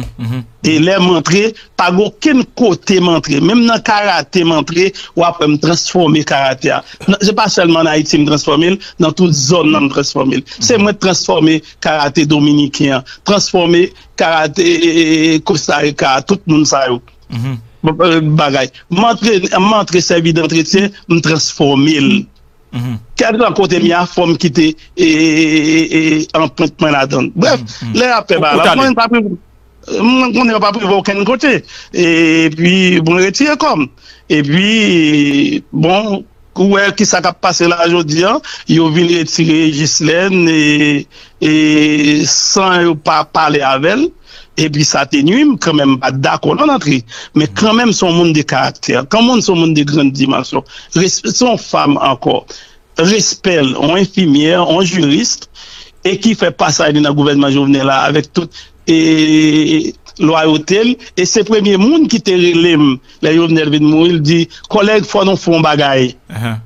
et les montrer pas aucun côté montrer même dans karaté montrer ou après me transformer karaté c'est pas seulement en Haïti me transformer dans toute zone me transformer c'est moi transformer karaté dominicain transformer karaté Costa Rica tout le monde ça yo bagay montrer montrer service d'entretien me transformer Quel est côté mia forme qui était et en pointement là-dedans. Bref, les après là, moi pas on n'est pas pris aucun côté et puis bon retirer comme et puis bon ouais qui ça a passé là aujourd'hui ils ont venu retirer Ghislaine et et sans pas parler avec elle. Et puis ça atténue, quand même pas d'accord dans l'entrée, mais quand même son monde de caractère, quand même son monde de grande dimension, son femme encore, respect, on infirmière, on juriste, et qui fait passage dans le gouvernement Jovenel là avec tout, et loyauté, et c'est le premier monde qui te relève, les Jovenel vient mourir, il dit, collègue, faut nous faire un bagay.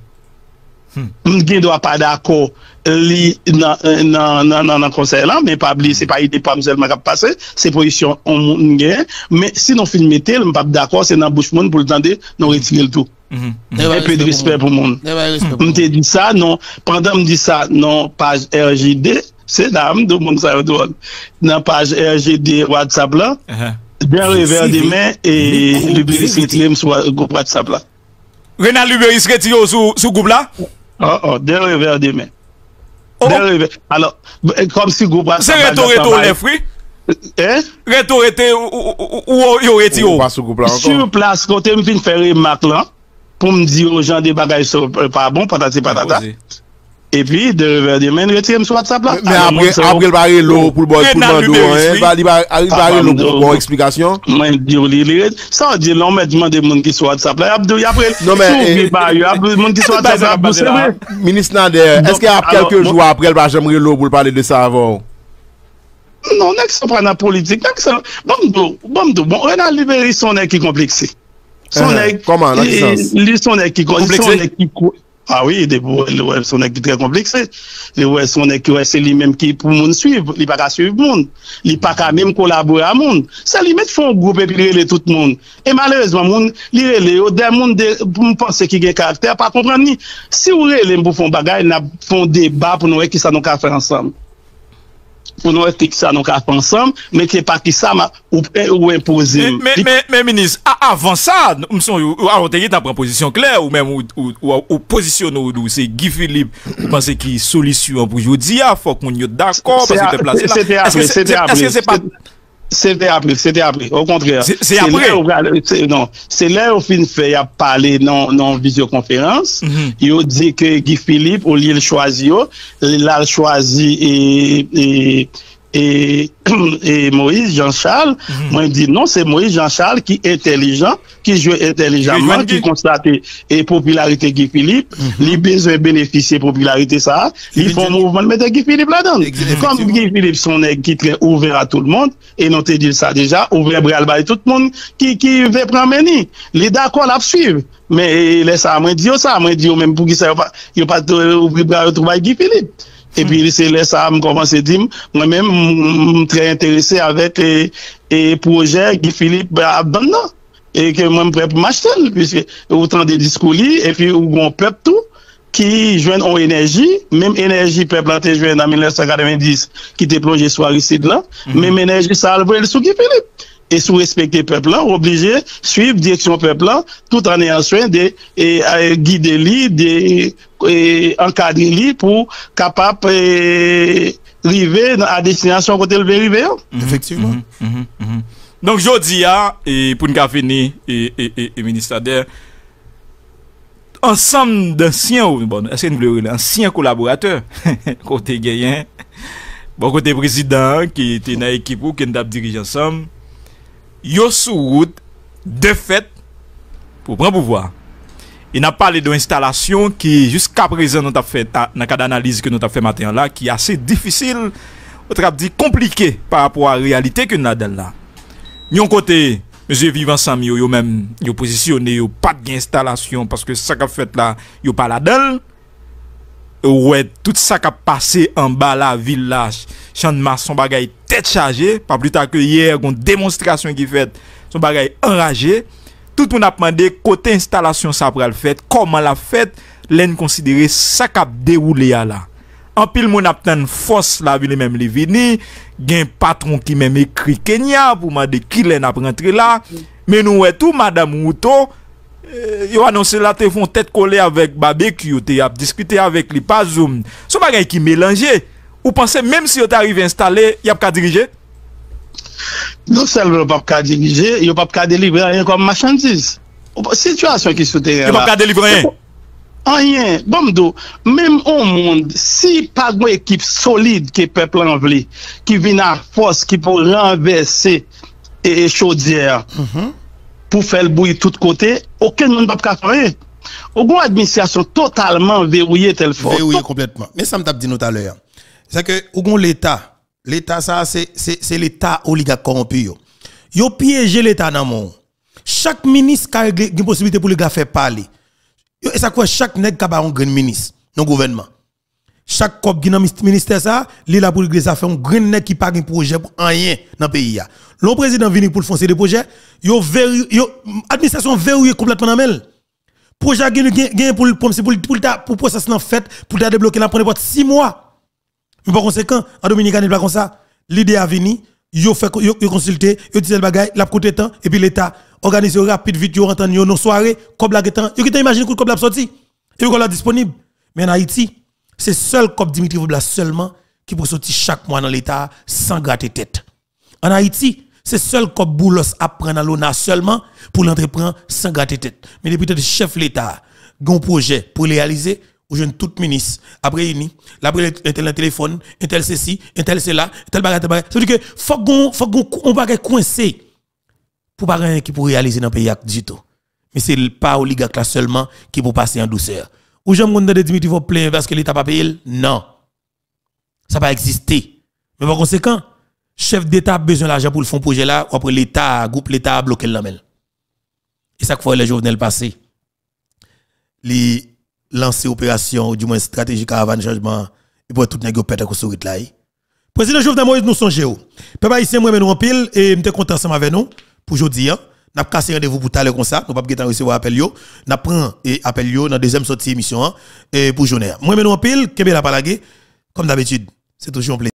Je dois pas d'accord li dans dans dans dans conseil là, mais pas oublier c'est pas idée pas seulement qui passer, c'est position on gain, mais si nous film mettez, pas d'accord, c'est dans bouche monde pour le tendre, nous retirer le tout. Un peu de respect pour le monde. On te dit ça non, pendant me dit ça non page R J D, c'est dame de monde ça dans page R J D WhatsApp là. D'un revers des mains et le ministre retiré sur groupe WhatsApp là. Renal Luberis retiré sur sur groupe là. Oh oh, d'un revers des mains. Alors, comme si groupe WhatsApp. C'est reto reto les fruits. Hein? Reto reto ou yo retiro. Sur place côté me fin faire remarque là pour me dire aux gens des bagages sont pas bon patati patata. Et puis de revers des mains retirer sur WhatsApp là. Mais après après il va l'eau pour le pour le mando il va il va il va l'eau pour bon explication. Moi dire lire ça dit non mais demander monde qui sur WhatsApp là après non mais il y a monde qui sur WhatsApp là c'est vrai. Ministre Nader est-ce qu'il y a quelques jours après il va jamais l'eau pour parler de ça avant? Non, n'est ce pas dans la politique, n'est ce bon bon bon Renal Luberis son est qui complexé. Son est comment dans quel sens? Lui son est qui complexé. Ah oui, des ouais son est très complexé. Les ouais son est qui c'est lui même qui pour monde suivre, il pas qu'à suivre monde. Il pas qu'à même collaborer à monde. Ça lui met font groupe et puis relé tout le monde. Et malheureusement monde, li relé des monde pour penser qui a caractère pas comprendre ni. Si vous relé pour font bagaille, n'a font débat pour nous qui ça nous ca faire ensemble. Pour nous que ça nous faire ensemble, mais qui pas qui ça ou ou imposer. Mais mais mais ministre, avant ça, nous sommes avant de prendre position claire ou même ou ou positionner ou c'est Guy Philippe, vous pensez qu'il solution pour aujourd'hui, il faut qu'on y d'accord parce que déplacer là. Est-ce que c'est pas C'était après, c'était après. Au contraire. C'est après. Non, c'est là où fin fait, il a parlé dans dans visioconférence. Il dit que Guy Philippe, au lieu de choisir, il a choisi et et et, et Moïse Jean-Charles. Mm-hmm. Moi, il dit non, c'est Moïse Jean-Charles qui est intelligent, qui joue intelligemment, qui constate et popularité Guy Philippe. Mm-hmm. Il besoin bénéficier popularité ça. Il faut un mouvement de mettre Guy Philippe là-dedans. Comme Guy Philippe, son est qui est ouvert à tout le monde, et nous te dit ça déjà, ouvert bras à tout le monde qui, qui veut prendre meni. Les d'accord la suivre. Mais laisse ça, moi, dire ça, moi, dire même pour qui ça, il n'y a pas ouvrir bras à trouver Guy Philippe. Et puis, c'est là, ça, me commence à dire, moi-même, très intéressé avec les, les projets Guy Philippe abandonne. Et que moi, je suis prêt pour m'acheter, puisque autant de discours, et puis, on peuple tout, qui joignent en énergie, même énergie, peuple, là, joint en mille neuf cent quatre-vingt-dix, qui était plongé sur Aristide là, mm-hmm. même énergie, ça a le sous Guy Philippe. Et sous respecter peuple là, obligé suivre direction peuple là, tout en ayant soin de et, et, guider lui, de et, encadrer lui pour capable arriver à destination côté le arriver. Effectivement. Mm -hmm, mm -hmm. Donc jodi a et pour nous finir et et et, et ministre Nader ensemble d'anciens bon, est-ce que nous voulons anciens collaborateurs côté gagnant bon côté président qui était dans l'équipe ou qui nous dirige ensemble. Yo sous route de fait pour prendre pouvoir. Il n'a parlé d'installation qui jusqu'à présent nous a fait dans le cas d'analyse que nous avons fait matin là qui est assez difficile, on dit compliqué par rapport à la réalité que nous avons là. Yon côté monsieur vivant ensemble yo, yo même yo positionné yo pas d'installation parce que ça qu'a fait là yo pas là-dedans. Ouais, tout ça qui a passé en bas la ville là, champ de maçon bagay tête chargée, pas plus tard que hier, une démonstration qui fait, son bagay enragé. Tout le monde a demandé côté installation ça pour le fait, comment la fait, l'en considérer ça qui a déroulé là. En pile mon a une force la ville même les vini, gen patron qui même écrit Kenya pour demander qui l'en a rentré là, mais nous ouais tout madame Mouto yo annoncé là te font tête collée avec barbecue te a discuté avec lui pas zoom son bagay qui mélangé ou pensez même si yo t'arrive installé y a pas diriger non seulement pas qu'à diriger yo pas qu'à délivrer rien comme marchandise situation qui sous terrain yo pas qu'à délivrer rien rien bon même au monde si pas une équipe solide que peuple en veut qui vient à force qui pour renverser et chaudière mm-hmm. pour faire le bruit de tous côtés, aucun monde ne peut faire rien. Aucune administration totalement verrouillée telle fois. Verrouillée complètement. Mais ça me t'a dit tout à l'heure. C'est que aucun l'État, l'État ça c'est c'est l'État oligarque corrompu. Yo piégé l'état dans mon. Chaque ministre a une possibilité pour le gars faire parler. Et ça quoi chaque nèg ka ba un grand ministre dans gouvernement. Chaque cop qui dans ministère ça, li la pour régler ça fait un grand nèg qui pas un projet pour rien dans pays ya. Le président vini pour foncer des projets, yo verrouille yo administration verrouille complètement dans mel. Projet gagne gagne pour pour pour pour pour process nan fait pour ta débloquer la prendre six mois. Mais par conséquent, en Dominicaine pas comme ça. L'idée a vini, yo fait yo, yo consulter, yo dit le bagay, la côté temps et puis l'état organiser rapide vite yo entendre yo non soirée, comme la getan, yo qui imagine comme la sorti. Et yo la disponible. Mais en Haïti, c'est seul comme Dimitri Vobla seulement qui peut sortir chaque mois dans l'état sans gratter tête. En Haïti, c'est seul comme Boulos apprend dans l'O N A seulement pour l'entreprendre sans gratter tête. Mais depuis que chef l'État a un projet pour réaliser, ou jeune tout ministre après ini, après un tel téléphone, un tel ceci, un tel cela, un tel bagage, tel bagage. Ça veut dire que faut qu'on faut qu'on bagage coincé pour pas rien qui pour réaliser dans le pays du tout. Mais c'est pas oligarque là seulement qui peut passer en douceur. Ou j'aime qu'on de Dimitri faut plein parce que l'État pas payé. Non. Ça pas exister. Mais par conséquent, chef d'État a besoin d'argent pour le fond projet là, après l'État, groupe l'État a bloqué lelamel. Et ça que les journal passé. Les lancer opération ou du moins stratégie caravane changement et pour tout nèg pète sur route là. Président Jovenel Moïse nous songe ou. Peuple haïtien moi nous en pile et m'était content ensemble avec nous pour aujourd'hui hein. N'a cassé rendez-vous pour taler comme ça, nous pas gêter recevoir appel yo, n'a prend et appel yo dans deuxième sortie émission hein, et pour journée. Moi nous en pile, kebe la palagé comme d'habitude. C'est toujours un plaisir.